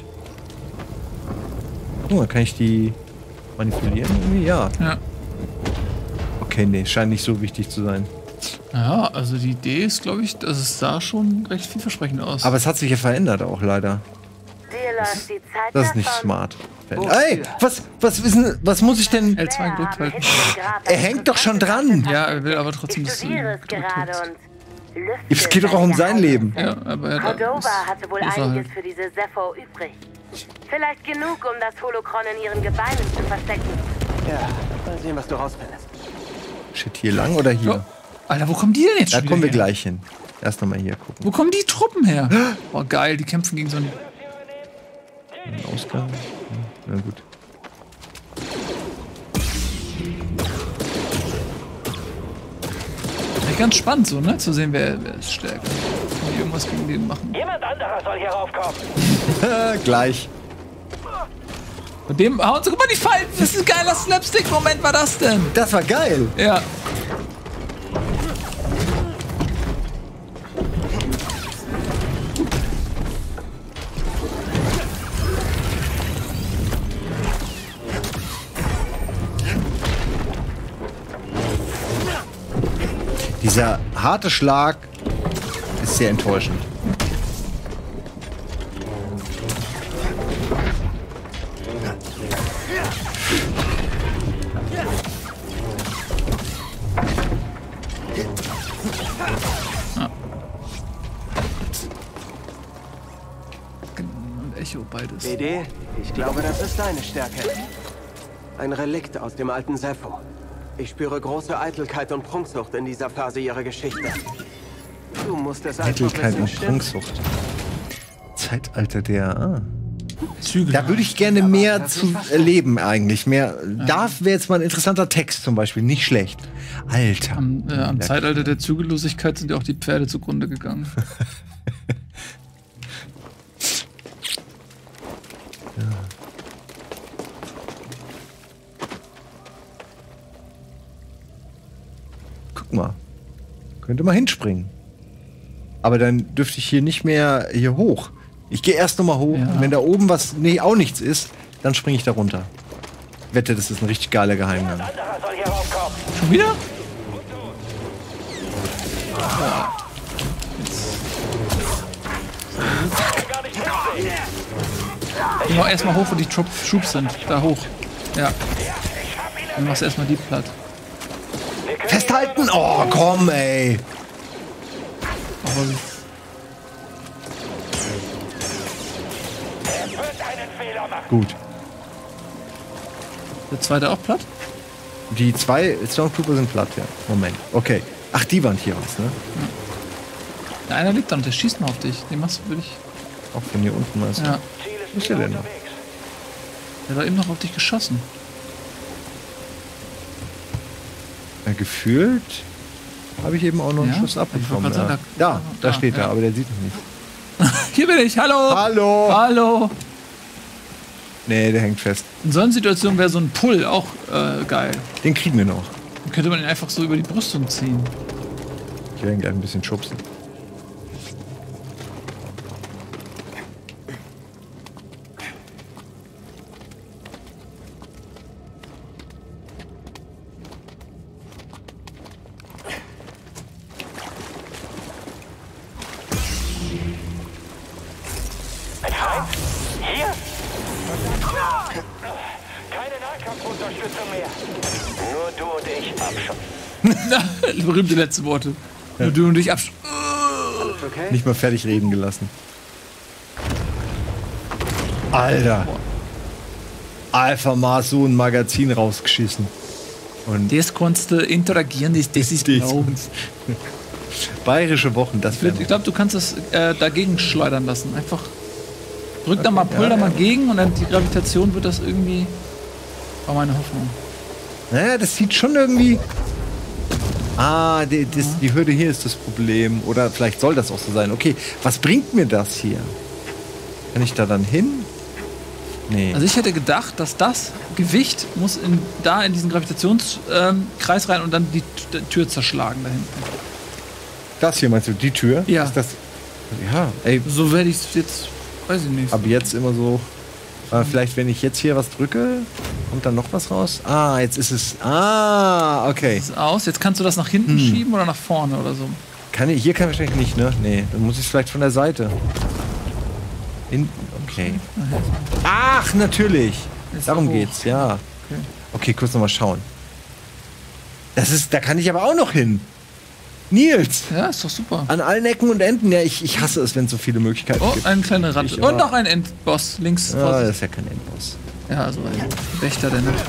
Oh, dann kann ich die manipulieren irgendwie? Ja. Ja. Okay, nee, scheint nicht so wichtig zu sein. Ja, also die Idee ist, glaube ich, dass es sah schon recht vielversprechend aus. Aber es hat sich ja verändert auch leider. Dir läuft die Zeit Das ist nicht davon. smart. Ey, was, was, wissen, was muss ich denn... L zwei gedrückt halten. Er hängt doch schon dran. Ja, er will aber trotzdem, Ich dass du ihn studiere es gedrückt gerade hältst. und lüfte Es geht doch auch um sein Leben. Ja, aber er Cordova hatte wohl ist er einiges halt. für diese Sepho übrig. Vielleicht genug, um das Holokron in ihren Gebeinen zu verstecken. Ja, mal sehen, was du rausfindest. Shit, hier lang oder hier? Oh. Alter, wo kommen die denn jetzt Da schon kommen wir wieder her? gleich hin. Erst nochmal hier gucken. Wo kommen die Truppen her? Boah, geil, die kämpfen gegen so einen... Ein Ausgang. Na gut. Echt ganz spannend so, ne? Zu sehen, wer, wer ist stärker. Kann die irgendwas gegen den machen. Jemand anderer soll hier raufkommen. Gleich. Und dem hauen sie, guck mal, die Falten. Das ist ein geiler Slapstick-Moment, war das denn? Das war geil. Ja. Dieser harte Schlag ist sehr enttäuschend. Und Echo beides. B D, ich glaube, das ist deine Stärke. Ein Relikt aus dem alten Sepho. Ich spüre große Eitelkeit und Prunksucht in dieser Phase ihrer Geschichte. Du musst es einfach Eitelkeit wissen, und stimmt's? Prunksucht. Zeitalter der... Ah. Zügel. Da würde ich gerne mehr zu erleben eigentlich. Mehr. Da wäre jetzt mal ein interessanter Text zum Beispiel. Nicht schlecht. Alter. Am, äh, am Zeitalter der Zügellosigkeit sind ja auch die Pferde zugrunde gegangen. Guck mal. Könnte mal hinspringen. Aber dann dürfte ich hier nicht mehr hier hoch. Ich gehe erst noch mal hoch. Ja. Und wenn da oben was nee, auch nichts ist, dann springe ich da runter. Ich wette, das ist ein richtig geiler Geheimgang. Anderer soll hier raufkommen. Schon wieder? Gar nicht hinsehen. Geh mal erstmal hoch, wo die Trupp Troops sind. Da hoch. Ja. Dann machst du erstmal die platt. Festhalten! Oh, komm, ey! Aber Er wird einen Fehler machen. Gut. der zweite auch platt? Die zwei Stormtrooper sind platt, ja. Moment. Okay. Ach, die waren hier was, ne? Ja, einer liegt da und der schießt mal auf dich. Den machst du, will ich. Auch von hier unten, weißt du? Ja. Ziel Wo ist ist der wieder denn? unterwegs. Der hat doch eben noch auf dich geschossen. Äh, gefühlt habe ich eben auch noch einen Ja? Schuss abbekommen. Ich wollte Ja. gerade Da, sagen, da da- steht ja. er, aber der sieht mich nicht. Hier bin ich, hallo! Hallo! Hallo! Nee, der hängt fest. In so einer Situation wäre so ein Pull auch äh, geil. Den kriegen wir noch. Dann könnte man ihn einfach so über die Brüstung ziehen. Ich werde ihn gleich ein bisschen schubsen. Ein Feind? Hier? Keine Nahkampfunterstützung mehr. Nur du und ich abschossen. Berühmte letzte Worte. Nur du und ich absch... Alles okay? Nicht mal fertig reden gelassen. Alter. Alpha Mars so ein Magazin rausgeschissen. Und Das kannst du interagieren, das, das ist das- genau. bayerische Wochen, das wäre. Ich glaube, du kannst das äh, dagegen schleudern lassen. Einfach drück da mal, pull da mal gegen und dann die Gravitation wird das irgendwie... War meine Hoffnung. Naja, das sieht schon irgendwie. Ah, die, das, die Hürde hier ist das Problem. Oder vielleicht soll das auch so sein. Okay, was bringt mir das hier? Kann ich da dann hin? Nee. Also ich hätte gedacht, dass das Gewicht muss in, da in diesen Gravitationskreis ähm, Kreis rein und dann die T- Tür zerschlagen da hinten. Das hier meinst du, die Tür? Ja. Ist das, ja, ey, So werde ich es jetzt, weiß ich nicht. ab jetzt immer so. Äh, vielleicht, wenn ich jetzt hier was drücke, kommt dann noch was raus? Ah, jetzt ist es. Ah, okay. Ist aus. Jetzt kannst du das nach hinten Hm. schieben oder nach vorne oder so. Kann ich, hier kann ich wahrscheinlich nicht, ne? Nee, dann muss ich es vielleicht von der Seite. In, okay. Ach, natürlich. Ist Darum hoch. geht's, ja. Okay. Okay, kurz nochmal schauen. Das ist, da kann ich aber auch noch hin. Nils! Ja, ist doch super. An allen Ecken und Enden. Ja, ich, ich hasse es, wenn es so viele Möglichkeiten Oh, gibt. eine kleine Ratte. Ich Und auch. noch ein Endboss links. Ja, Vorsicht. das ist ja kein Endboss. Ja, also ein Wächter der Nacht.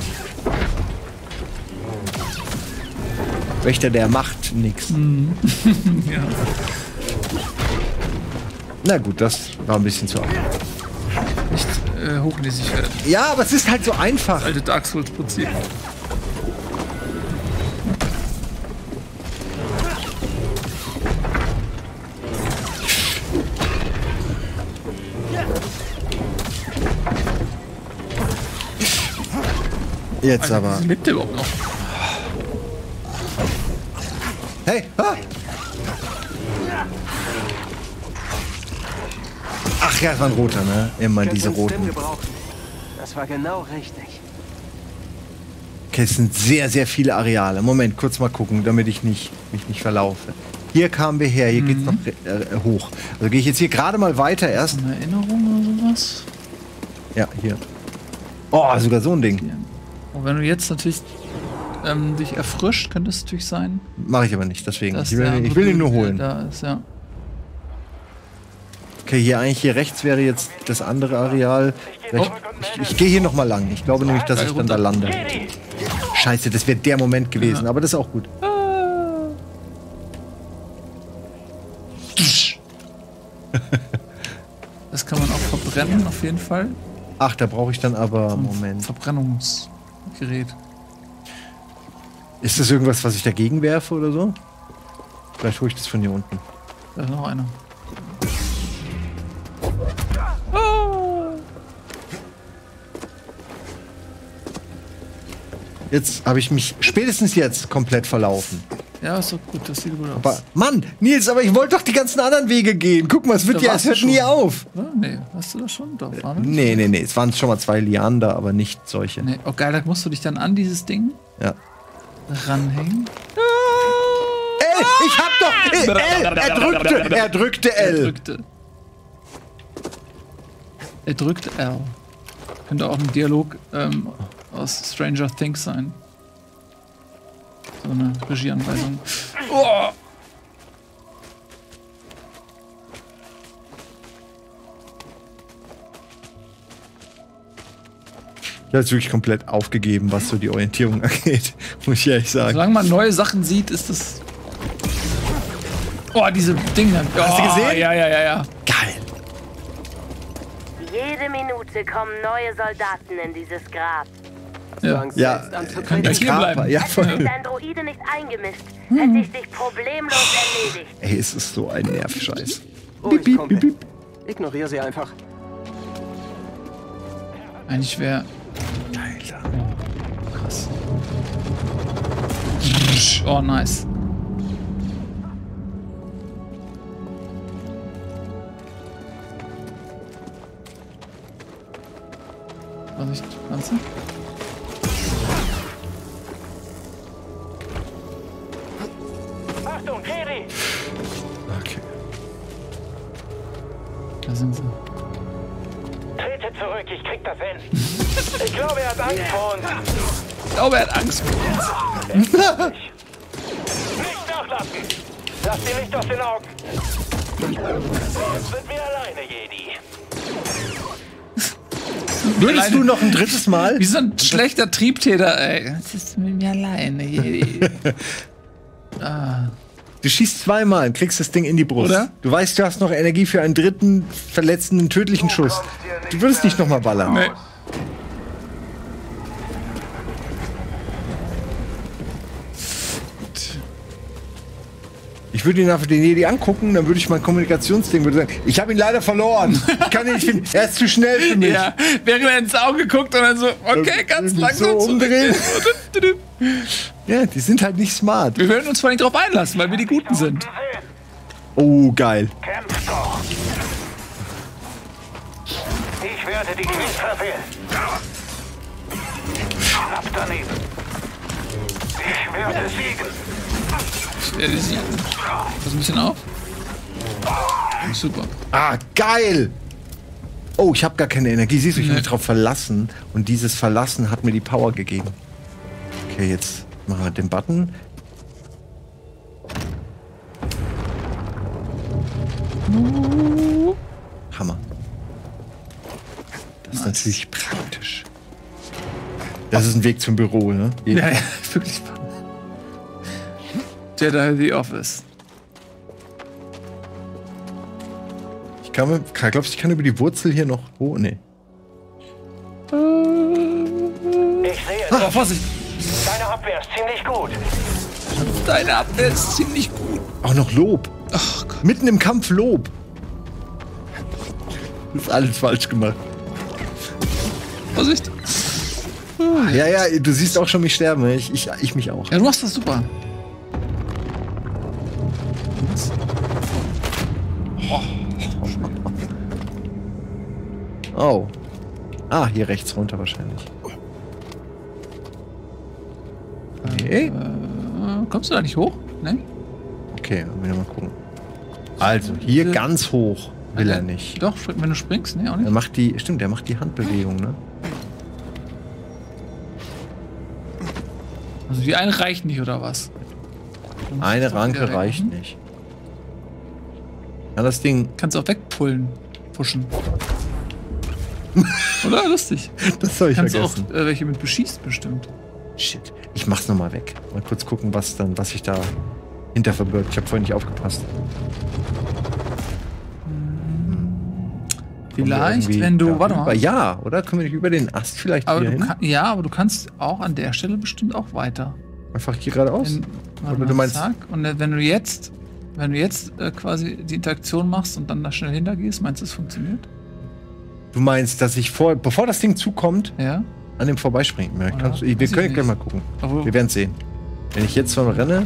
Wächter, der macht nix. Ja. Na gut, das war ein bisschen zu einfach. Nicht äh, hochnäsig werden. Ja, aber es ist halt so einfach. Alte Dark Souls Prinzip. Jetzt aber. Also, lebt der überhaupt noch? Hey! Ah! Ach ja, es war ein roter, ne? Immer diese Könnt uns Stim roten. gebrauchen. Das war genau richtig. Okay, es sind sehr, sehr viele Areale. Moment, kurz mal gucken, damit ich nicht, mich nicht verlaufe. Hier kamen wir her, hier geht's noch äh, hoch. Also gehe ich jetzt hier gerade mal weiter erst. Eine Erinnerung oder sowas? Ja, hier. Oh, sogar so ein Ding. Und wenn du jetzt natürlich ähm, dich erfrischt, könnte es natürlich sein, Mache ich aber nicht, deswegen. dass Ich will, der ich will ihn nur andere holen. Da ist, ja. Okay, hier eigentlich hier rechts wäre jetzt das andere Areal. Vielleicht, ich ich gehe hier noch mal lang. Ich glaube nämlich, dass ich dann da lande. Scheiße, das wäre der Moment gewesen, Ja. aber das ist auch gut. Das kann man auch verbrennen, auf jeden Fall. Ach, da brauche ich dann aber. So ein Moment. Verbrennungsgerät. Ist das irgendwas, was ich dagegen werfe oder so? Vielleicht hole ich das von hier unten. Da ist noch einer. Jetzt habe ich mich spätestens jetzt komplett verlaufen. Ja, ist doch gut, das sieht gut aus. Aber, Mann, Nils, aber ich wollte doch die ganzen anderen Wege gehen. Guck mal, es wird Da ja, warst es hört du nie schon. auf. Ja, nee, hast du das schon? Da waren wir. Nee, nee, nee. Es waren schon mal zwei Liander, aber nicht solche. Nee, oh geil, da musst du dich dann an dieses Ding Ja. ranhängen. L! Ich hab doch. L! Er drückte. Er drückte Er L. drückte. Er drückt L. Könnte auch ein Dialog ähm, aus Stranger Things sein. So eine Regieanweisung. Oh! Ich habe jetzt wirklich komplett aufgegeben, was so die Orientierung angeht. Muss ich ehrlich sagen. Solange man neue Sachen sieht, ist das. Oh, diese Dinge. Oh, Hast du gesehen? Ja, ja, ja, ja. Geil. Jede Minute kommen neue Soldaten in dieses Grab. Du Angst, Ja, selbst anzutreten? könnt ihr hier bleiben. Ja, Hätte voll. sich dein Droide nicht eingemischt, hätte ich dich problemlos erledigt. Ey, es ist so ein Nervscheiß. Ruhig, Piep, Kumpel. piep, piep. Ignoriere sie einfach. Eigentlich wäre. Alter. Krass. Oh, nice. Vorsicht, Pflanze. Achtung, Jedi! Okay. Da sind sie. Trete zurück, ich krieg das hin. Ich glaube, er hat Angst vor uns. Ich glaube, er hat Angst vor uns. Nicht nachlassen! Lass dir nicht aus den Augen! Jetzt sind wir alleine, Jedi. Würdest du noch ein drittes Mal? Wie so ein schlechter Triebtäter, ey. Das ist mit mir alleine. Jedi. ah. Du schießt zweimal und kriegst das Ding in die Brust. Oder? Du weißt, du hast noch Energie für einen dritten, verletzenden, tödlichen Schuss. Du würdest nicht noch mal ballern. Nee. Ich würde ihn einfach den Jedi angucken, dann würde ich mein Kommunikationsding würde sagen, ich habe ihn leider verloren. Ich kann ihn nicht finden. Er ist zu schnell für mich. Ja, während er ins Auge guckt und dann so, okay, ganz Mich langsam so umdrehen. zurück. Ja, die sind halt nicht smart. Wir würden uns vor allem drauf einlassen, weil wir die Guten sind. Oh, geil. Kämpft doch! Ich werde dich nicht verfehlen. Knapp daneben. Ich werde siegen. Ich werde sie. Pass ein bisschen auf. Super. Ah, geil. Oh, ich habe gar keine Energie. Siehst du, ich Nee. habe mich drauf verlassen. Und dieses Verlassen hat mir die Power gegeben. Okay, jetzt machen wir den Button. Hammer. Das ist natürlich praktisch. Das ist ein Weg zum Büro, ne? Ja, ja, wirklich. Jedi The Office. Ich kann, mir- kann, glaubst du, ich kann über die Wurzel hier noch... Oh, nee. Ich sehe es. Ah, Vorsicht! Deine Abwehr ist ziemlich gut. Deine Abwehr ist ziemlich gut. Auch noch Lob. Ach Gott. Mitten im Kampf Lob. Das ist alles falsch gemacht. Vorsicht! Ja, ja, du siehst auch schon mich sterben. Ich, ich, ich mich auch. Ja, du machst das super. Oh. Ah, hier rechts runter wahrscheinlich. Nee? Äh, kommst du da nicht hoch? Ne? Okay, wir mal gucken. Also, hier Diese- ganz hoch will er Äh, nicht. Doch, wenn du springst, ne? Auch Er nicht. macht die, stimmt, er macht die Handbewegung, ne? Also die eine reicht nicht, oder was? Du musst Eine jetzt auch Ranke wieder reicht rein. nicht. Ja, das Ding, Kannst du auch wegpullen. Pushen. Oder? Lustig. das soll ich Kannst du auch vergessen. äh, welche mit beschießt, bestimmt. Shit. Ich mach's nochmal weg. Mal kurz gucken, was dann, was sich da hinter verbirgt. Ich habe vorhin nicht aufgepasst. Vielleicht, Irgendwie wenn du. darüber. Warte mal. Ja, oder? Können wir nicht über den Ast vielleicht Aber hier du hin? kann, ja, aber du kannst auch an der Stelle bestimmt auch weiter. Einfach hier geradeaus? Wenn, warte Oder mal, du meinst- zack. Und äh, wenn du jetzt, wenn du jetzt äh, quasi die Interaktion machst und dann da schnell hintergehst, meinst du, es funktioniert? Du meinst, dass ich vor, bevor das Ding zukommt, Ja. an dem vorbeispringen? Ja, Oder? kannst, wir Weiß ich können gleich nicht. mal gucken. Aber, Wir werden sehen. Wenn ich jetzt schon renne.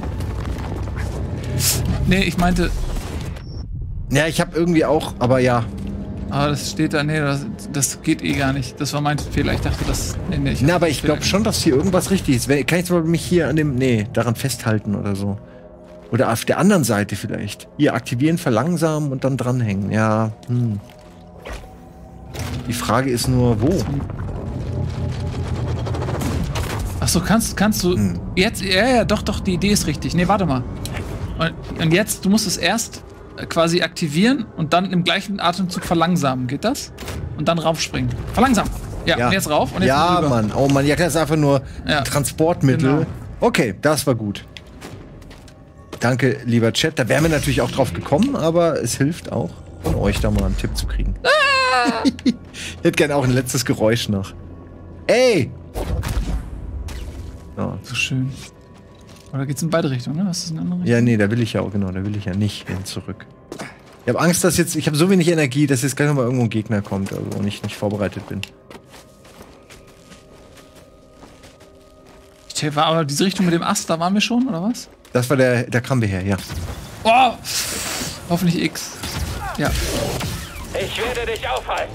nee, ich meinte, Ja, ich habe irgendwie auch, aber ja. aber das steht da, nee, das, das geht eh gar nicht. Das war mein Fehler. Ich dachte, das. Nee, nee, Na, aber ich Fehler glaube schon, dass hier irgendwas richtig ist. Wenn- Kann ich zum Beispiel mich hier an dem. Nee, daran festhalten oder so. Oder auf der anderen Seite vielleicht. Hier aktivieren, verlangsamen und dann dranhängen. Ja, hm. Die Frage ist nur, wo? Achso, kannst, kannst du Hm. jetzt, ja, ja, doch, doch, die Idee ist richtig. Nee, warte mal. Und, und jetzt, du musst es erst äh, quasi aktivieren und dann im gleichen Atemzug verlangsamen. Geht das? Und dann raufspringen. Verlangsamen. Ja, Ja. und jetzt rauf und jetzt Ja, rüber. Mann. Oh Mann, ja, das ist einfach nur Ja. Transportmittel. Genau. Okay, das war gut. Danke, lieber Chat. Da wären wir natürlich auch drauf gekommen, aber es hilft auch, von euch da mal einen Tipp zu kriegen. Ah! Ich hätte gerne auch ein letztes Geräusch noch. Ey! Ja. So schön. Oder geht's in beide Richtungen, ne? Was ist in eine andere Richtung? Ja, nee, da will ich ja auch, genau, da will ich ja nicht hin zurück. Ich habe Angst, dass jetzt, ich habe so wenig Energie, dass jetzt gleich nochmal irgendwo ein Gegner kommt, also und ich nicht vorbereitet bin. Ich war aber diese Richtung mit dem Ast, da waren wir schon, oder was? Das war der, da kamen wir her, ja. Oh! Hoffentlich X. Ja. Ich werde dich aufhalten.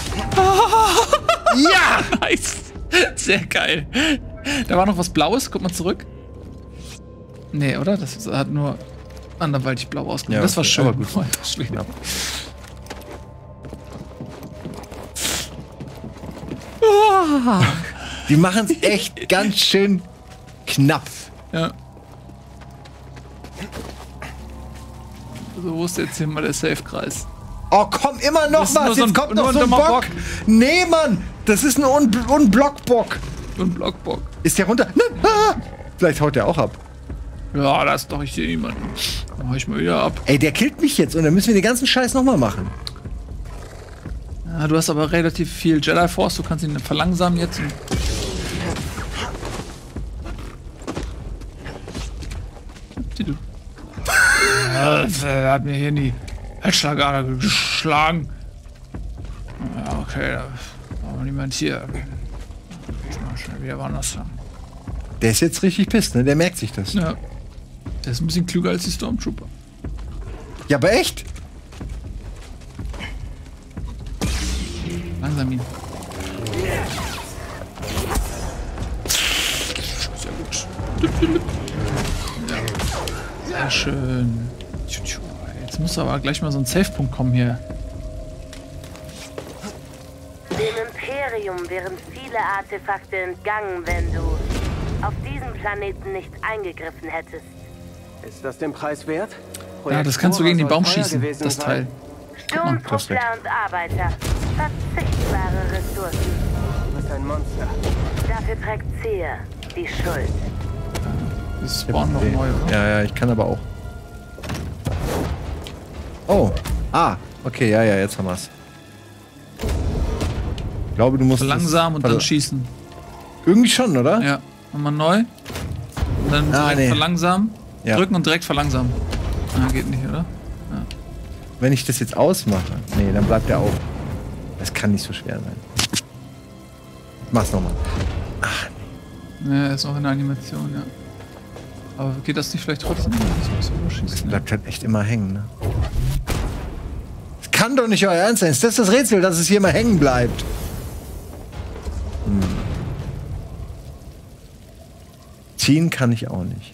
Ja! Nice! Sehr geil. Da war noch was Blaues, guck mal zurück. Nee, oder? Das hat nur anderweitig blau ausgesehen. Ja, das war okay, schön. aber gut. Oh, das war Ja. Oh. Die machen es echt ganz schön knapp. Ja. So, wo ist jetzt hier mal der Safe-Kreis? Oh, komm, immer noch Das ist nur was. so ein- Jetzt kommt nur noch ein so ein dummer Bock. Bock. Nee, Mann. Das ist ein Un Unblockbock. Und Blockbock. Ist der runter? Nein. Ah. Vielleicht haut der auch ab. Ja, da ist doch ich hier jemanden. Dann hau ich mal wieder ab. Ey, der killt mich jetzt und dann müssen wir den ganzen Scheiß nochmal machen. Ja, du hast aber relativ viel Jedi Force, du kannst ihn verlangsamen jetzt. Und du. Ja, er hat mir hier in die Herzschlagader geschlagen. Ja, okay, da war niemand hier. Ich mal schnell wieder woanders lang. Der ist jetzt richtig pisst, ne? Der merkt sich das. Ja. Der ist ein bisschen klüger als die Stormtrooper. Ja, aber echt? Langsam ihn. Sehr gut. Ja. Sehr schön. Jetzt muss aber gleich mal so ein Safe-Punkt kommen hier. Dem Imperium wären viele Artefakte entgangen, wenn du auf diesem Planeten nicht eingegriffen hättest. Ist das den Preis wert? Ja, das kannst du gegen den Soll Baum teuer schießen, gewesen das sein. Teil. Sturmtruppler und Arbeiter. Verzichtbare Ressourcen. Du bist ein Monster. Dafür trägt Cere die Schuld. Die spawnen noch neu, oder? Ja, ja, ich kann aber auch. Oh. Ah. Okay, ja, ja, jetzt haben wir's. Ich glaube, du musst. Langsam das und dann verla- schießen. Irgendwie schon, oder? Ja. Nochmal neu. Und dann Ah, direkt nee. verlangsamen. Ja. Drücken und direkt verlangsamen. Ah, geht nicht, oder? Wenn ich das jetzt ausmache. Nee, dann bleibt der auf. Das kann nicht so schwer sein. Mach's nochmal. Ja, ist auch in der Animation, ja. Aber geht das nicht vielleicht trotzdem? Ich muss überschießen. Bleibt halt echt immer hängen, ne? Das kann doch nicht euer Ernst sein. Ist das das Rätsel, dass es hier mal hängen bleibt? Hm. Ziehen kann ich auch nicht.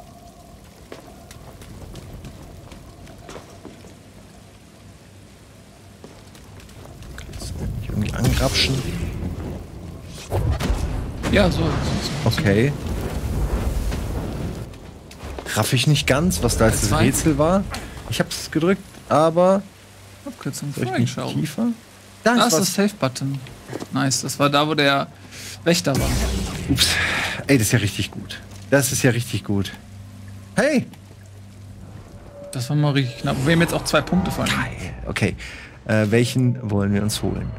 Jetzt nicht irgendwie angrapschen. Ja, so. so, so. Okay. Raff ich nicht ganz, was da jetzt das Zwei. Rätsel war. Ich hab's gedrückt, aber Abkürzung. soll ich nicht Voreinschau. tiefer? Da ist was. das Safe-Button. Nice, das war da, wo der Wächter war. Ups. Ey, das ist ja richtig gut. Das ist ja richtig gut. Hey! Das war mal richtig knapp. Wir haben jetzt auch zwei Punkte fallen. Okay. Äh, welchen wollen wir uns holen?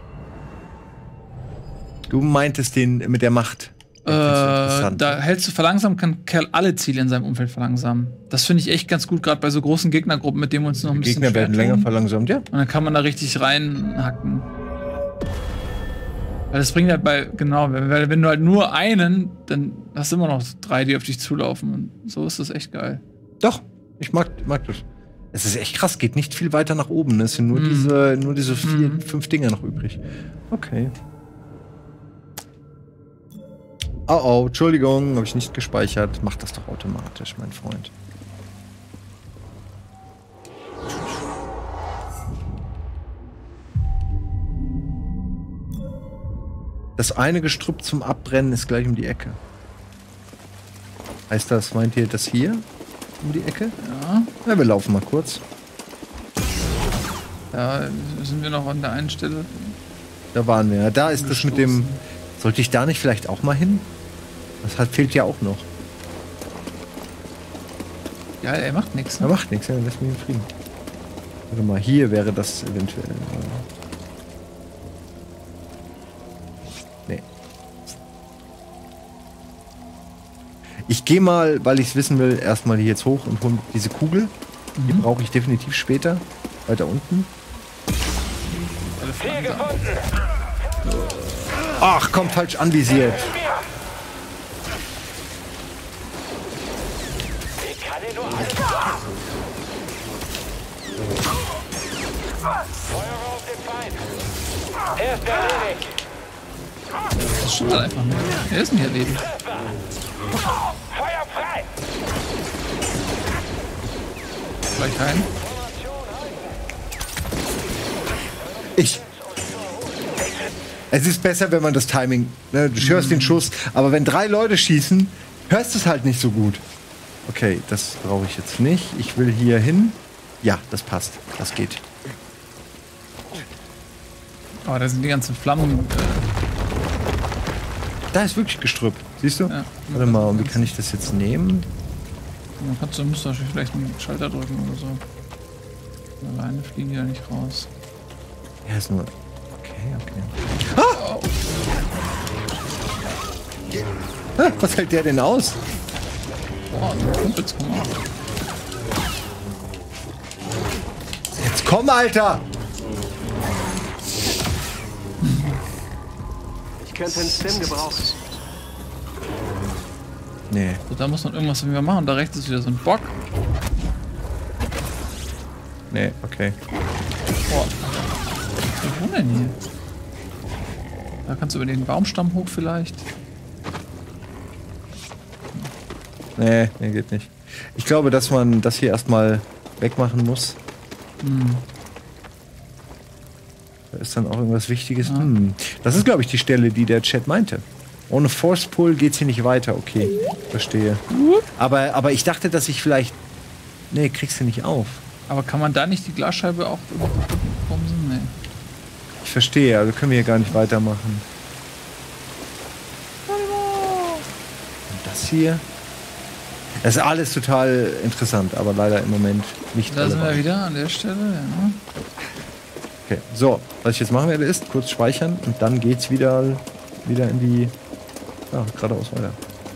Du meintest den mit der Macht. Äh, da hältst du verlangsamen, kann Kerl alle Ziele in seinem Umfeld verlangsamen. Das finde ich echt ganz gut, gerade bei so großen Gegnergruppen, mit denen wir uns noch ein Die bisschen Gegner schwer werden länger tun. verlangsamt, ja? Und dann kann man da richtig reinhacken. Weil das bringt halt bei, genau, weil wenn du halt nur einen, dann hast du immer noch drei, die auf dich zulaufen. Und so ist das echt geil. Doch, ich mag, mag das. Es ist echt krass, geht nicht viel weiter nach oben. Ne? Es sind nur Mm. diese, nur diese vier, Mm. fünf Dinger noch übrig. Okay. Oh oh, Entschuldigung, habe ich nicht gespeichert. Mach das doch automatisch, mein Freund. Das eine Gestrüpp zum Abbrennen ist gleich um die Ecke. Heißt das, meint ihr das hier? Um die Ecke? Ja. Ja, wir laufen mal kurz. Da sind wir noch an der einen Stelle. Da waren wir. Da ist das mit dem. Gestoßen. Sollte ich da nicht vielleicht auch mal hin? Das hat, fehlt ja auch noch. Ja, er macht nichts. Er Ne? macht nichts, ja, lass mich in Frieden. Warte mal, hier wäre das eventuell. Nee. Ich gehe mal, weil ich es wissen will, erstmal hier jetzt hoch und hole diese Kugel. Mhm. Die brauche ich definitiv später. Weiter unten. Ach, komm, falsch anvisiert. Ich kann ihn nur an. Feuer auf den Feind. Er ist erledigt. Das stimmt einfach nicht. Er ist nicht erledigt. Feuer frei. Vielleicht keinen. Ich. Es ist besser, wenn man das Timing, ne, du hörst den Schuss, aber wenn drei Leute schießen, hörst du es halt nicht so gut. Okay, das brauche ich jetzt nicht. Ich will hier hin. Ja, das passt. Das geht. Aber da sind die ganzen Flammen. Äh Da ist wirklich Gestrüpp. Siehst du? Ja. Warte mal, und wie kann ich das jetzt nehmen? Man kannst du müsst vielleicht einen Schalter drücken oder so. Alleine fliegen die da nicht raus. Ja, ist nur. Okay, okay. Ah! Ah, was hält der denn aus? Boah, Kumpels, komm mal. Jetzt komm, Alter! Ich könnte einen Stim gebrauchen. Nee. So, da muss man irgendwas wieder machen. Da rechts ist wieder so ein Bock. Nee, okay. Boah. Wo denn hier? Da kannst du über den Baumstamm hoch vielleicht. Nee, nee, geht nicht. Ich glaube, dass man das hier erstmal wegmachen muss. Hm. Da ist dann auch irgendwas Wichtiges. Ja. Hm. Das ist, glaube ich, die Stelle, die der Chat meinte. Ohne Force Pull geht's hier nicht weiter. Okay, verstehe. Aber, aber ich dachte, dass ich vielleicht... Nee, kriegst du nicht auf. Aber kann man da nicht die Glasscheibe auch bumsen? Nee. Ich verstehe, also können wir hier gar nicht weitermachen. Und das hier? Das ist alles total interessant, aber leider im Moment nicht. Da sind wir relevant. wieder an der Stelle, ja. Okay, so, was ich jetzt machen werde, ist kurz speichern und dann geht's wieder, wieder in die... Ja, geradeaus weiter.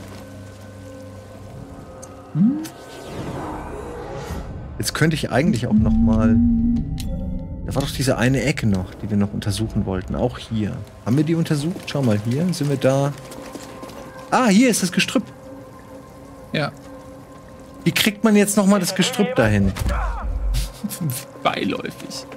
Hm? Jetzt könnte ich eigentlich auch noch mal... Da war doch diese eine Ecke noch, die wir noch untersuchen wollten. Auch hier. Haben wir die untersucht? Schau mal, hier sind wir da. Ah, hier ist das Gestrüpp. Ja. Wie kriegt man jetzt noch mal das Gestrüpp dahin? Beiläufig.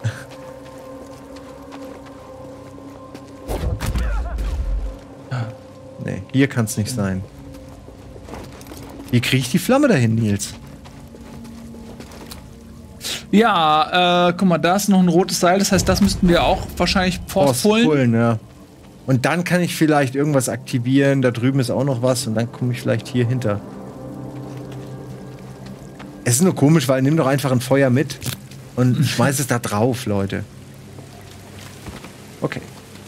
Nee, hier kann es nicht sein. Wie kriege ich die Flamme dahin, Nils? Ja, äh, guck mal, da ist noch ein rotes Seil. Das heißt, das müssten wir auch wahrscheinlich forcepullen. Forcepullen, ja. Und dann kann ich vielleicht irgendwas aktivieren. Da drüben ist auch noch was. Und dann komme ich vielleicht hier hinter. Es ist nur komisch, weil nimm doch einfach ein Feuer mit und schmeiß es da drauf, Leute. Okay.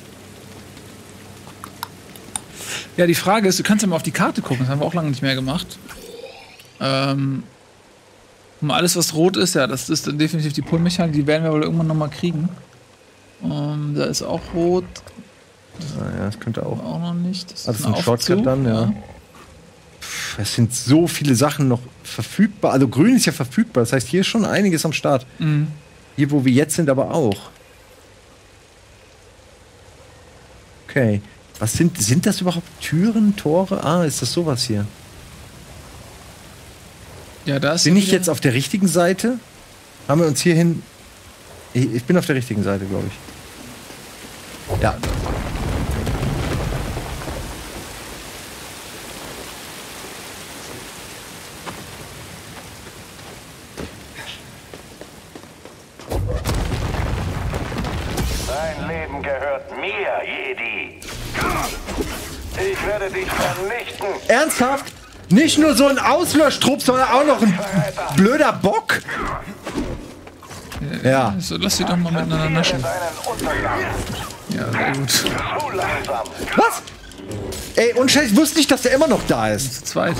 Ja, die Frage ist, du kannst ja mal auf die Karte gucken. Das haben wir auch lange nicht mehr gemacht. Ähm, alles, was rot ist, ja, das ist dann definitiv die Pull-Mechanik. Die werden wir wohl irgendwann noch mal kriegen. Ähm, da ist auch rot. Ah, ja, das könnte auch. Auch noch nicht. Das Das ist ein ein Shortcut Aufzug, dann, ja. ja. Pff, es sind so viele Sachen noch verfügbar. Also grün ist ja verfügbar. Das heißt, hier ist schon einiges am Start. Mhm. Hier, wo wir jetzt sind, aber auch. Okay. Was sind, sind das überhaupt Türen, Tore? Ah, ist das sowas hier? Ja, da ist Bin ich wieder- jetzt auf der richtigen Seite? Haben wir uns hierhin... Ich, ich bin auf der richtigen Seite, glaube ich. Ja. Dein Leben gehört mir, Jedi. Ich werde dich vernichten. Ernsthaft? Nicht nur so ein Auslöschtrupp, sondern auch noch ein blöder Bock? Ja. So, lass sie doch mal miteinander naschen. Ja, sehr gut. Zu langsam. Was? Ey, und ich wusste nicht, dass der immer noch da ist. Zu zweit.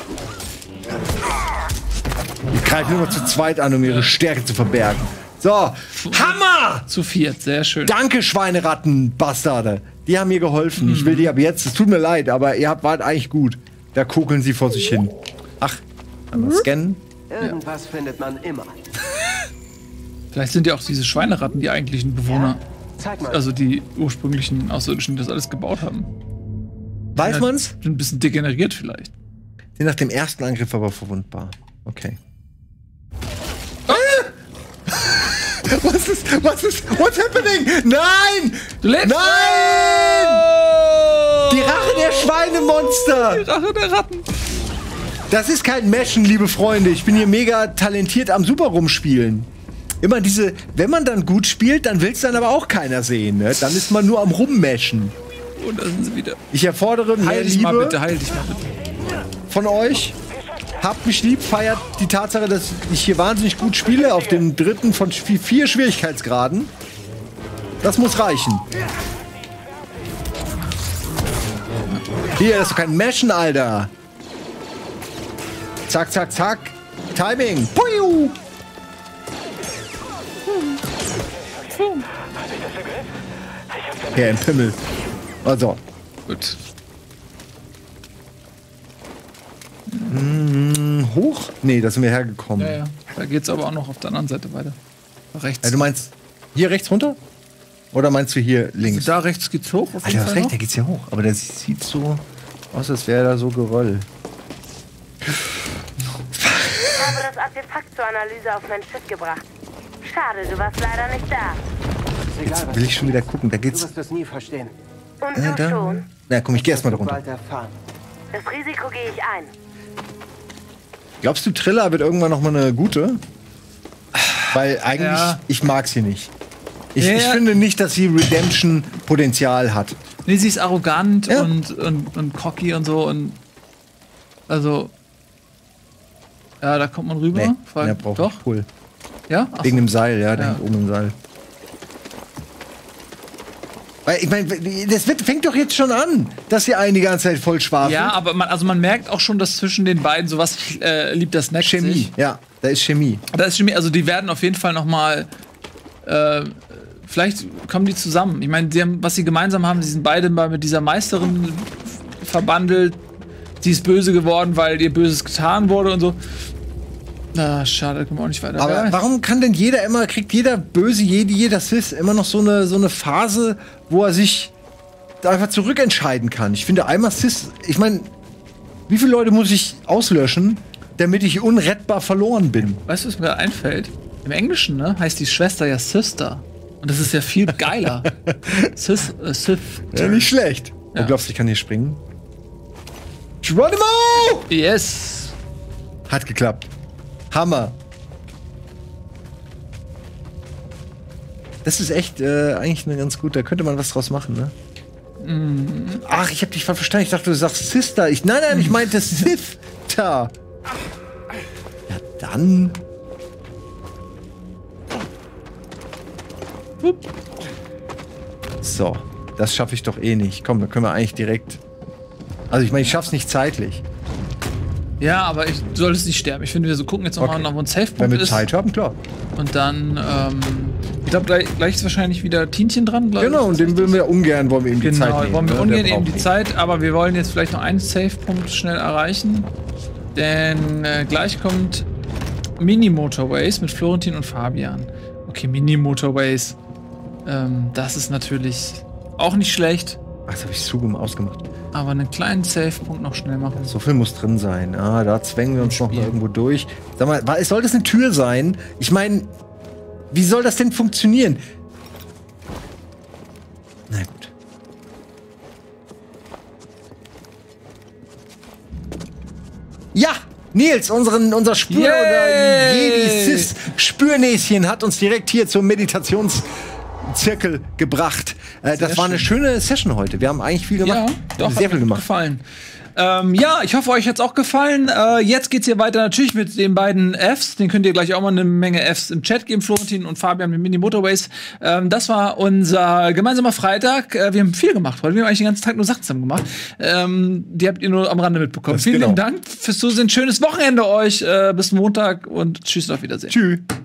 Die greifen nur zu zweit an, um ihre Stärke zu verbergen. So, Hammer! Zu viert, sehr schön. Danke, Schweineratten, Bastarde. Die haben mir geholfen. Ich will die ab jetzt, es tut mir leid, aber ihr habt, wart eigentlich gut. Da kugeln sie vor sich hin. Ach, einmal scannen. Irgendwas ja. findet man immer. Vielleicht sind ja auch diese Schweineratten die eigentlichen Bewohner. Ja? Zeig mal. Also die ursprünglichen Außerirdischen, die das alles gebaut haben. Weiß ja, man's? Sind ein bisschen degeneriert vielleicht. Sind nach dem ersten Angriff aber verwundbar. Okay. Ah! Was ist, was ist, what's happening? Nein! Du lebst! Nein! Die Rache der Schweinemonster! Die Rache der Ratten! Das ist kein Meshen, liebe Freunde. Ich bin hier mega talentiert am Super rumspielen. Immer diese, wenn man dann gut spielt, dann will es dann aber auch keiner sehen. Ne? Dann ist man nur am Rummeschen. Und da sind sie wieder. Ich erfordere mehr heil dich Liebe mal bitte, heil dich mal bitte. Von euch. Habt mich lieb, feiert die Tatsache, dass ich hier wahnsinnig gut spiele, auf dem dritten von vier Schwierigkeitsgraden. Das muss reichen. Hier, das ist doch kein Meshen, Alter. Zack, zack, zack. Timing. Puiu. Ja, ein Pimmel. Also. Gut. Hm, hoch? Nee, da sind wir hergekommen. Ja, ja. Da geht's aber auch noch auf der anderen Seite weiter. Rechts. Also du meinst hier rechts runter? Oder meinst du hier links? Also da rechts geht's hoch. Auf Alter, du hast recht, da geht's ja hoch. Aber das sieht so aus, als wäre da so Geröll. Ich habe das Artefakt zur Analyse auf mein Schiff gebracht. Schade, du warst leider nicht da. Jetzt will ich schon wieder gucken, da geht's. Du wirst das nie verstehen. Und äh, du da. schon? Na komm, ich geh erst mal da runter. Bald erfahren. Das Risiko gehe ich ein. Glaubst du, Triller wird irgendwann noch mal eine gute? Weil eigentlich, Ja. ich mag sie nicht. Ich, Ja, ich ja. finde nicht, dass sie Redemption-Potenzial hat. Nee, sie ist arrogant Ja. und, und, und cocky und so und also ja, da kommt man rüber. Nee, Frag- der braucht Doch? Pull. Ja? Ach Wegen so. dem Seil, ja, der Ja. hängt oben im Seil. Weil, ich meine, das wird, fängt doch jetzt schon an, dass ihr einen die ganze Zeit voll schwafelt. Ja, aber man, also man merkt auch schon, dass zwischen den beiden sowas äh, liebt das Snack Chemie, sich. ja, da ist Chemie. Da ist Chemie, also die werden auf jeden Fall noch mal äh, vielleicht kommen die zusammen. Ich meine, sie haben, was sie gemeinsam haben, sie sind beide mal mit dieser Meisterin verbandelt. Sie ist böse geworden, weil ihr Böses getan wurde und so. Na, schade, da kommen wir auch nicht weiter. Aber Ja. warum kann denn jeder immer, kriegt jeder Böse, jede, jeder Sith immer noch so eine, so eine Phase, wo er sich da einfach zurückentscheiden kann? Ich finde einmal Sith, ich meine, wie viele Leute muss ich auslöschen, damit ich unrettbar verloren bin? Weißt du, was mir gerade einfällt? Im Englischen, ne, heißt die Schwester ja Sister. Und das ist ja viel geiler. Sis, äh, Sith. Ja, nicht schlecht. Ja. Du glaubst, ich kann hier springen? Geronimo! Yes! Hat geklappt. Hammer. Das ist echt äh, eigentlich eine ganz gute, da könnte man was draus machen, ne? Mm. Ach, ich hab dich verstanden. Ich dachte, du sagst Sister. Ich, nein, nein, ich meinte Sister. Ja, dann. So, das schaffe ich doch eh nicht. Komm, da können wir eigentlich direkt. Also ich meine, ich schaff's nicht zeitlich. Ja, aber ich, du solltest nicht sterben. Ich finde, wir so gucken jetzt nochmal Okay. nach, wo ein Safe-Punkt Wenn wir ist. Zeit haben, klar. Und dann, ähm, ich glaube, gleich, gleich ist wahrscheinlich wieder Tinchen dran. glaub Genau, ich. und dem wollen wir ungern, wollen wir ihm die Zeit Genau, nehmen. wollen wir ne? ungern Der eben die braucht- Zeit, aber wir wollen jetzt vielleicht noch einen Safe-Punkt schnell erreichen. Denn äh, gleich kommt Mini-Motorways mit Florentin und Fabian. Okay, Mini-Motorways. Ähm, das ist natürlich auch nicht schlecht. Ach, das habe ich zugem ausgemacht. Aber einen kleinen Safe-Punkt noch schnell machen. So viel muss drin sein. Ah, da zwängen wir uns noch mal Spiel. irgendwo durch. Sag mal, war- soll das eine Tür sein? Ich meine, wie soll das denn funktionieren? Na gut. Ja! Nils, unseren, unser Spür- oder Jedi-Sis-Spürnäschen hat uns direkt hier zum Meditationszirkel gebracht. Äh, das war eine schöne Session heute. Wir haben eigentlich viel gemacht. Ja, doch, sehr hat viel mir gemacht. gefallen. Ähm, ja, ich hoffe, euch hat's auch gefallen. Äh, jetzt geht's hier weiter natürlich mit den beiden Fs. Den könnt ihr gleich auch mal eine Menge Fs im Chat geben. Florentin und Fabian mit Mini Motorways. Ähm, das war unser gemeinsamer Freitag. Äh, wir haben viel gemacht heute. Wir haben eigentlich den ganzen Tag nur Sachen zusammen gemacht. Ähm, die habt ihr nur am Rande mitbekommen. Das Vielen genau. lieben Dank fürs Zusehen. Schönes Wochenende euch. Äh, bis Montag und tschüss und auf Wiedersehen. Tschüss.